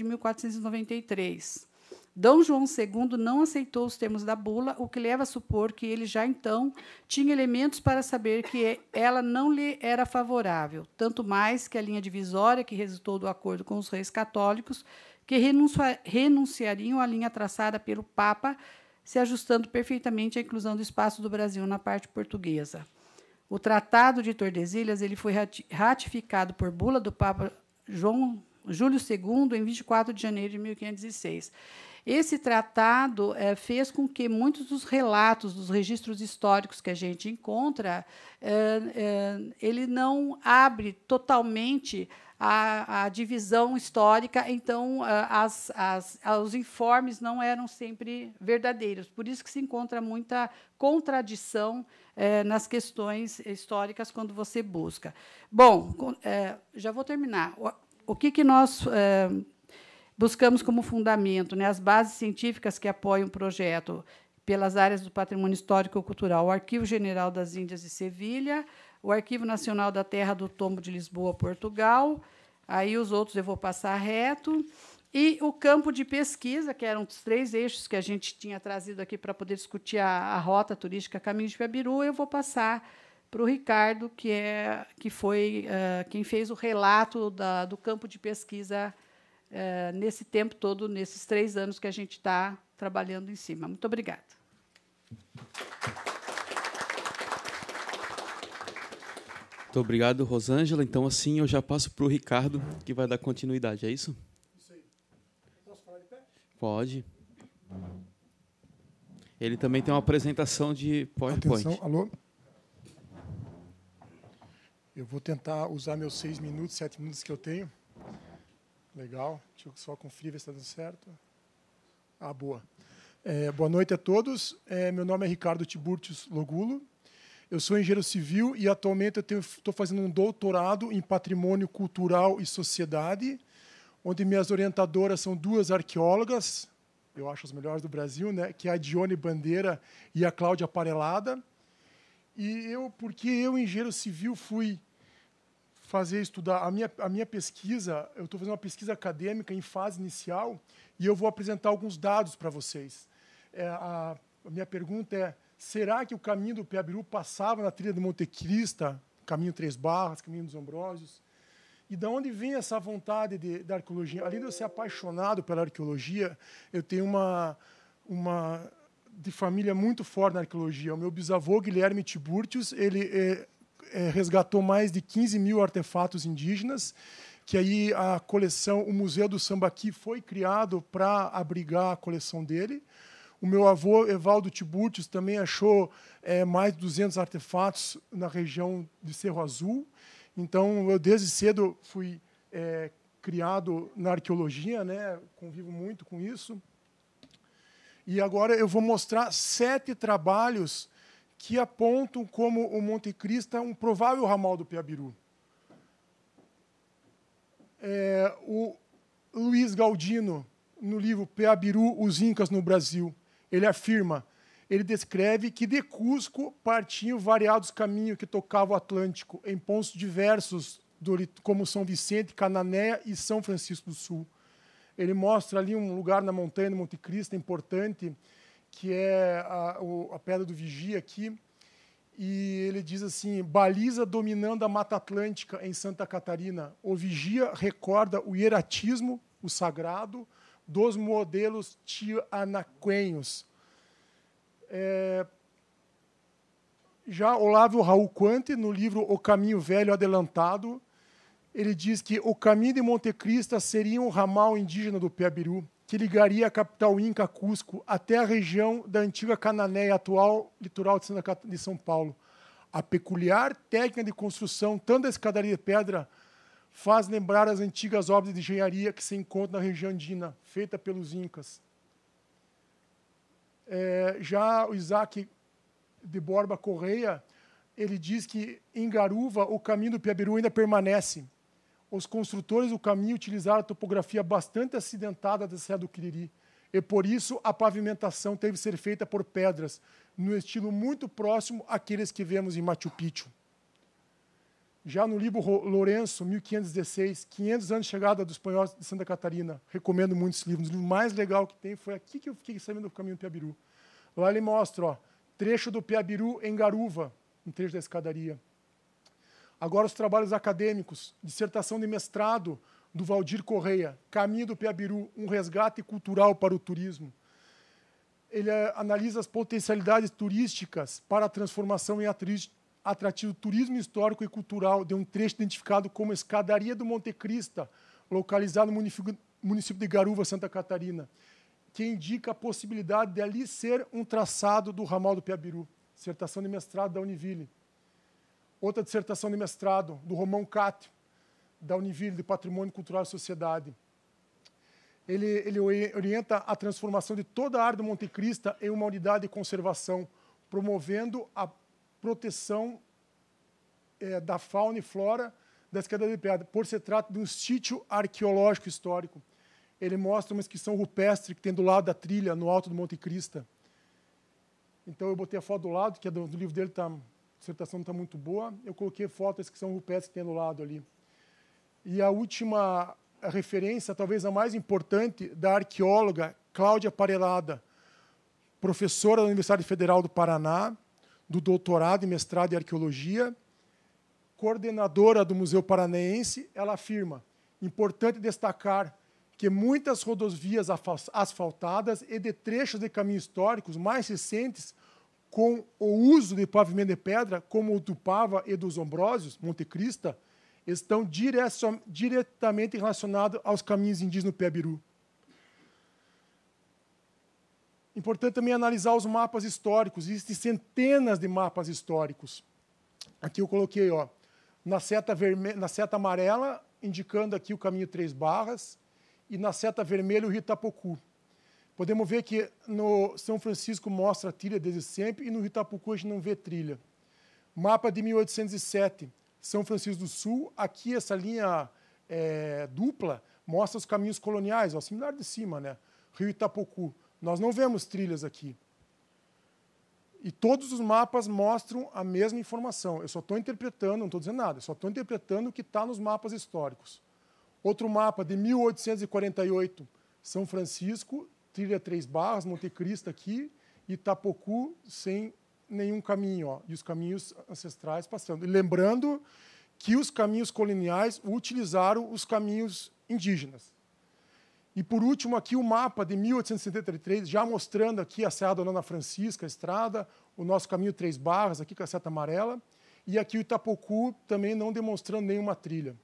1493. D. João II não aceitou os termos da bula, o que leva a supor que ele já então tinha elementos para saber que ela não lhe era favorável, tanto mais que a linha divisória, que resultou do acordo com os reis católicos, que renunciariam à linha traçada pelo Papa, se ajustando perfeitamente à inclusão do espaço do Brasil na parte portuguesa. O Tratado de Tordesilhas ele foi ratificado por bula do Papa Júlio II em 24 de janeiro de 1506. Esse tratado fez com que muitos dos relatos, dos registros históricos que a gente encontra, ele não abre totalmente a divisão histórica, então os informes não eram sempre verdadeiros. Por isso que se encontra muita contradição nas questões históricas quando você busca. Bom, já vou terminar. O que nós buscamos como fundamento, né, as bases científicas que apoiam o projeto pelas áreas do patrimônio histórico-cultural, o Arquivo General das Índias de Sevilha, o Arquivo Nacional da Terra do Tombo de Lisboa, Portugal, aí os outros eu vou passar reto, e o campo de pesquisa, que eram os 3 eixos que a gente tinha trazido aqui para poder discutir a rota turística Caminho de Piabiru, eu vou passar para o Ricardo, que foi quem fez o relato do campo de pesquisa nesse tempo todo, nesses 3 anos que a gente está trabalhando em cima. Muito obrigada. Muito obrigado, Rosângela. Então, assim, eu já passo para o Ricardo, que vai dar continuidade. É isso? Isso aí. Posso falar de pé? Pode. Ele também tem uma apresentação de PowerPoint. Atenção, alô? Eu vou tentar usar meus 6 minutos, 7 minutos que eu tenho. Legal. Deixa eu só conferir ver se está dando certo. Boa. Boa noite a todos. Meu nome é Ricardo Tiburtius Logulo. Eu sou engenheiro civil e, atualmente, estou fazendo um doutorado em Patrimônio Cultural e Sociedade, onde minhas orientadoras são 2 arqueólogas, eu acho as melhores do Brasil, né, que é a Dione Bandeira e a Cláudia Parelada. E porque eu, engenheiro civil, fui estudar. A minha pesquisa, eu estou fazendo uma pesquisa acadêmica em fase inicial e eu vou apresentar alguns dados para vocês. A minha pergunta é, será que o caminho do Piabiru passava na trilha do Monte Cristo, caminho Três Barras, caminho dos Ambrósios? E de onde vem essa vontade da arqueologia? Além de eu ser apaixonado pela arqueologia, eu tenho uma de família muito forte na arqueologia. O meu bisavô, Guilherme Tiburtius, ele resgatou mais de 15 mil artefatos indígenas, que aí a coleção, o Museu do Sambaqui foi criado para abrigar a coleção dele. O meu avô, Evaldo Tiburtius, também achou mais de 200 artefatos na região de Cerro Azul. Então, eu desde cedo fui criado na arqueologia, né? Convivo muito com isso. E agora eu vou mostrar 7 trabalhos que apontam como o Monte Cristo um provável ramal do Piabiru. O Luiz Galdino, no livro Piabiru, os Incas no Brasil, ele descreve que de Cusco partiam variados caminhos que tocavam o Atlântico, em pontos diversos, como São Vicente, Cananéia e São Francisco do Sul. Ele mostra ali um lugar na montanha do Monte Cristo importante, que é a Pedra do Vigia aqui, e ele diz assim, baliza dominando a Mata Atlântica em Santa Catarina. O Vigia recorda o hieratismo, o sagrado, dos modelos tianaquenhos. Já Olavo Raul Quante, no livro O Caminho Velho Adelantado, ele diz que o caminho de Monte Cristo seria um ramal indígena do Piabiru, que ligaria a capital Inca, Cusco, até a região da antiga Cananéia, atual litoral de São Paulo. A peculiar técnica de construção, tanto da escadaria de pedra, faz lembrar as antigas obras de engenharia que se encontram na região andina, feita pelos Incas. Já o Isaac de Borba Correia, ele diz que em Garuva o caminho do Piabiru ainda permanece. Os construtores do caminho utilizaram a topografia bastante acidentada da Serra do Quiriri, e por isso a pavimentação teve que ser feita por pedras, no estilo muito próximo àqueles que vemos em Machu Picchu. Já no livro Lourenço, 1516, 500 anos de chegada dos espanhóis de Santa Catarina, recomendo muito esse livro. O livro mais legal que tem foi aqui que eu fiquei sabendo do caminho do Piabiru. Lá ele mostra, trecho do Piabiru em Garuva, um trecho da escadaria. Agora os trabalhos acadêmicos, dissertação de mestrado do Valdir Correia, Caminho do Piabiru, um resgate cultural para o turismo. Ele analisa as potencialidades turísticas para a transformação em atrativo turismo histórico e cultural de um trecho identificado como Escadaria do Monte Cristo, localizado no município de Garuva, Santa Catarina, que indica a possibilidade de ali ser um traçado do ramal do Piabiru. Dissertação de mestrado da Univille. Outra dissertação de mestrado do Romão Cátio, da Univille, de Patrimônio Cultural e Sociedade. Ele orienta a transformação de toda a área do Monte Cristo em uma unidade de conservação, promovendo a proteção da fauna e flora da Escadaria de Pedra, por se trata de um sítio arqueológico histórico. Ele mostra uma inscrição rupestre que tem do lado da trilha, no alto do Monte Cristo. Então, eu botei a foto do lado, que é do livro dele, a dissertação não está muito boa. Eu coloquei foto da inscrição rupestre que tem do lado ali. E a última referência, talvez a mais importante, da arqueóloga Cláudia Parelada, professora da Universidade Federal do Paraná, do doutorado e mestrado em arqueologia, coordenadora do Museu Paranaense. Ela afirma, importante destacar que muitas rodovias asfaltadas e de trechos de caminhos históricos mais recentes, com o uso de pavimento de pedra, como o do Pava e dos Ambrósios, Monte Cristo, estão diretamente relacionados aos caminhos indígenas do Piabiru. Importante também analisar os mapas históricos. Existem centenas de mapas históricos. Aqui eu coloquei, na seta amarela, indicando aqui o caminho Três Barras, e na seta vermelha o Rio Itapocu. Podemos ver que no São Francisco mostra a trilha desde sempre, e no Rio Itapocu a gente não vê trilha. Mapa de 1807, São Francisco do Sul. Aqui essa linha dupla mostra os caminhos coloniais, similar de cima, né? Rio Itapocu. Nós não vemos trilhas aqui. E todos os mapas mostram a mesma informação. Eu só estou interpretando, não estou dizendo nada, eu só estou interpretando o que está nos mapas históricos. Outro mapa de 1848, São Francisco, trilha 3 barras, Monte Cristo aqui, Itapocu sem nenhum caminho, ó, e os caminhos ancestrais passando. E lembrando que os caminhos coloniais utilizaram os caminhos indígenas. E, por último, aqui o mapa de 1873, já mostrando aqui a Serra da Dona Francisca, a estrada, o nosso caminho 3 barras, aqui com a seta amarela, e aqui o Itapocu também não demonstrando nenhuma trilha.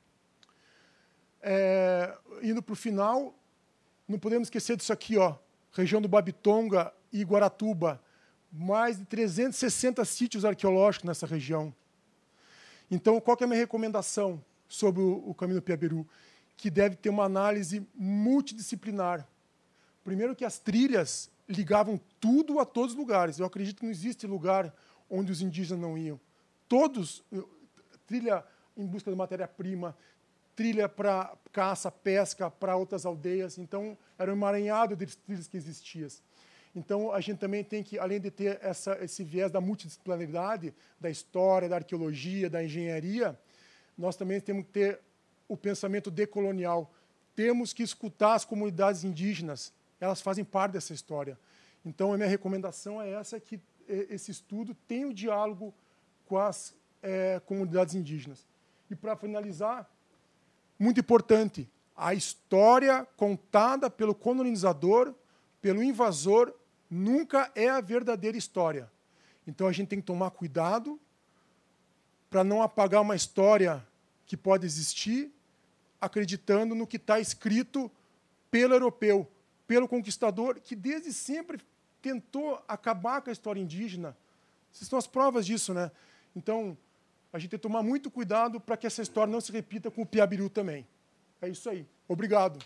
Indo para o final, não podemos esquecer disso aqui, ó, região do Babitonga e Guaratuba, mais de 360 sítios arqueológicos nessa região. Então, qual que é a minha recomendação sobre o caminho do Piabiru? Que deve ter uma análise multidisciplinar. Primeiro que as trilhas ligavam tudo a todos os lugares. Eu acredito que não existe lugar onde os indígenas não iam. Todos, trilha em busca de matéria-prima, trilha para caça, pesca, para outras aldeias. Então, era um emaranhado de trilhas que existiam. Então, a gente também tem que, além de ter esse viés da multidisciplinaridade, da história, da arqueologia, da engenharia, nós também temos que ter o pensamento decolonial. Temos que escutar as comunidades indígenas, elas fazem parte dessa história. Então, a minha recomendação é essa, que esse estudo tenha um diálogo com as comunidades indígenas. E, para finalizar, muito importante, a história contada pelo colonizador, pelo invasor, nunca é a verdadeira história. Então, a gente tem que tomar cuidado para não apagar uma história que pode existir, acreditando no que está escrito pelo europeu, pelo conquistador, que desde sempre tentou acabar com a história indígena. Essas são as provas disso, né? Então, a gente tem que tomar muito cuidado para que essa história não se repita com o Piabiru também. É isso aí. Obrigado.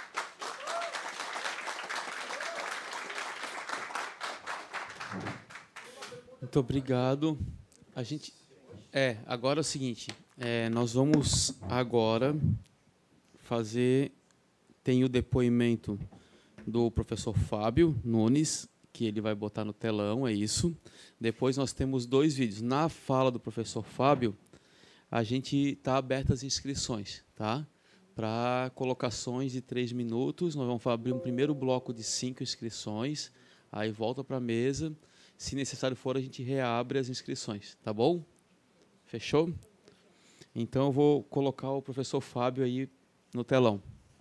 Muito obrigado. Agora é o seguinte, nós vamos agora tem o depoimento do professor Fábio Nunes, que ele vai botar no telão, é isso. Depois nós temos 2 vídeos. Na fala do professor Fábio, a gente está aberto às inscrições, tá? Para colocações de 3 minutos, nós vamos abrir um primeiro bloco de 5 inscrições, aí volta para a mesa. Se necessário for, a gente reabre as inscrições, tá bom? Fechou? Então, eu vou colocar o professor Fábio aí no telão.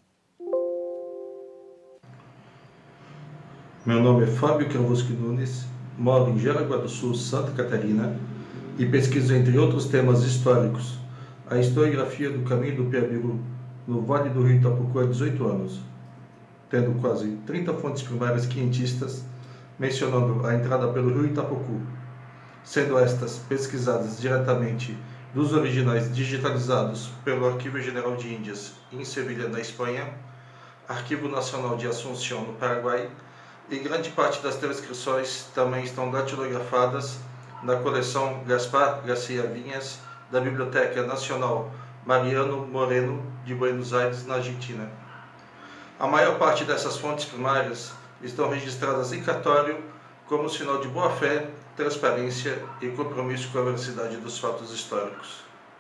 Meu nome é Fábio Kravosky Nunes, moro em Jaraguá do Sul, Santa Catarina, e pesquiso, entre outros temas históricos, a historiografia do caminho do Piabiru no Vale do Rio Itapocu há 18 anos, tendo quase 30 fontes primárias quinhentistas mencionando a entrada pelo Rio Itapocu, sendo estas pesquisadas diretamente dos originais digitalizados pelo Arquivo General de Índias em Sevilha, na Espanha, Arquivo Nacional de Assunção, no Paraguai, e grande parte das transcrições também estão datilografadas na coleção Gaspar Garcia Vinhas, da Biblioteca Nacional Mariano Moreno, de Buenos Aires, na Argentina. A maior parte dessas fontes primárias estão registradas em cartório como sinal de boa-fé, transparência e compromisso com a veracidade dos fatos históricos.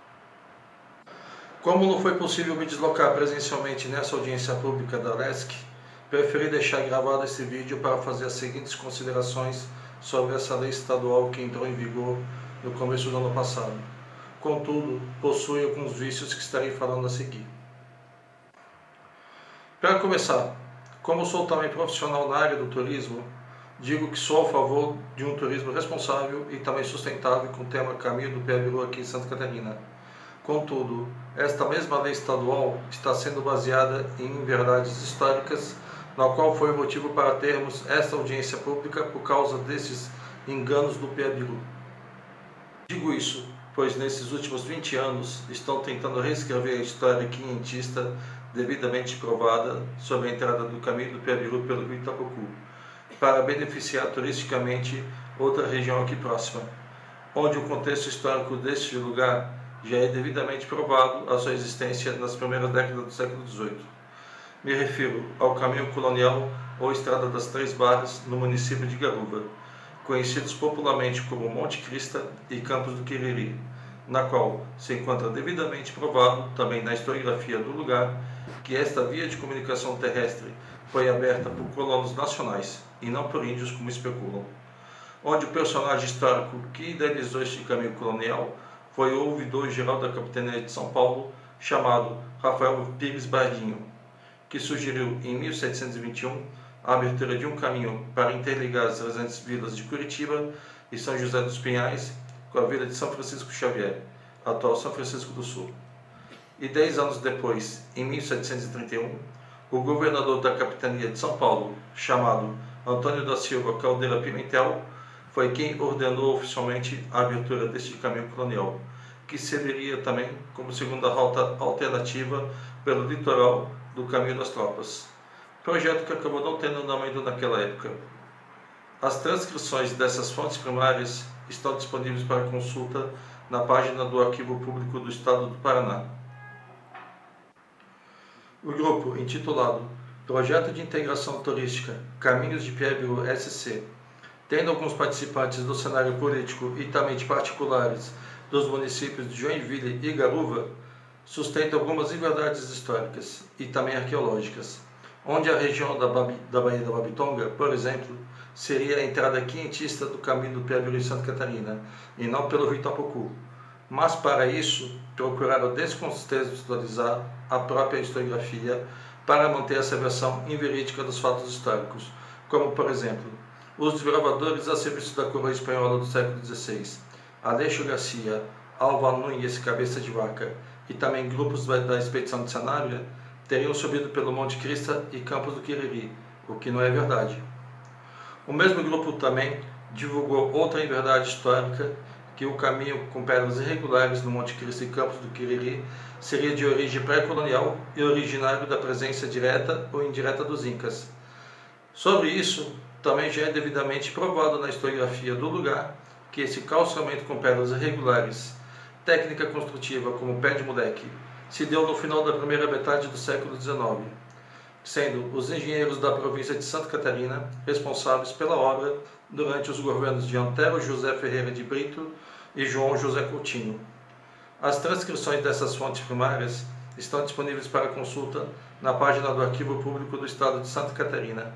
Como não foi possível me deslocar presencialmente nessa audiência pública da LESC, preferi deixar gravado esse vídeo para fazer as seguintes considerações sobre essa lei estadual que entrou em vigor no começo do ano passado. Contudo, possui alguns vícios que estarei falando a seguir. Para começar, como sou também profissional na área do turismo, digo que sou a favor de um turismo responsável e também sustentável com o tema Caminho do Piabiru aqui em Santa Catarina. Contudo, esta mesma lei estadual está sendo baseada em verdades históricas, na qual foi o motivo para termos esta audiência pública por causa desses enganos do Piabiru. Digo isso, pois nesses últimos 20 anos estão tentando reescrever a história quinhentista devidamente provada sobre a entrada do caminho do Piabiru pelo Rio Itapocu, para beneficiar turisticamente outra região aqui próxima, onde o contexto histórico deste lugar já é devidamente provado a sua existência nas primeiras décadas do século XVIII. Me refiro ao caminho colonial ou Estrada das Três Barras, no município de Garuva, conhecidos popularmente como Monte Crista e Campos do Quiriri, na qual se encontra devidamente provado, também na historiografia do lugar, que esta via de comunicação terrestre foi aberta por colonos nacionais e não por índios como especulam, onde o personagem histórico que idealizou este caminho colonial foi o ouvidor-geral da Capitania de São Paulo, chamado Rafael Pires Bardinho, que sugeriu em 1721 a abertura de um caminho para interligar as restantes vilas de Curitiba e São José dos Pinhais com a vila de São Francisco Xavier, atual São Francisco do Sul. E 10 anos depois, em 1731, o governador da Capitania de São Paulo, chamado Antônio da Silva Caldeira Pimentel, foi quem ordenou oficialmente a abertura deste caminho colonial, que serviria também como segunda rota alternativa pelo litoral do Caminho das Tropas, projeto que acabou não tendo andamento naquela época. As transcrições dessas fontes primárias estão disponíveis para consulta na página do Arquivo Público do Estado do Paraná. O grupo, intitulado Projeto de Integração Turística Caminhos de Piabiru SC, tendo alguns participantes do cenário político e também de particulares dos municípios de Joinville e Garuva, sustenta algumas inverdades históricas e também arqueológicas, onde a região da Baía da Babitonga, por exemplo, seria a entrada quinhentista do caminho do Piabiru em Santa Catarina, e não pelo rio Itapocu. Mas, para isso, procuraram descontextualizar a própria historiografia para manter essa versão inverídica dos fatos históricos, como, por exemplo, os desbravadores a serviço da coroa espanhola do século XVI, Aleixo Garcia, Alva Nunes, Cabeça de Vaca, e também grupos da expedição de Sanabria, teriam subido pelo Monte Crista e Campos do Quiriri, o que não é verdade. O mesmo grupo também divulgou outra inverdade histórica, que o caminho com pedras irregulares no Monte Crista e Campos do Quiriri seria de origem pré-colonial e originário da presença direta ou indireta dos Incas. Sobre isso, também já é devidamente provado na historiografia do lugar que esse calçamento com pedras irregulares, técnica construtiva como pé de moleque, se deu no final da primeira metade do século XIX, sendo os engenheiros da província de Santa Catarina responsáveis pela obra durante os governos de Antero José Ferreira de Brito e João José Coutinho. As transcrições dessas fontes primárias estão disponíveis para consulta na página do Arquivo Público do Estado de Santa Catarina.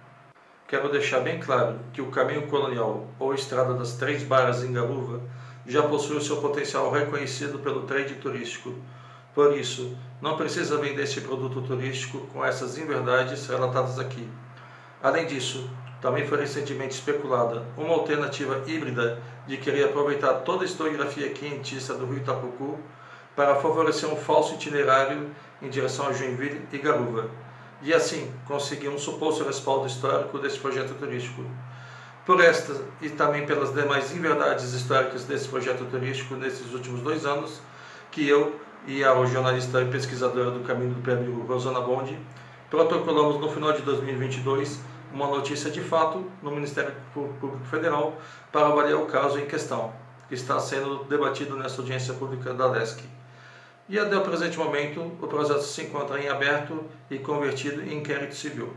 Quero deixar bem claro que o caminho colonial, ou Estrada das Três Barras em Garuva, já possui o seu potencial reconhecido pelo trade turístico. Por isso, não precisa vender esse produto turístico com essas inverdades relatadas aqui. Além disso, também foi recentemente especulada uma alternativa híbrida de querer aproveitar toda a historiografia quinhentista do rio Itapocu para favorecer um falso itinerário em direção a Joinville e Garuva, e assim conseguir um suposto respaldo histórico desse projeto turístico. Por estas e também pelas demais inverdades históricas desse projeto turístico nesses últimos 2 anos, que eu e a jornalista e pesquisadora do Caminho do Piabiru, Rosana Bondi, protocolamos no final de 2022 uma notícia de fato no Ministério Público Federal para avaliar o caso em questão, que está sendo debatido nessa audiência pública da LESC. E até o presente momento, o processo se encontra em aberto e convertido em inquérito civil.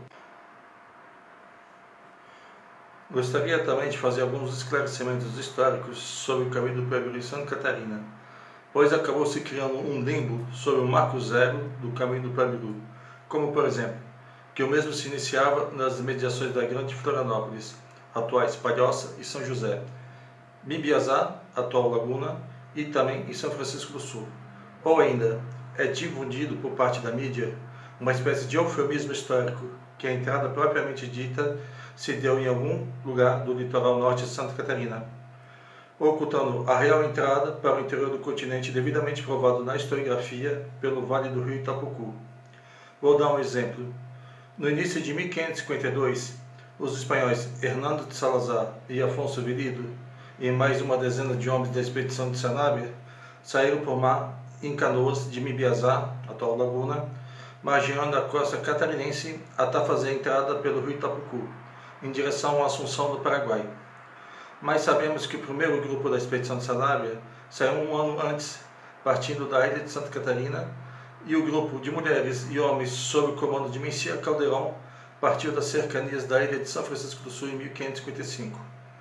Gostaria também de fazer alguns esclarecimentos históricos sobre o Caminho do Piabiru em Santa Catarina, pois acabou se criando um limbo sobre o marco zero do Caminho do Piabiru, como, por exemplo, que o mesmo se iniciava nas imediações da Grande Florianópolis, atuais Palhoça e São José, Mibiazá, atual Laguna, e também em São Francisco do Sul. Ou ainda, é difundido por parte da mídia uma espécie de eufemismo histórico, que a entrada propriamente dita se deu em algum lugar do litoral norte de Santa Catarina, ocultando a real entrada para o interior do continente devidamente provado na historiografia pelo Vale do Rio Itapocu. Vou dar um exemplo. No início de 1552, os espanhóis Hernando de Salazar e Afonso Virido, e mais uma dezena de homens da expedição de Sanabria, saíram por mar em canoas de Mibiazá, atual Laguna, margeando a costa catarinense até fazer a entrada pelo Rio Itapocu, em direção à Assunção do Paraguai. Mas sabemos que o primeiro grupo da expedição de Sanabria saiu 1 ano antes, partindo da ilha de Santa Catarina, e o grupo de mulheres e homens sob o comando de Mencia Caldeirão partiu das cercanias da ilha de São Francisco do Sul em 1555.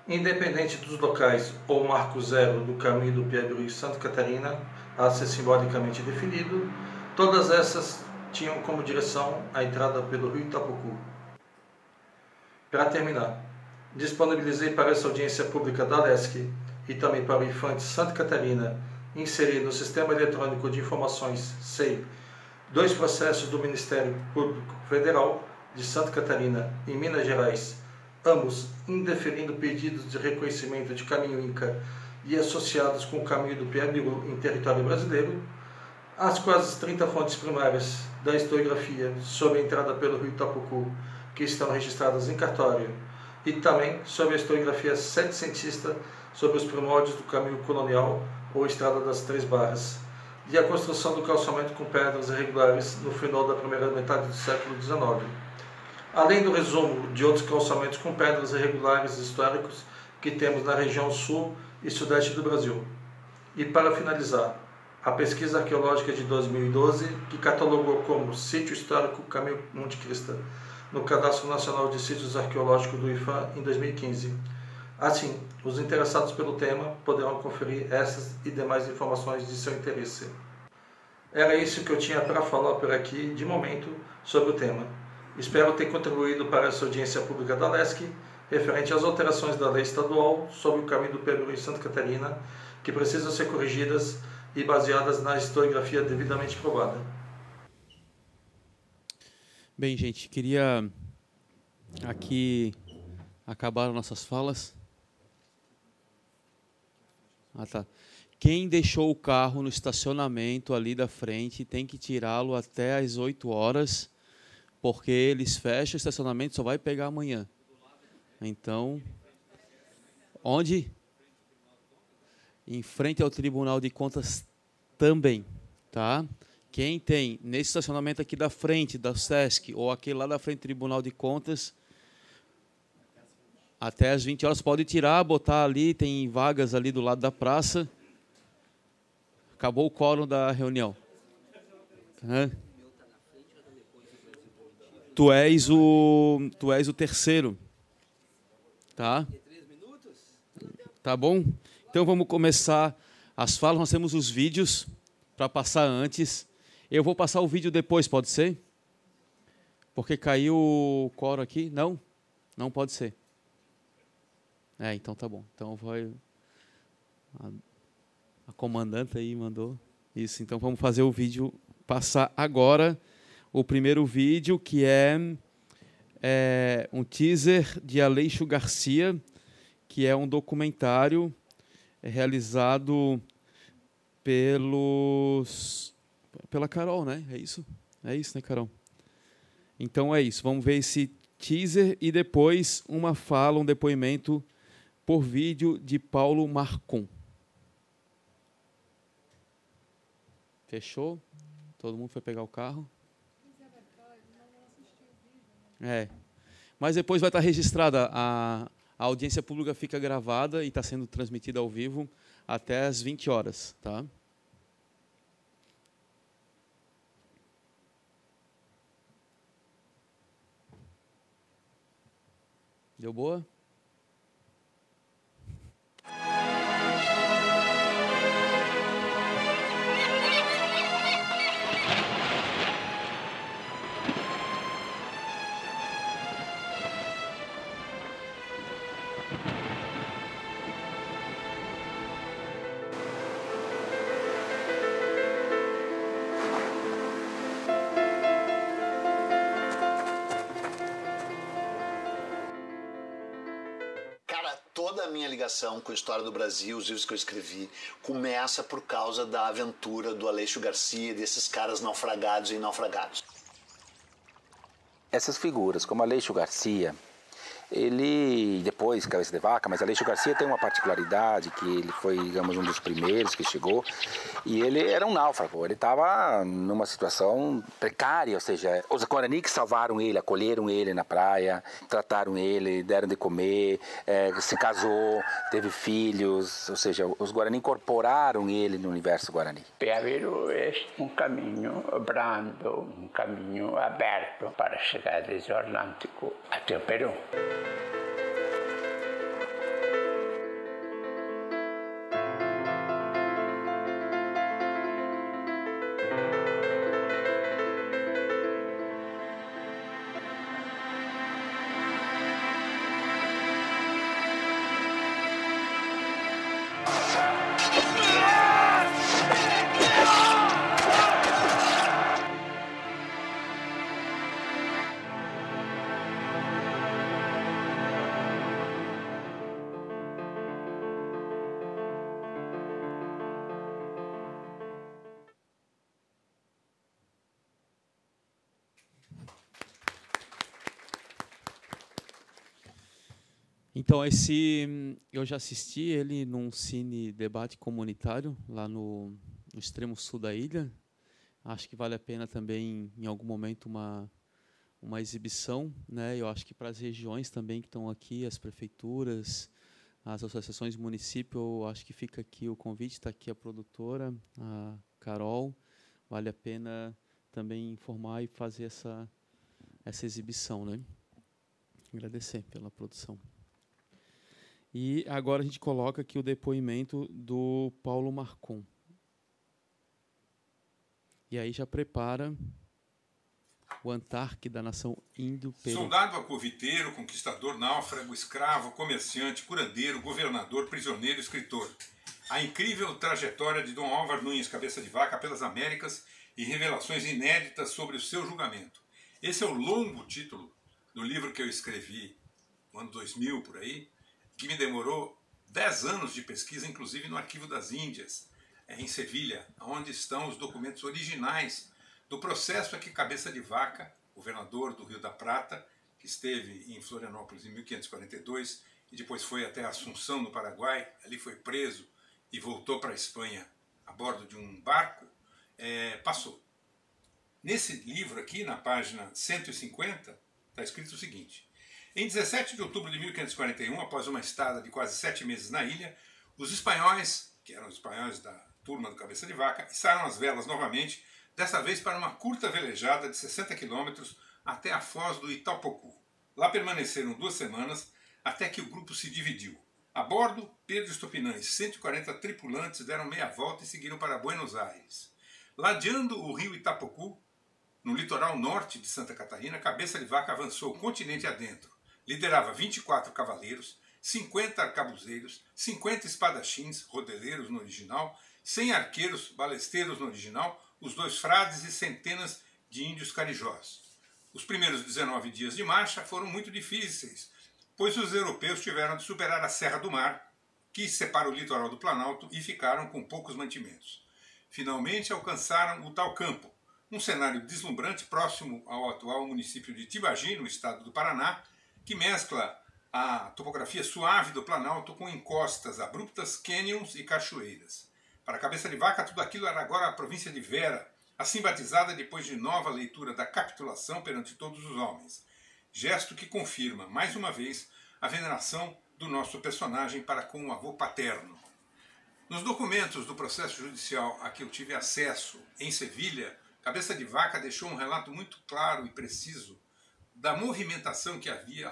Independente dos locais ou marco zero do caminho do Piabiru e Santa Catarina, a ser simbolicamente definido, todas essas tinham como direção a entrada pelo rio Itapucu. Para terminar, disponibilizei para essa audiência pública da LESC e também para o IFANT Santa Catarina inserir no Sistema Eletrônico de Informações, SEI, 2 processos do Ministério Público Federal de Santa Catarina e Minas Gerais, ambos indeferindo pedidos de reconhecimento de caminho Inca e associados com o caminho do Piabiru em território brasileiro, as quase 30 fontes primárias da historiografia sobre a entrada pelo rio Itapucu, que estão registradas em cartório, e também sobre a historiografia setecentista sobre os primórdios do caminho colonial ou Estrada das Três Barras, e a construção do calçamento com pedras irregulares no final da primeira metade do século XIX, além do resumo de outros calçamentos com pedras irregulares históricos que temos na região sul e sudeste do Brasil. E para finalizar, a pesquisa arqueológica de 2012, que catalogou como Sítio Histórico Caminho Monte Crista, no Cadastro Nacional de Sítios Arqueológicos do IFAM em 2015. Assim, os interessados pelo tema poderão conferir essas e demais informações de seu interesse. Era isso que eu tinha para falar por aqui, de momento, sobre o tema. Espero ter contribuído para essa audiência pública da LESC, referente às alterações da lei estadual sobre o caminho do Piabiru em Santa Catarina, que precisam ser corrigidas e baseadas na historiografia devidamente provada. Bem, gente, queria aqui acabar nossas falas. Tá. Quem deixou o carro no estacionamento ali da frente tem que tirá-lo até às 8 horas, porque eles fecham o estacionamento, só vai pegar amanhã. Então, onde? Em frente ao Tribunal de Contas também, tá? Quem tem nesse estacionamento aqui da frente, da SESC, ou aquele lá da frente do Tribunal de Contas, até às 20 horas pode tirar, botar ali, tem vagas ali do lado da praça. Acabou o quórum da reunião. Tu és o terceiro. Tá? Tá bom? Então vamos começar as falas. Nós temos os vídeos para passar antes. Eu vou passar o vídeo depois, pode ser? Porque caiu o quórum aqui? Não? Não pode ser. Então tá bom. Então vai... A comandante aí mandou isso. Então vamos fazer o vídeo, passar agora o primeiro vídeo, que é um teaser de Aleixo Garcia, que é um documentário realizado pela Carol, né? É isso? É isso, né, Carol? Então é isso. Vamos ver esse teaser e depois uma fala, um depoimento por vídeo de Paulo Marcon. Fechou? Todo mundo foi pegar o carro? Mas depois vai estar registrada, a audiência pública fica gravada e está sendo transmitida ao vivo até às 20 horas. Tá? Deu boa? Toda a minha ligação com a história do Brasil, os livros que eu escrevi, começa por causa da aventura do Aleixo Garcia, desses caras naufragados e naufragados. Essas figuras, como Aleixo Garcia, ele, depois Cabeça de Vaca, mas Aleixo Garcia tem uma particularidade, que ele foi, digamos, um dos primeiros que chegou, e ele era um náufrago, ele estava numa situação precária, ou seja, os Guarani que salvaram ele, acolheram ele na praia, trataram ele, deram de comer, se casou, teve filhos, ou seja, os Guarani incorporaram ele no universo Guarani. Piabiru é um caminho brando, um caminho aberto para chegar desde o Atlântico até o Peru. Então, eu já assisti ele num cine debate comunitário, lá no extremo sul da ilha. Acho que vale a pena também, em algum momento, uma exibição, né? Eu acho que para as regiões também que estão aqui, as prefeituras, as associações de município, eu acho que fica aqui o convite, está aqui a produtora, a Carol. Vale a pena também informar e fazer essa exibição, né? Agradecer pela produção. E agora a gente coloca aqui o depoimento do Paulo Marcon. E aí já prepara o Antarque da nação Indo-Peru. Soldado acoviteiro, conquistador, náufrago, escravo, comerciante, curandeiro, governador, prisioneiro, escritor. A incrível trajetória de Dom Álvaro Nunes Cabeça de Vaca pelas Américas e revelações inéditas sobre o seu julgamento. Esse é o longo título do livro que eu escrevi no ano 2000, por aí, que me demorou 10 anos de pesquisa, inclusive no Arquivo das Índias, em Sevilha, onde estão os documentos originais do processo a que Cabeça de Vaca, governador do Rio da Prata, que esteve em Florianópolis em 1542 e depois foi até Assunção, no Paraguai, ali foi preso e voltou para a Espanha a bordo de um barco, passou. Nesse livro aqui, na página 150, está escrito o seguinte: em 17 de outubro de 1541, após uma estada de quase 7 meses na ilha, os espanhóis, que eram os espanhóis da turma do Cabeça de Vaca, içaram as velas novamente, dessa vez para uma curta velejada de 60 quilômetros até a foz do Itapocu. Lá permaneceram 2 semanas, até que o grupo se dividiu. A bordo, Pedro Estopinã e 140 tripulantes deram meia volta e seguiram para Buenos Aires. Ladeando o rio Itapocu, no litoral norte de Santa Catarina, Cabeça de Vaca avançou o continente adentro. Liderava 24 cavaleiros, 50 arcabuzeiros, 50 espadachins, rodeleiros no original, 100 arqueiros, balesteiros no original, os 2 frades e centenas de índios carijós. Os primeiros 19 dias de marcha foram muito difíceis, pois os europeus tiveram de superar a Serra do Mar, que separa o litoral do Planalto, e ficaram com poucos mantimentos. Finalmente alcançaram o Tal Campo, um cenário deslumbrante próximo ao atual município de Tibagi, no estado do Paraná, que mescla a topografia suave do Planalto com encostas abruptas, cânions e cachoeiras. Para Cabeça de Vaca, tudo aquilo era agora a província de Vera, assim batizada depois de nova leitura da capitulação perante todos os homens. Gesto que confirma, mais uma vez, a veneração do nosso personagem para com o avô paterno. Nos documentos do processo judicial a que eu tive acesso em Sevilha, Cabeça de Vaca deixou um relato muito claro e preciso da movimentação que havia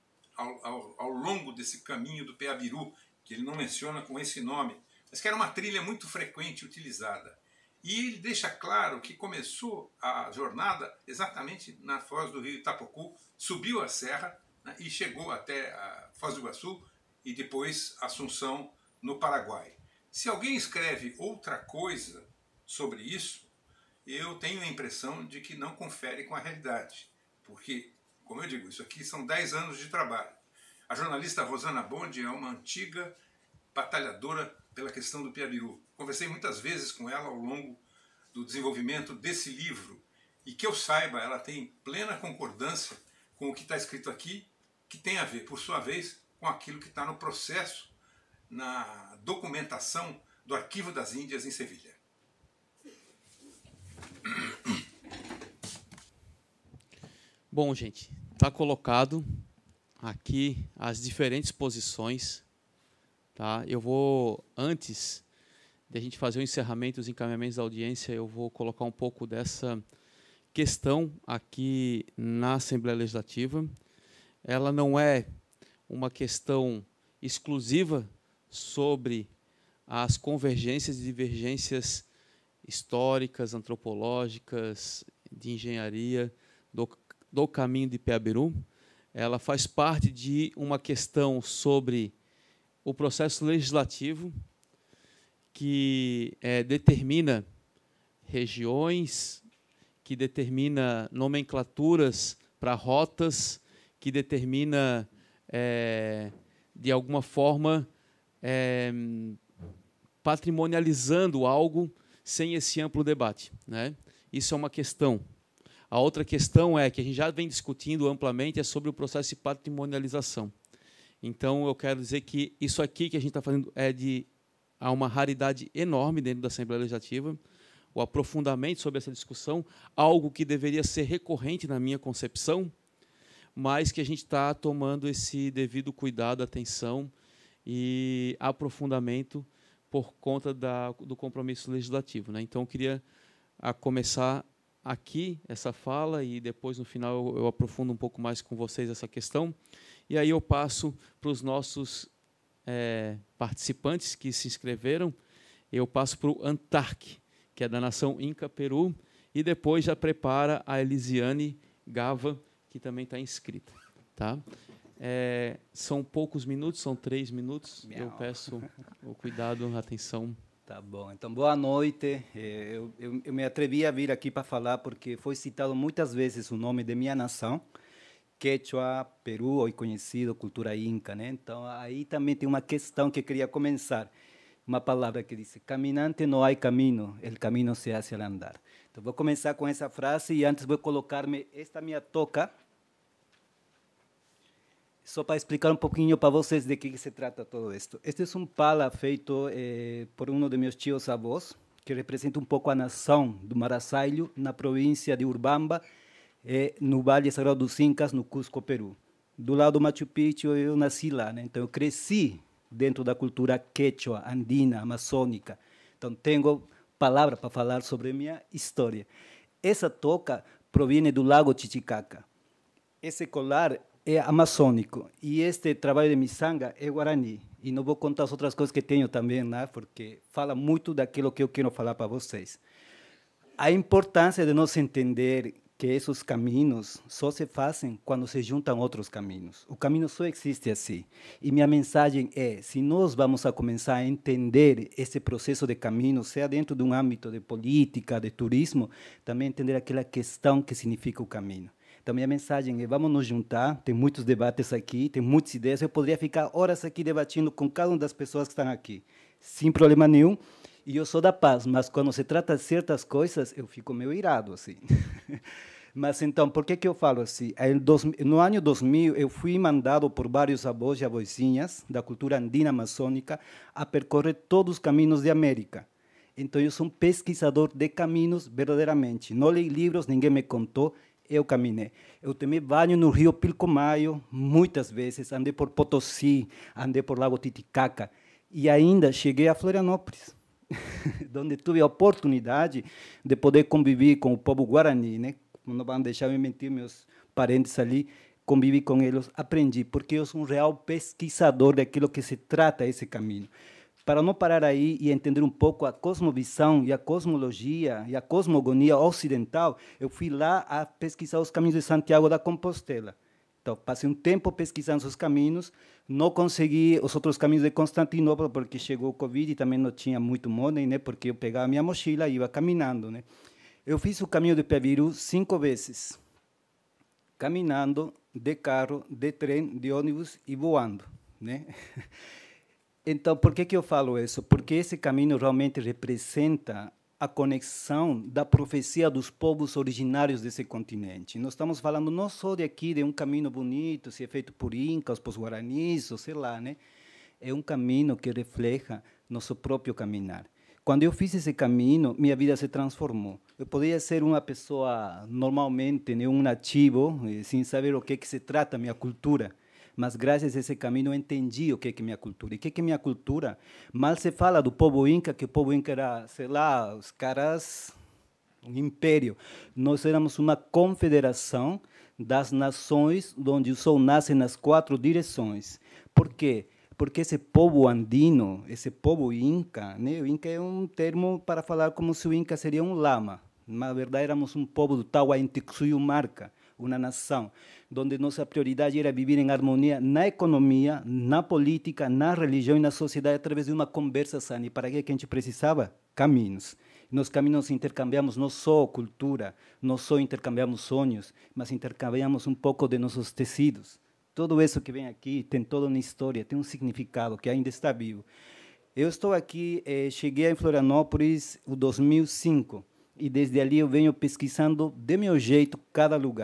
ao longo desse caminho do Peabiru, que ele não menciona com esse nome, mas que era uma trilha muito frequente utilizada. E ele deixa claro que começou a jornada exatamente na foz do rio Itapocu, subiu a serra, né, e chegou até a Foz do Iguaçu e depois Assunção, no Paraguai. Se alguém escreve outra coisa sobre isso, eu tenho a impressão de que não confere com a realidade, porque, como eu digo, isso aqui são 10 anos de trabalho. A jornalista Rosana Bonde é uma antiga batalhadora pela questão do Peabiru. Conversei muitas vezes com ela ao longo do desenvolvimento desse livro, e que eu saiba, ela tem plena concordância com o que está escrito aqui, que tem a ver, por sua vez, com aquilo que está no processo, na documentação do Arquivo das Índias em Sevilha. Bom, gente, está colocado aqui as diferentes posições. Tá? Eu vou, antes de a gente fazer o encerramento, os encaminhamentos da audiência, eu vou colocar um pouco dessa questão aqui na Assembleia Legislativa. Ela não é uma questão exclusiva sobre as convergências e divergências históricas, antropológicas, de engenharia do caminho de Peabiru. Ela faz parte de uma questão sobre o processo legislativo que determina regiões, que determina nomenclaturas para rotas, que determina, de alguma forma, patrimonializando algo sem esse amplo debate, né? Isso é uma questão. A outra questão que a gente já vem discutindo amplamente, é sobre o processo de patrimonialização. Então, eu quero dizer que isso aqui que a gente está fazendo há uma raridade enorme dentro da Assembleia Legislativa, o aprofundamento sobre essa discussão, algo que deveria ser recorrente na minha concepção, mas que a gente está tomando esse devido cuidado, atenção e aprofundamento por conta do compromisso legislativo, né? Então, eu queria começar aqui essa fala e depois, no final, eu aprofundo um pouco mais com vocês essa questão. E aí eu passo para os nossos participantes que se inscreveram. Eu passo para o Antarque, que é da nação Inca Peru, e depois já prepara a Elisiane Gava, que também está inscrita. Tá? São poucos minutos, são 3 minutos. Eu peço o cuidado, a atenção. Tá bom. Então, boa noite. Eu me atrevi a vir aqui para falar porque foi citado muitas vezes o nome de minha nação, Quechua, Peru, hoje conhecido, cultura inca, né? Então, aí também tem uma questão que eu queria começar. Uma palavra que diz, caminante não há caminho, o caminho se hace al andar. Então, vou começar com essa frase e antes vou colocar-me esta minha toca, só para explicar um pouquinho para vocês de que se trata todo isto. Este é um pala feito por um de meus tios avós, que representa um pouco a nação do Marasailho, na província de Urbamba, no Vale Sagrado dos Incas, no Cusco, Peru. Do lado do Machu Picchu, eu nasci lá, né? Então eu cresci dentro da cultura quechua, andina, amazônica. Então tenho palavra para falar sobre a minha história. Essa toca provém do Lago Titicaca. Esse colar é amazônico e este trabalho de miçanga é guarani. E não vou contar as outras coisas que tenho também, né? Porque fala muito daquilo que eu quero falar para vocês. A importância de nós entender que esses caminhos só se fazem quando se juntam outros caminhos. O caminho só existe assim. E minha mensagem é, se nós vamos a começar a entender esse processo de caminho, seja dentro de um âmbito de política, de turismo, também entender aquela questão que significa o caminho. Então, minha mensagem é, vamos nos juntar, tem muitos debates aqui, tem muitas ideias, eu poderia ficar horas aqui debatendo com cada uma das pessoas que estão aqui, sem problema nenhum, e eu sou da paz, mas quando se trata de certas coisas, eu fico meio irado, assim. Mas, então, por que eu falo assim? No ano 2000, eu fui mandado por vários avós e avózinhas da cultura andina amazônica a percorrer todos os caminhos de América. Então, eu sou um pesquisador de caminhos verdadeiramente. Não li livros, ninguém me contou, eu caminhei. Eu tomei banho no rio Pilcomayo muitas vezes, andei por Potosí, andei por Lago Titicaca e ainda cheguei a Florianópolis, onde tive a oportunidade de poder conviver com o povo guarani, né? Não vão deixar me mentir, meus parentes ali, convivi com eles, aprendi, porque eu sou um real pesquisador daquilo que se trata esse caminho. Para não parar aí e entender um pouco a cosmovisão e a cosmologia e a cosmogonia ocidental, eu fui lá a pesquisar os caminhos de Santiago da Compostela. Então, passei um tempo pesquisando os caminhos, não consegui os outros caminhos de Constantinopla, porque chegou o Covid e também não tinha muito money, né, porque eu pegava a minha mochila e ia caminhando, né. Eu fiz o caminho de Piabiru 5 vezes, caminhando, de carro, de trem, de ônibus e voando, né. Então, por que eu falo isso? Porque esse caminho realmente representa a conexão da profecia dos povos originários desse continente. Nós estamos falando não só de aqui, de um caminho bonito, se é feito por incas, por guaranis, ou sei lá, né? É um caminho que refleja nosso próprio caminhar. Quando eu fiz esse caminho, minha vida se transformou. Eu poderia ser uma pessoa normalmente, né, um nativo, sem saber o que se trata a minha cultura. Mas graças a esse caminho eu entendi o que é minha cultura. E o que é minha cultura? Mal se fala do povo inca, que o povo inca era, sei lá, os caras, um império. Nós éramos uma confederação das nações onde o sol nasce nas 4 direções. Por quê? Porque esse povo andino, esse povo inca, né? O inca é um termo para falar como se o inca seria um lama. Na verdade, éramos um povo do Tahuantinsuyo-Marca, uma nação, onde nossa prioridade era viver em harmonia na economia, na política, na religião e na sociedade através de uma conversa sã. E para que a gente precisava? Caminhos. Nos caminhos intercambiamos não só cultura, não só intercambiamos sonhos, mas intercambiamos um pouco de nossos tecidos. Tudo isso que vem aqui tem toda uma história, tem um significado que ainda está vivo. Eu estou aqui, cheguei em Florianópolis em 2005, e desde ali eu venho pesquisando de meu jeito cada lugar.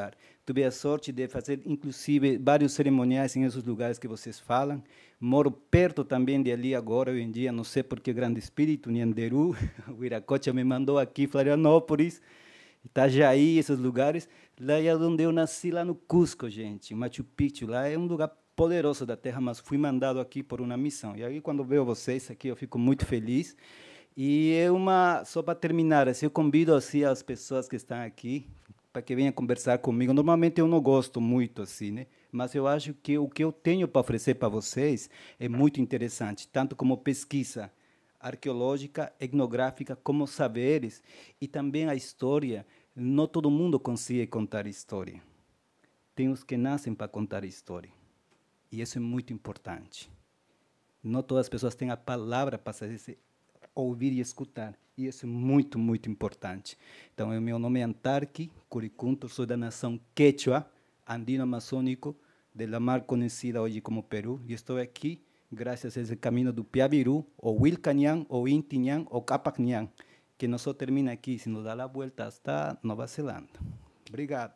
tive a sorte de fazer, inclusive, vários cerimoniais em esses lugares que vocês falam. Moro perto também de ali agora, hoje em dia, não sei por que Grande Espírito, Nhanderu, o Viracocha me mandou aqui, Florianópolis, Itajaí, esses lugares. Lá é onde eu nasci, lá no Cusco, gente, Machu Picchu. Lá é um lugar poderoso da Terra, mas fui mandado aqui por uma missão. E aí, quando vejo vocês aqui, eu fico muito feliz. E é só para terminar, assim, eu convido assim, as pessoas que estão aqui para que venham conversar comigo. Normalmente eu não gosto muito, assim, né? Mas eu acho que o que eu tenho para oferecer para vocês é muito interessante, tanto como pesquisa arqueológica, etnográfica, como saberes, e também a história. Não todo mundo consegue contar história. Tem os que nascem para contar história. E isso é muito importante. Não todas as pessoas têm a palavra para ouvir e escutar. E isso é muito, muito importante. Então, meu nome é Antarqui Curicunto, sou da nação Quechua, andino-amazônico, da mar conhecida hoje como Peru, e estou aqui graças a esse caminho do Piabiru, ou Wilcanyan, ou Intinyan, ou Capacnyan, que não só termina aqui, sino dá a volta hasta Nova Zelândia. Obrigado.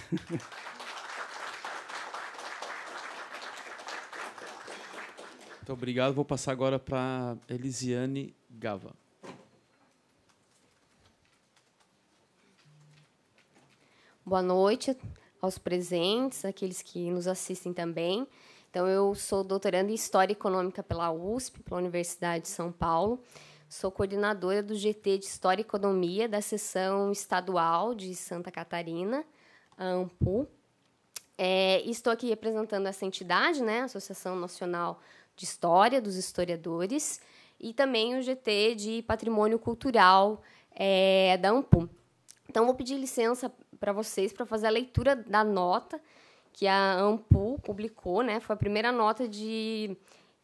Muito obrigado. Vou passar agora para Elisiane Gava. Boa noite aos presentes, aqueles que nos assistem também. Então, eu sou doutoranda em História Econômica pela USP, pela Universidade de São Paulo. Sou coordenadora do GT de História e Economia da seção estadual de Santa Catarina, a AMPU. Estou aqui representando essa entidade, né, a Associação Nacional de História dos Historiadores, e também o GT de Patrimônio Cultural da AMPU. Então, vou pedir licença para vocês para fazer a leitura da nota que a AMPU publicou, né? Foi a primeira nota de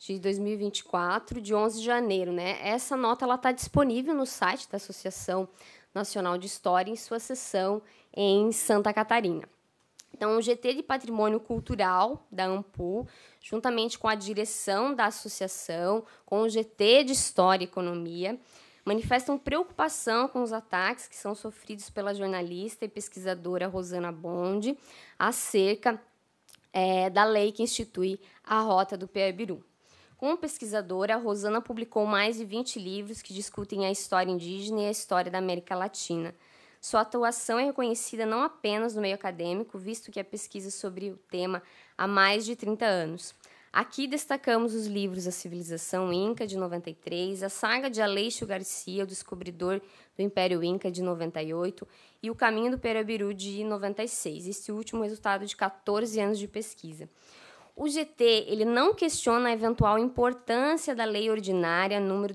2024, de 11 de janeiro. Né? Essa nota está disponível no site da Associação Nacional de História, em sua seção em Santa Catarina. Então, o GT de Patrimônio Cultural da AMPU, juntamente com a direção da associação, com o GT de História e Economia, manifestam preocupação com os ataques que são sofridos pela jornalista e pesquisadora Rosana Bonde acerca da lei que institui a Rota do Piabiru. Como pesquisadora, a Rosana publicou mais de 20 livros que discutem a história indígena e a história da América Latina. Sua atuação é reconhecida não apenas no meio acadêmico, visto que a pesquisa sobre o tema há mais de 30 anos. Aqui destacamos os livros A Civilização Inca, de 93, a saga de Aleixo Garcia, o descobridor do Império Inca, de 98, e O Caminho do Piabiru, de 96, este último resultado de 14 anos de pesquisa. O GT ele não questiona a eventual importância da Lei Ordinária número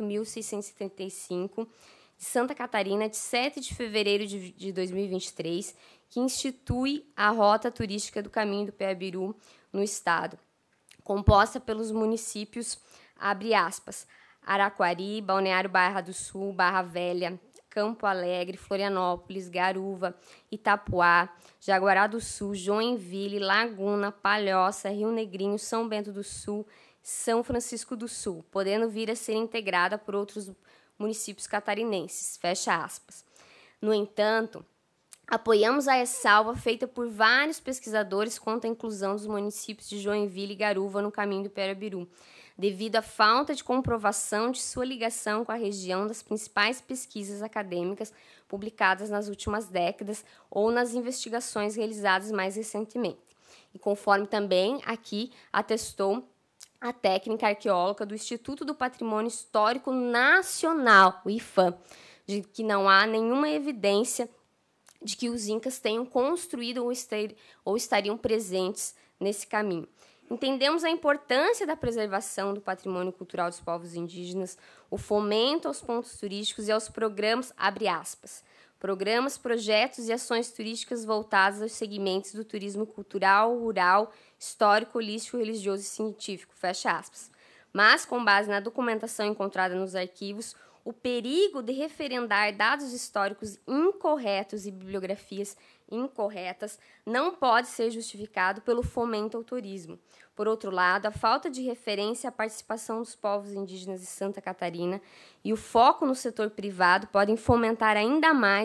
18.675, de Santa Catarina, de 7 de fevereiro de 2023, que institui a Rota Turística do Caminho do Piabiru no Estado, composta pelos municípios, abre aspas, Araquari, Balneário Barra do Sul, Barra Velha, Campo Alegre, Florianópolis, Garuva, Itapuá, Jaguará do Sul, Joinville, Laguna, Palhoça, Rio Negrinho, São Bento do Sul, São Francisco do Sul, podendo vir a ser integrada por outros municípios catarinenses, fecha aspas. No entanto, apoiamos a ressalva feita por vários pesquisadores quanto à inclusão dos municípios de Joinville e Garuva no Caminho do Piabiru, devido à falta de comprovação de sua ligação com a região das principais pesquisas acadêmicas publicadas nas últimas décadas ou nas investigações realizadas mais recentemente. E conforme também aqui atestou a técnica arqueóloga do Instituto do Patrimônio Histórico Nacional, o IFAM, de que não há nenhuma evidência de que os incas tenham construído ou estariam presentes nesse caminho. Entendemos a importância da preservação do patrimônio cultural dos povos indígenas, o fomento aos pontos turísticos e aos programas, abre aspas, programas, projetos e ações turísticas voltadas aos segmentos do turismo cultural, rural, histórico, holístico, religioso e científico, fecha aspas. Mas, com base na documentação encontrada nos arquivos, o perigo de referendar dados históricos incorretos e bibliografias incorretas não pode ser justificado pelo fomento ao turismo. Por outro lado, a falta de referência à participação dos povos indígenas de Santa Catarina e o foco no setor privado podem fomentar ainda mais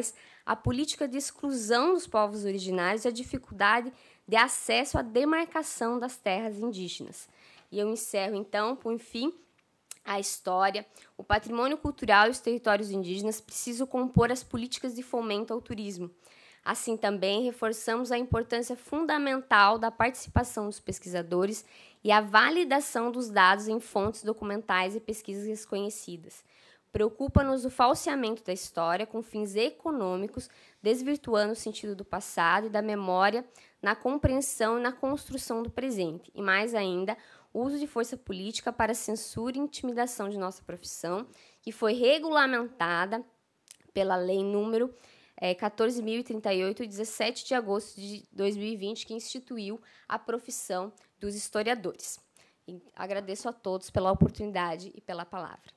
a política de exclusão dos povos originários e a dificuldade de acesso à demarcação das terras indígenas. E eu encerro, então, por fim, a história. O patrimônio cultural e os territórios indígenas precisam compor as políticas de fomento ao turismo. Assim, também reforçamos a importância fundamental da participação dos pesquisadores e a validação dos dados em fontes documentais e pesquisas conhecidas. Preocupa-nos o falseamento da história com fins econômicos, desvirtuando o sentido do passado e da memória na compreensão e na construção do presente. E, mais ainda, o uso de força política para censura e intimidação de nossa profissão, que foi regulamentada pela Lei número 14.038, 17 de agosto de 2020, que instituiu a profissão dos historiadores. E agradeço a todos pela oportunidade e pela palavra.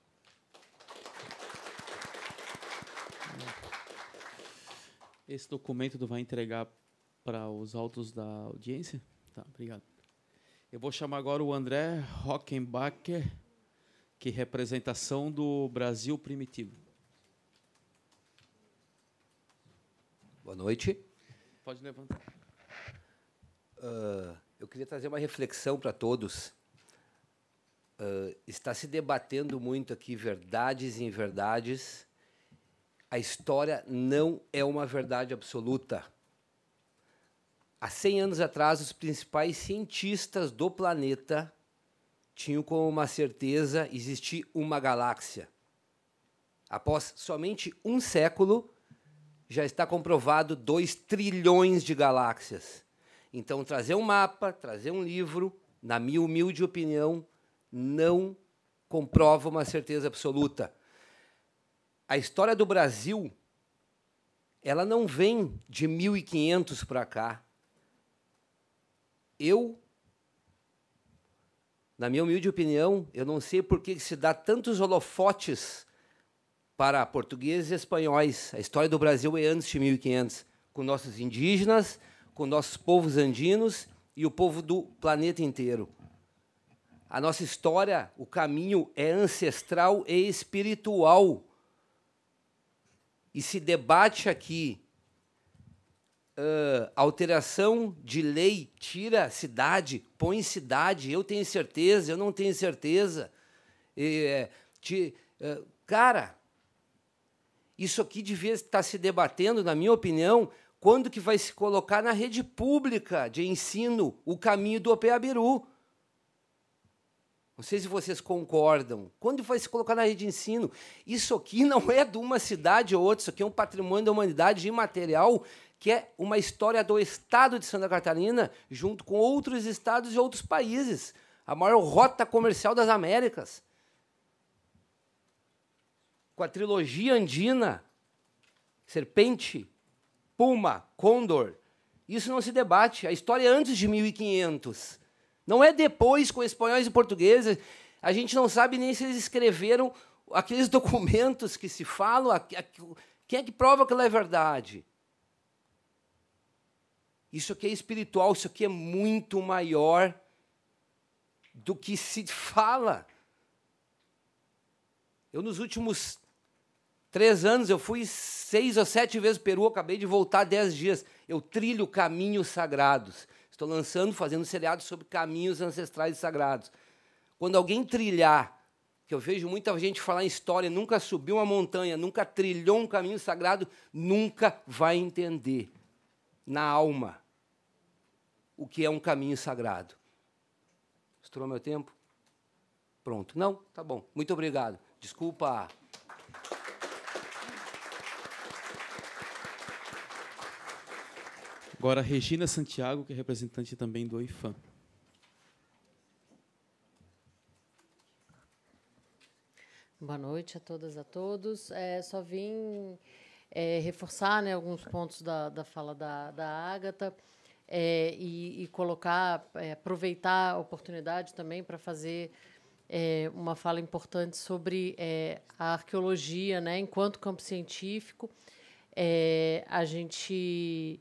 Esse documento tu vai entregar para os autos da audiência? Tá, obrigado. Eu vou chamar agora o André Rockenbacher, que é representação do Brasil Primitivo. Boa noite. Pode levantar. Eu queria trazer uma reflexão para todos. Está se debatendo muito aqui verdades e inverdades. A história não é uma verdade absoluta. Há 100 anos atrás, os principais cientistas do planeta tinham como uma certeza existir uma galáxia. Após somente um século, já está comprovado 2 trilhões de galáxias. Então, trazer um mapa, trazer um livro, na minha humilde opinião, não comprova uma certeza absoluta. A história do Brasil, ela não vem de 1500 para cá. Na minha humilde opinião, eu não sei por que se dá tantos holofotes para portugueses e espanhóis. A história do Brasil é antes de 1500, com nossos indígenas, com nossos povos andinos e o povo do planeta inteiro. A nossa história, o caminho é ancestral e espiritual. E se debate aqui alteração de lei, tira cidade, põe cidade, eu tenho certeza, eu não tenho certeza. Cara, isso aqui devia estar se debatendo, na minha opinião, quando que vai se colocar na rede pública de ensino o caminho do Opeabiru. Não sei se vocês concordam. Quando vai se colocar na rede de ensino? Isso aqui não é de uma cidade ou outra, isso aqui é um patrimônio da humanidade imaterial, que é uma história do estado de Santa Catarina, junto com outros estados e outros países. A maior rota comercial das Américas. Com a trilogia andina, Serpente, Puma, Condor. Isso não se debate. A história é antes de 1500. Não é depois com espanhóis e portugueses. A gente não sabe nem se eles escreveram aqueles documentos que se falam. Quem é que prova que ela é verdade? Isso aqui é espiritual, isso aqui é muito maior do que se fala. Eu, nos últimos 3 anos, eu fui 6 ou 7 vezes ao Peru, acabei de voltar 10 dias. Eu trilho caminhos sagrados. Estou fazendo um seriado sobre caminhos ancestrais e sagrados. Quando alguém trilhar, que eu vejo muita gente falar em história, nunca subiu uma montanha, nunca trilhou um caminho sagrado, nunca vai entender na alma o que é um caminho sagrado. Estourou meu tempo? Pronto. Não? Tá bom. Muito obrigado. Desculpa. Agora, Regina Santiago, que é representante também do IFAM. Boa noite a todas e a todos. Só vim reforçar, né, alguns pontos da fala da Ágata e colocar, aproveitar a oportunidade também para fazer uma fala importante sobre a arqueologia, né, enquanto campo científico. A gente...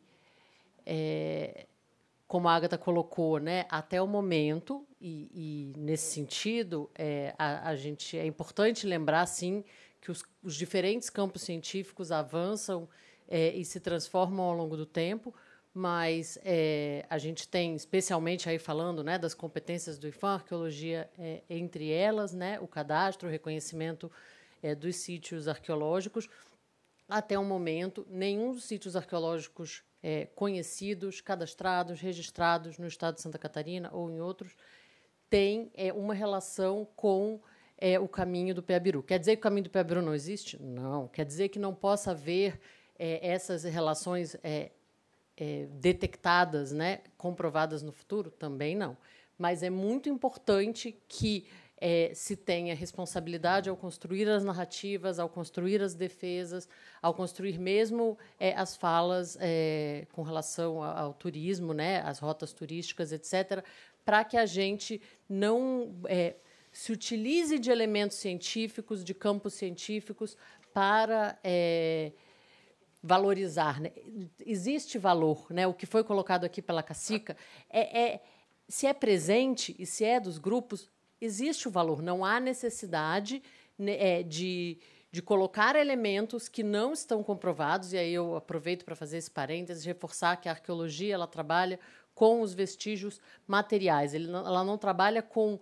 como a Ágata colocou, né, até o momento, e nesse sentido, a gente, é importante lembrar, sim, que os diferentes campos científicos avançam e se transformam ao longo do tempo, mas a gente tem, especialmente aí falando, né, das competências do IPHAN, arqueologia entre elas, né, o cadastro, o reconhecimento dos sítios arqueológicos. Até o momento, nenhum dos sítios arqueológicos conhecidos, cadastrados, registrados no estado de Santa Catarina ou em outros, tem uma relação com o caminho do Peabiru. Quer dizer que o caminho do Peabiru não existe? Não. Quer dizer que não possa haver essas relações detectadas, né, comprovadas no futuro? Também não. Mas é muito importante que se tenha responsabilidade ao construir as narrativas, ao construir as defesas, ao construir mesmo as falas com relação ao turismo, né, as rotas turísticas, etc., para que a gente não se utilize de elementos científicos, de campos científicos, para valorizar. Né? Existe valor, né? O que foi colocado aqui pela Cacica, se é presente e se é dos grupos, existe o valor. Não há necessidade, né, de colocar elementos que não estão comprovados, e aí eu aproveito para fazer esse parênteses, reforçar que a arqueologia ela trabalha com os vestígios materiais. Ela não trabalha com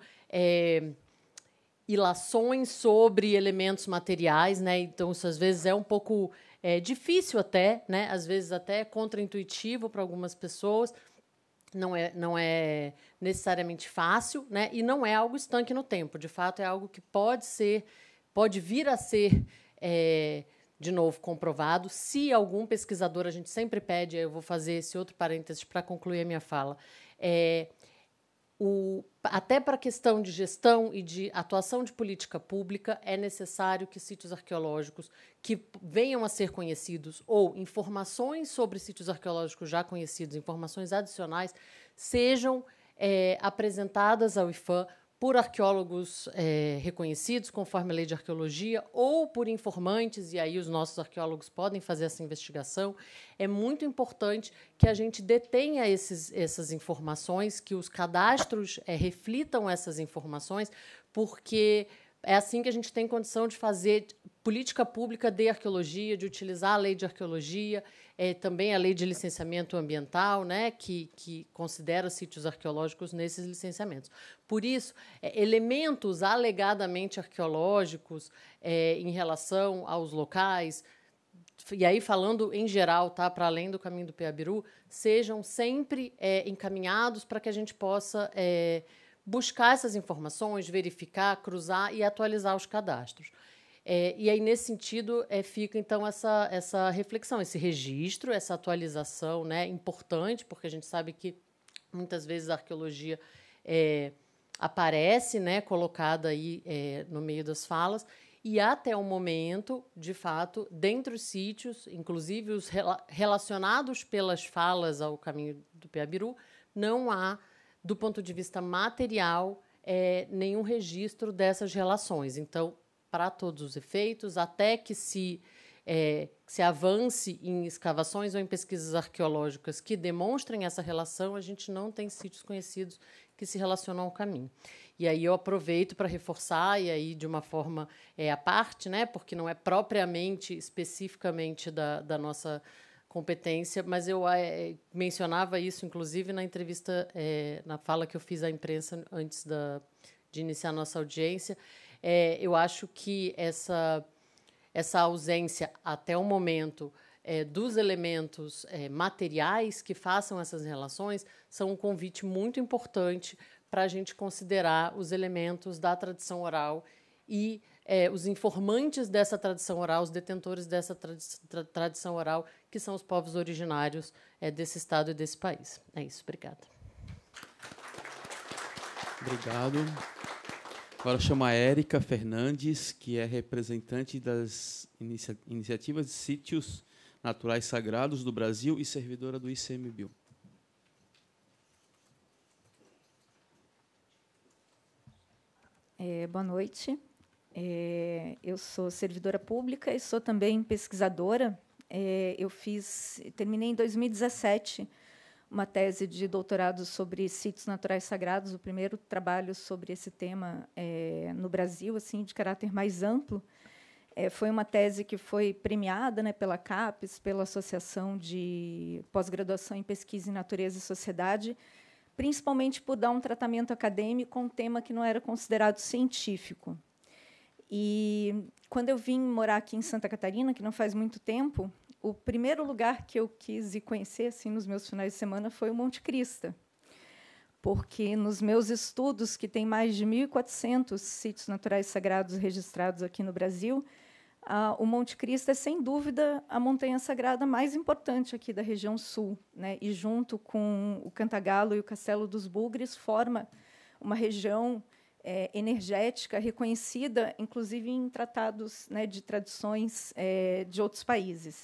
ilações sobre elementos materiais, né? Então, isso às vezes é um pouco difícil até, né? Às vezes até contraintuitivo para algumas pessoas. Não é necessariamente fácil, né? E não é algo estanque no tempo. De fato, é algo que pode vir a ser, de novo, comprovado. Se algum pesquisador, a gente sempre pede, eu vou fazer esse outro parênteses para concluir a minha fala, até para a questão de gestão e de atuação de política pública, é necessário que sítios arqueológicos que venham a ser conhecidos ou informações sobre sítios arqueológicos já conhecidos, informações adicionais, sejam apresentadas ao IPHAN por arqueólogos reconhecidos, conforme a lei de arqueologia, ou por informantes, e aí os nossos arqueólogos podem fazer essa investigação. É muito importante que a gente detenha essas informações, que os cadastros reflitam essas informações, porque é assim que a gente tem condição de fazer política pública de arqueologia, de utilizar a lei de arqueologia, também a lei de licenciamento ambiental, né, que considera sítios arqueológicos nesses licenciamentos. Por isso, elementos alegadamente arqueológicos em relação aos locais, e aí falando em geral, tá, para além do caminho do Peabiru, sejam sempre encaminhados para que a gente possa buscar essas informações, verificar, cruzar e atualizar os cadastros. E aí, nesse sentido, fica, então, essa reflexão, esse registro, essa atualização, né, importante, porque a gente sabe que, muitas vezes, a arqueologia aparece, né, colocada aí no meio das falas, e, até o momento, de fato, dentre os sítios, inclusive os relacionados pelas falas ao caminho do Peabiru, não há, do ponto de vista material, nenhum registro dessas relações. Então, para todos os efeitos, até que se avance em escavações ou em pesquisas arqueológicas que demonstrem essa relação, a gente não tem sítios conhecidos que se relacionam ao caminho. E aí eu aproveito para reforçar, e aí de uma forma à parte, né, porque não é propriamente, especificamente da nossa competência, mas eu mencionava isso, inclusive, na entrevista, na fala que eu fiz à imprensa antes de iniciar a nossa audiência. Eu acho que essa ausência, até o momento, dos elementos materiais que façam essas relações são um convite muito importante para a gente considerar os elementos da tradição oral e os informantes dessa tradição oral, os detentores dessa tradição oral, que são os povos originários desse estado e desse país. É isso, obrigada. Obrigado. Agora chamo a Érica Fernandes, que é representante das iniciativas de sítios naturais sagrados do Brasil e servidora do ICMBio. Boa noite. Eu sou servidora pública e sou também pesquisadora. Terminei em 2017 uma tese de doutorado sobre sítios naturais sagrados, o primeiro trabalho sobre esse tema no Brasil, assim, de caráter mais amplo. Foi uma tese que foi premiada, né, pela CAPES, pela Associação de Pós-Graduação em Pesquisa em Natureza e Sociedade, principalmente por dar um tratamento acadêmico a um tema que não era considerado científico. E, quando eu vim morar aqui em Santa Catarina, que não faz muito tempo, o primeiro lugar que eu quis ir conhecer assim, nos meus finais de semana foi o Monte Crista, porque, nos meus estudos, que tem mais de 1.400 sítios naturais sagrados registrados aqui no Brasil, o Monte Crista é, sem dúvida, a montanha sagrada mais importante aqui da região sul, né? E, junto com o Cantagalo e o Castelo dos Bugres, forma uma região energética reconhecida, inclusive em tratados, né, de tradições de outros países.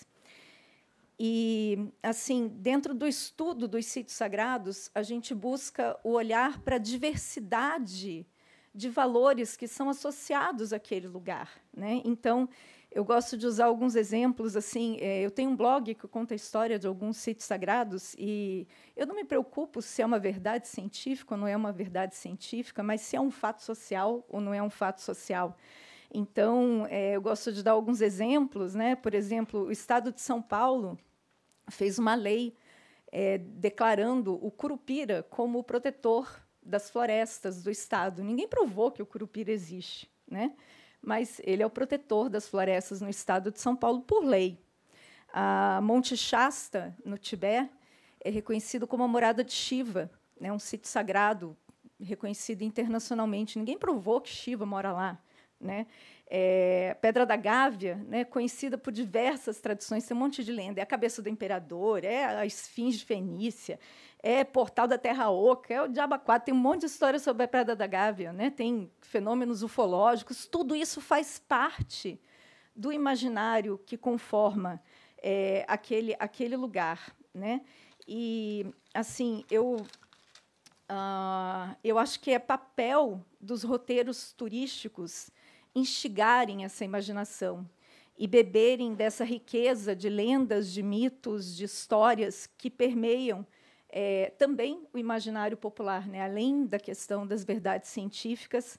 E, assim, dentro do estudo dos sítios sagrados, a gente busca o olhar para a diversidade de valores que são associados àquele lugar, né? Então, eu gosto de usar alguns exemplos. Assim, eu tenho um blog que conta a história de alguns sítios sagrados, e eu não me preocupo se é uma verdade científica ou não é uma verdade científica, mas se é um fato social ou não é um fato social. Então, eu gosto de dar alguns exemplos, né? Por exemplo, o Estado de São Paulo fez uma lei declarando o curupira como o protetor das florestas do Estado. Ninguém provou que o curupira existe, né? Mas ele é o protetor das florestas no Estado de São Paulo por lei. A Monte Shasta, no Tibete, é reconhecido como a morada de Shiva, né? Um sítio sagrado reconhecido internacionalmente. Ninguém provou que Shiva mora lá, né? Pedra da Gávea, né, conhecida por diversas tradições, tem um monte de lenda. É a cabeça do imperador, é a esfinge de Fenícia, é Portal da Terra Oca, é o Diabo 4. Tem um monte de história sobre a Pedra da Gávea, né? Tem fenômenos ufológicos. Tudo isso faz parte do imaginário que conforma aquele lugar, né? E, assim, eu acho que é papel dos roteiros turísticos instigarem essa imaginação e beberem dessa riqueza de lendas, de mitos, de histórias que permeiam também o imaginário popular, né? Além da questão das verdades científicas,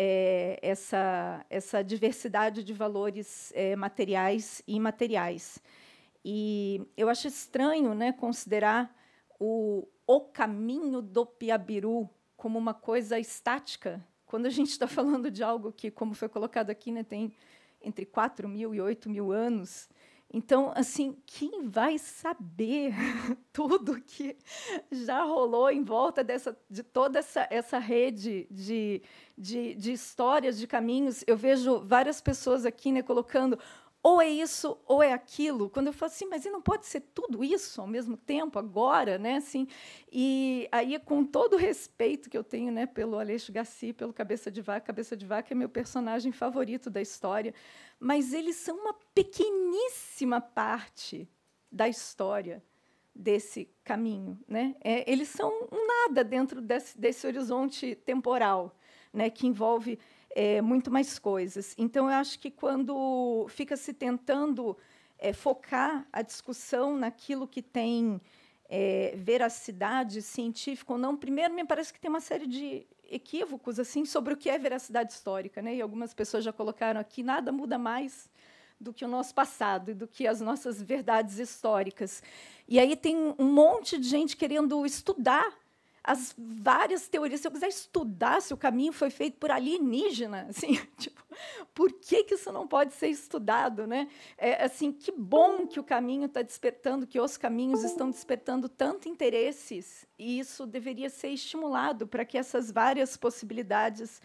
essa diversidade de valores materiais e imateriais. E eu acho estranho, né, considerar o caminho do Piabiru como uma coisa estática, quando a gente está falando de algo que, como foi colocado aqui, né, tem entre 4.000 e 8.000 anos. Então, assim, quem vai saber tudo que já rolou em volta de toda essa rede de histórias, de caminhos? Eu vejo várias pessoas aqui, né, colocando ou é isso ou é aquilo. Quando eu falo assim, mas não pode ser tudo isso ao mesmo tempo, agora, né? Assim, e aí, com todo o respeito que eu tenho, né, pelo Aleixo Garcia, pelo Cabeça de Vaca é meu personagem favorito da história, mas eles são uma pequeníssima parte da história desse caminho, né? Eles são nada dentro desse horizonte temporal, né, que envolve muito mais coisas. Então, eu acho que, quando fica se tentando focar a discussão naquilo que tem veracidade científica ou não, primeiro, me parece que tem uma série de equívocos assim sobre o que é veracidade histórica, né? E algumas pessoas já colocaram aqui, nada muda mais do que o nosso passado e do que as nossas verdades históricas. E aí tem um monte de gente querendo estudar as várias teorias. Se eu quiser estudar se o caminho foi feito por alienígena, assim, tipo, por que isso não pode ser estudado, né? Assim, que bom que o caminho está despertando, que os caminhos estão despertando tanto interesses, e isso deveria ser estimulado para que essas várias possibilidades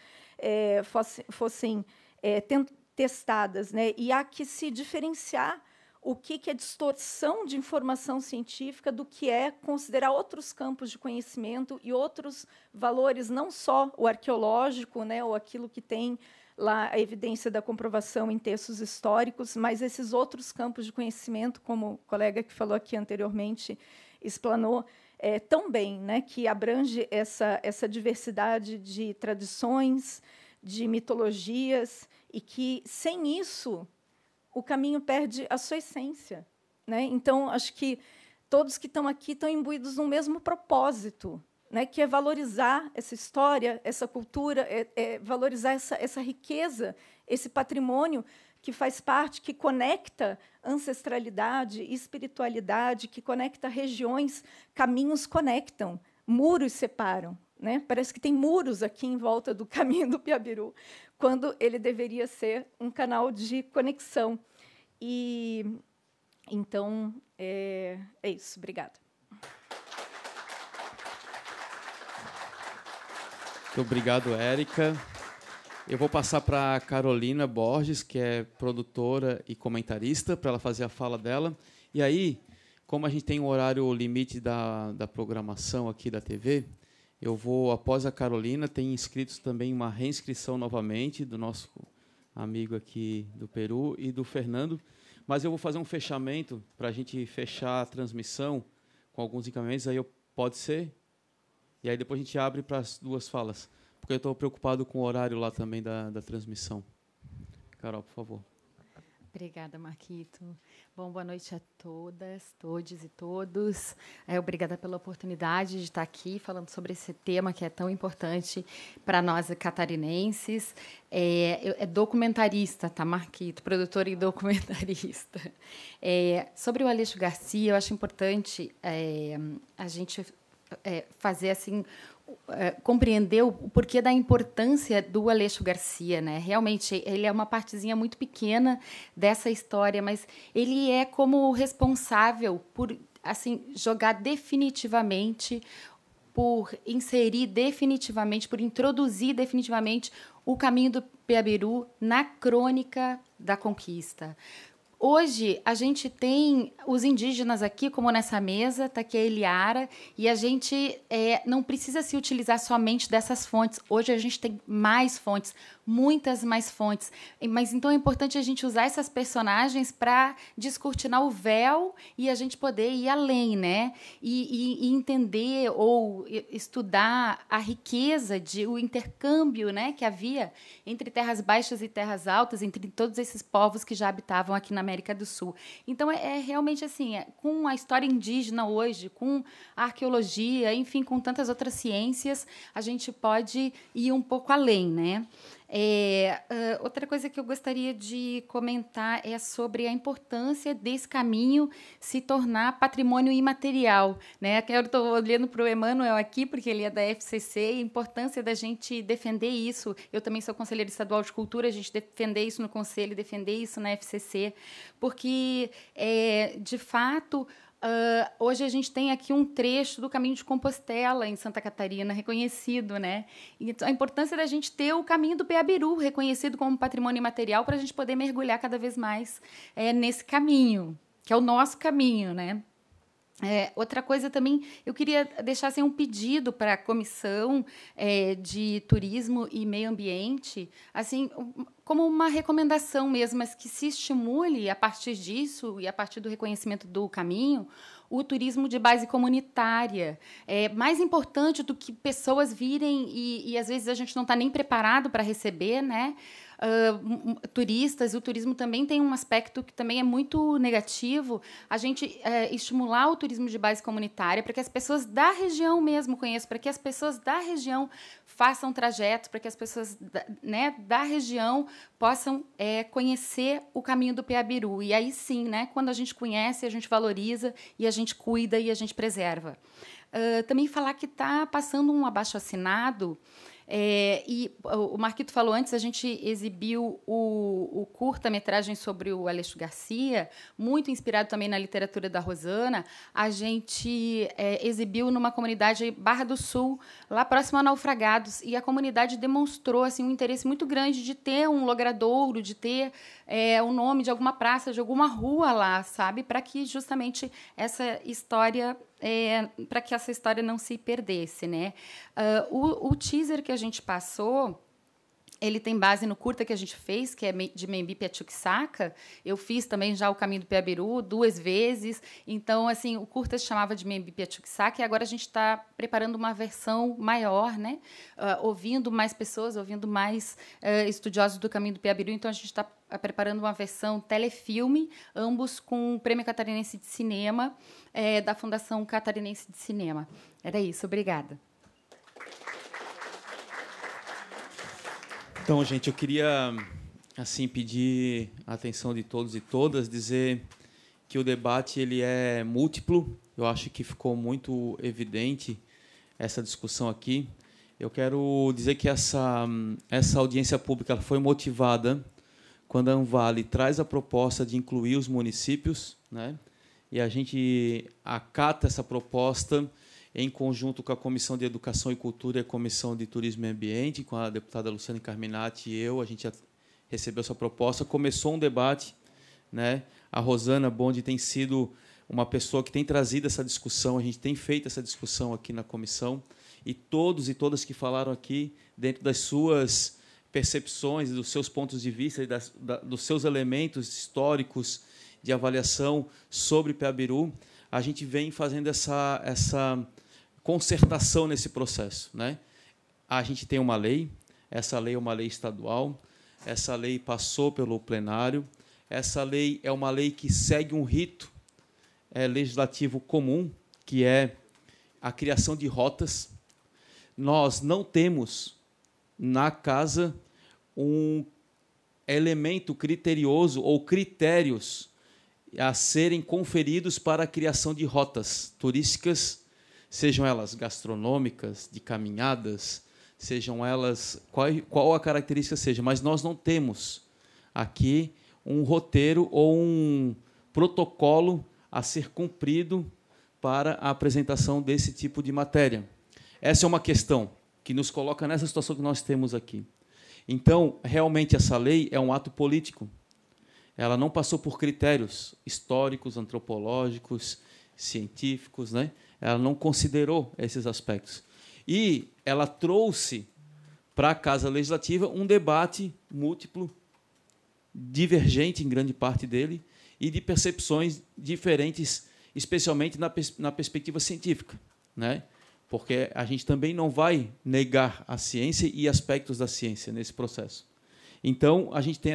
fossem testadas, né? E há que se diferenciar o que é distorção de informação científica do que é considerar outros campos de conhecimento e outros valores, não só o arqueológico, né, ou aquilo que tem lá a evidência da comprovação em textos históricos, mas esses outros campos de conhecimento, como o colega que falou aqui anteriormente explanou tão bem, né, que abrange essa diversidade de tradições, de mitologias, e que, sem isso, o caminho perde a sua essência, né? Então, acho que todos que estão aqui estão imbuídos no mesmo propósito, né? Que é valorizar essa história, essa cultura, valorizar essa riqueza, esse patrimônio que faz parte, que conecta ancestralidade, espiritualidade, que conecta regiões, caminhos conectam, muros separam. Né? Parece que tem muros aqui em volta do caminho do Piabiru, quando ele deveria ser um canal de conexão. E então é isso. Obrigada. Muito obrigado, Érica. Eu vou passar para a Carolina Borges, que é produtora e comentarista, para ela fazer a fala dela. E aí, como a gente tem um horário limite da programação aqui da TV, eu vou, após a Carolina, tem inscritos também uma reinscrição novamente do nosso amigo aqui do Peru e do Fernando. Mas eu vou fazer um fechamento para a gente fechar a transmissão com alguns encaminhamentos. Aí pode ser? E aí depois a gente abre para as duas falas, porque eu estou preocupado com o horário lá também da transmissão. Carol, por favor. Obrigada, Marquito. Bom, boa noite a todas, todes e todos. Obrigada pela oportunidade de estar aqui falando sobre esse tema que é tão importante para nós catarinenses. É documentarista, tá, Marquito? Produtora e documentarista. Sobre o Aleixo Garcia, eu acho importante a gente fazer assim, compreender o porquê da importância do Aleixo Garcia, né? Realmente, ele é uma partezinha muito pequena dessa história, mas ele é como responsável por assim jogar definitivamente, por inserir definitivamente, por introduzir definitivamente o caminho do Piabiru na crônica da conquista. Hoje, a gente tem os indígenas aqui, como nessa mesa, está aqui a Eliara, e a gente não precisa se utilizar somente dessas fontes. Hoje, a gente tem mais fontes, muitas mais fontes. Mas, então, é importante a gente usar essas personagens para descortinar o véu e a gente poder ir além, né? E entender ou estudar a riqueza, o intercâmbio, né, que havia entre terras baixas e terras altas, entre todos esses povos que já habitavam aqui na América do Sul. Então, realmente assim, com a história indígena hoje, com a arqueologia, enfim, com tantas outras ciências, a gente pode ir um pouco além, né? Outra coisa que eu gostaria de comentar é sobre a importância desse caminho se tornar patrimônio imaterial, né? Eu estou olhando para o Emanuel aqui, porque ele é da FCC, e a importância da gente defender isso. Eu também sou conselheira estadual de cultura, a gente defender isso no conselho, defender isso na FCC, porque, de fato, hoje a gente tem aqui um trecho do Caminho de Compostela, em Santa Catarina, reconhecido, né? Então, a importância da gente ter o Caminho do Piabiru reconhecido como patrimônio imaterial para a gente poder mergulhar cada vez mais nesse caminho, que é o nosso caminho, né? Outra coisa também, eu queria deixar assim, um pedido para a Comissão de Turismo e Meio Ambiente, assim, como uma recomendação mesmo, mas que se estimule, a partir disso e a partir do reconhecimento do caminho, o turismo de base comunitária. É mais importante do que pessoas virem e às vezes, a gente não está nem preparado para receber, né? Turistas. O turismo também tem um aspecto que também é muito negativo, a gente estimular o turismo de base comunitária para que as pessoas da região mesmo conheçam, para que as pessoas da região façam trajetos, para que as pessoas da região possam conhecer o caminho do Piabiru. E aí sim, né, quando a gente conhece, a gente valoriza e a gente cuida e a gente preserva. Também falar que está passando um abaixo-assinado. E o Marquito falou antes, a gente exibiu o curta-metragem sobre o Aleixo Garcia, muito inspirado também na literatura da Rosana. A gente exibiu numa comunidade Barra do Sul, lá próximo a Naufragados, e a comunidade demonstrou assim, um interesse muito grande de ter um logradouro, de ter o nome de alguma praça, de alguma rua lá, sabe? Para que justamente essa história... para que essa história não se perdesse, né? O teaser que a gente passou, ele tem base no curta que a gente fez, que é de Membipe a Chuquisaca. Eu fiz também já o Caminho do Piabiru 2 vezes. Então, assim, o curta se chamava de Membipe a Chuquisaca, e agora a gente está preparando uma versão maior, né? Ouvindo mais pessoas, ouvindo mais estudiosos do Caminho do Piabiru. Então, a gente está preparando uma versão telefilme, ambos com o Prêmio Catarinense de Cinema, da Fundação Catarinense de Cinema. Era isso, obrigada. Então, gente, eu queria assim, pedir a atenção de todos e todas, dizer que o debate ele é múltiplo. Eu acho que ficou muito evidente essa discussão aqui. Eu quero dizer que essa audiência pública foi motivada quando a Anvale traz a proposta de incluir os municípios, né? E a gente acata essa proposta em conjunto com a Comissão de Educação e Cultura e a Comissão de Turismo e Ambiente, com a deputada Luciana Carminati e eu. A gente recebeu essa proposta, começou um debate, né? A Rosana Bondi tem sido uma pessoa que tem trazido essa discussão, a gente tem feito essa discussão aqui na comissão, e todos e todas que falaram aqui, dentro das suas percepções, dos seus pontos de vista e dos seus elementos históricos de avaliação sobre Peabiru, a gente vem fazendo essa concertação nesse processo, né? A gente tem uma lei, essa lei é uma lei estadual, essa lei passou pelo plenário, essa lei é uma lei que segue um rito legislativo comum, que é a criação de rotas. Nós não temos na casa um elemento criterioso ou critérios a serem conferidos para a criação de rotas turísticas, sejam elas gastronômicas, de caminhadas, sejam elas qual a característica seja, mas nós não temos aqui um roteiro ou um protocolo a ser cumprido para a apresentação desse tipo de matéria. Essa é uma questão que nos coloca nessa situação que nós temos aqui. Então, realmente, essa lei é um ato político. Ela não passou por critérios históricos, antropológicos, científicos, né? Ela não considerou esses aspectos. E ela trouxe para a Casa Legislativa um debate múltiplo, divergente em grande parte dele, e de percepções diferentes, especialmente na perspectiva científica, né? Porque a gente também não vai negar a ciência e aspectos da ciência nesse processo. Então, a gente tem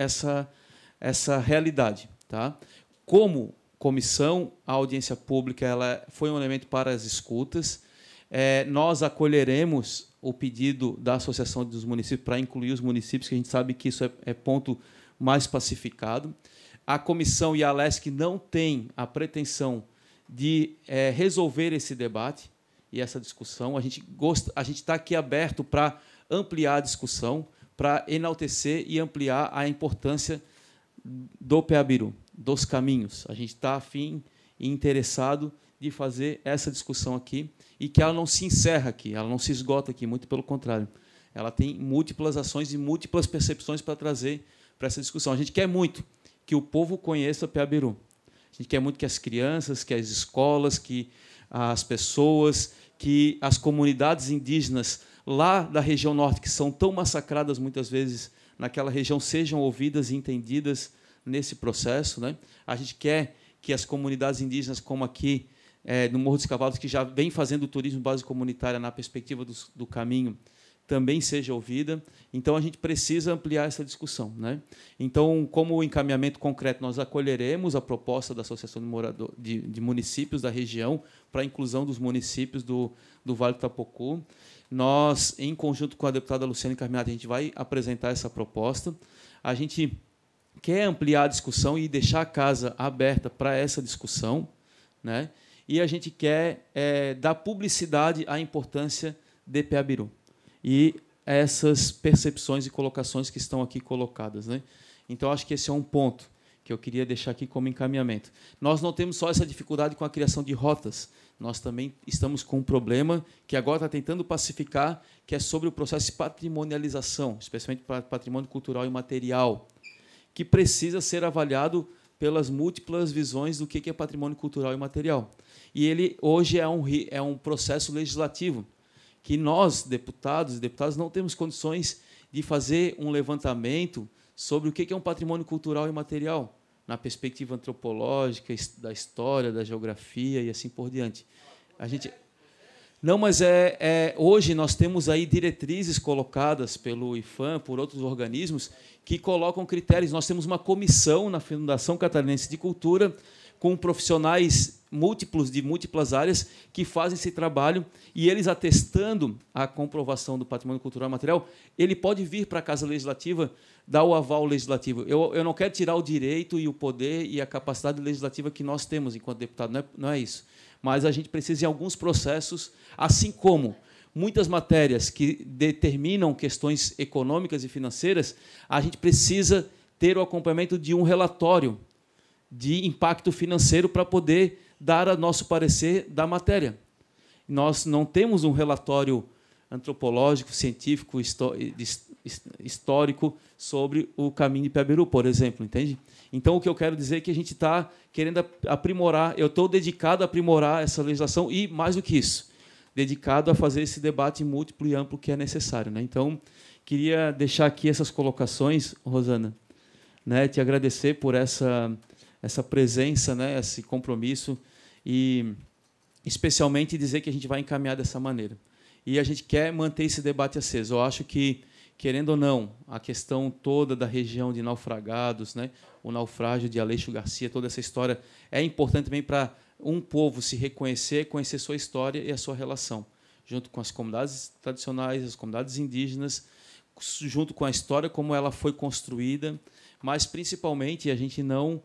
essa realidade. Tá? Como comissão, a audiência pública ela foi um elemento para as escutas. Nós acolheremos o pedido da Associação dos Municípios para incluir os municípios, que a gente sabe que isso é ponto mais pacificado. A comissão e a Alesc não têm a pretensão de resolver esse debate e essa discussão. A gente está aqui aberto para ampliar a discussão, para enaltecer e ampliar a importância do Peabiru, dos caminhos. A gente está afim e interessado de fazer essa discussão aqui e que ela não se encerra aqui, ela não se esgota aqui, muito pelo contrário. Ela tem múltiplas ações e múltiplas percepções para trazer para essa discussão. A gente quer muito que o povo conheça Peabiru. A gente quer muito que as crianças, que as escolas, que as pessoas, que as comunidades indígenas lá da região norte, que são tão massacradas muitas vezes naquela região, sejam ouvidas e entendidas nesse processo, né? A gente quer que as comunidades indígenas, como aqui no Morro dos Cavalos, que já vem fazendo o turismo base comunitária na perspectiva do caminho, também seja ouvida. Então, a gente precisa ampliar essa discussão, né? Então, como encaminhamento concreto, nós acolheremos a proposta da Associação de Municípios da região para a inclusão dos municípios do Vale do Itapocu. Nós, em conjunto com a deputada Luciana Carminati, a gente vai apresentar essa proposta. A gente quer ampliar a discussão e deixar a casa aberta para essa discussão, né? E a gente quer dar publicidade à importância de Peabiru e essas percepções e colocações que estão aqui colocadas, né? Então, acho que esse é um ponto que eu queria deixar aqui como encaminhamento. Nós não temos só essa dificuldade com a criação de rotas, nós também estamos com um problema que agora está tentando pacificar, que é sobre o processo de patrimonialização, especialmente para patrimônio cultural e material, que precisa ser avaliado pelas múltiplas visões do que é patrimônio cultural e material. E ele, hoje, é um processo legislativo, que nós, deputados e deputadas, não temos condições de fazer um levantamento sobre o que é um patrimônio cultural e material, na perspectiva antropológica, da história, da geografia e assim por diante. Não, mas hoje nós temos aí diretrizes colocadas pelo IFAM, por outros organismos, que colocam critérios. Nós temos uma comissão na Fundação Catarinense de Cultura com profissionais múltiplos de múltiplas áreas que fazem esse trabalho, e eles atestando a comprovação do patrimônio cultural material, ele pode vir para a Casa Legislativa dar o aval legislativo. Eu não quero tirar o direito e o poder e a capacidade legislativa que nós temos enquanto deputado, não é isso. Mas a gente precisa, em alguns processos, assim como muitas matérias que determinam questões econômicas e financeiras, a gente precisa ter o acompanhamento de um relatório de impacto financeiro para poder dar a nosso parecer da matéria. Nós não temos um relatório antropológico, científico, histórico sobre o caminho de Piabiru, por exemplo, entende? Então, o que eu quero dizer é que a gente está querendo aprimorar, eu estou dedicado a aprimorar essa legislação e, mais do que isso, dedicado a fazer esse debate múltiplo e amplo que é necessário, né? Então, queria deixar aqui essas colocações, Rosana, né? Te agradecer por essa presença, né? Esse compromisso, e especialmente dizer que a gente vai encaminhar dessa maneira. E a gente quer manter esse debate aceso. Eu acho que, querendo ou não, a questão toda da região de naufragados, né? O naufrágio de Aleixo Garcia, toda essa história é importante também para um povo se reconhecer, conhecer sua história e a sua relação, junto com as comunidades tradicionais, as comunidades indígenas, junto com a história como ela foi construída, mas, principalmente, a gente não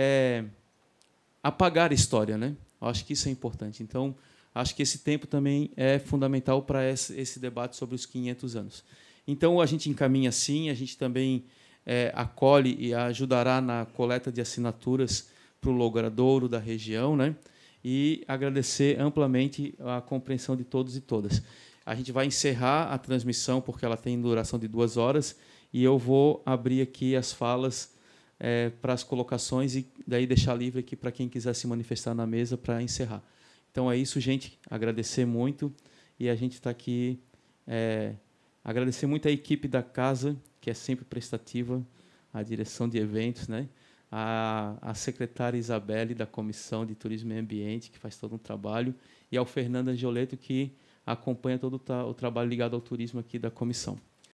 apagar a história, né? Eu acho que isso é importante. Então, acho que esse tempo também é fundamental para esse debate sobre os 500 anos. Então, a gente encaminha sim, a gente também acolhe e ajudará na coleta de assinaturas para o logradouro da região, né? E agradecer amplamente a compreensão de todos e todas. A gente vai encerrar a transmissão, porque ela tem duração de 2 horas, e eu vou abrir aqui as falas para as colocações e daí deixar livre aqui para quem quiser se manifestar na mesa para encerrar. Então é isso, gente. Agradecer muito, e a gente está aqui. Agradecer muito a equipe da casa, que é sempre prestativa, a direção de eventos, né? A secretária Isabelle, da Comissão de Turismo e Ambiente, que faz todo um trabalho, e ao Fernando Angioleto, que acompanha todo o trabalho ligado ao turismo aqui da comissão.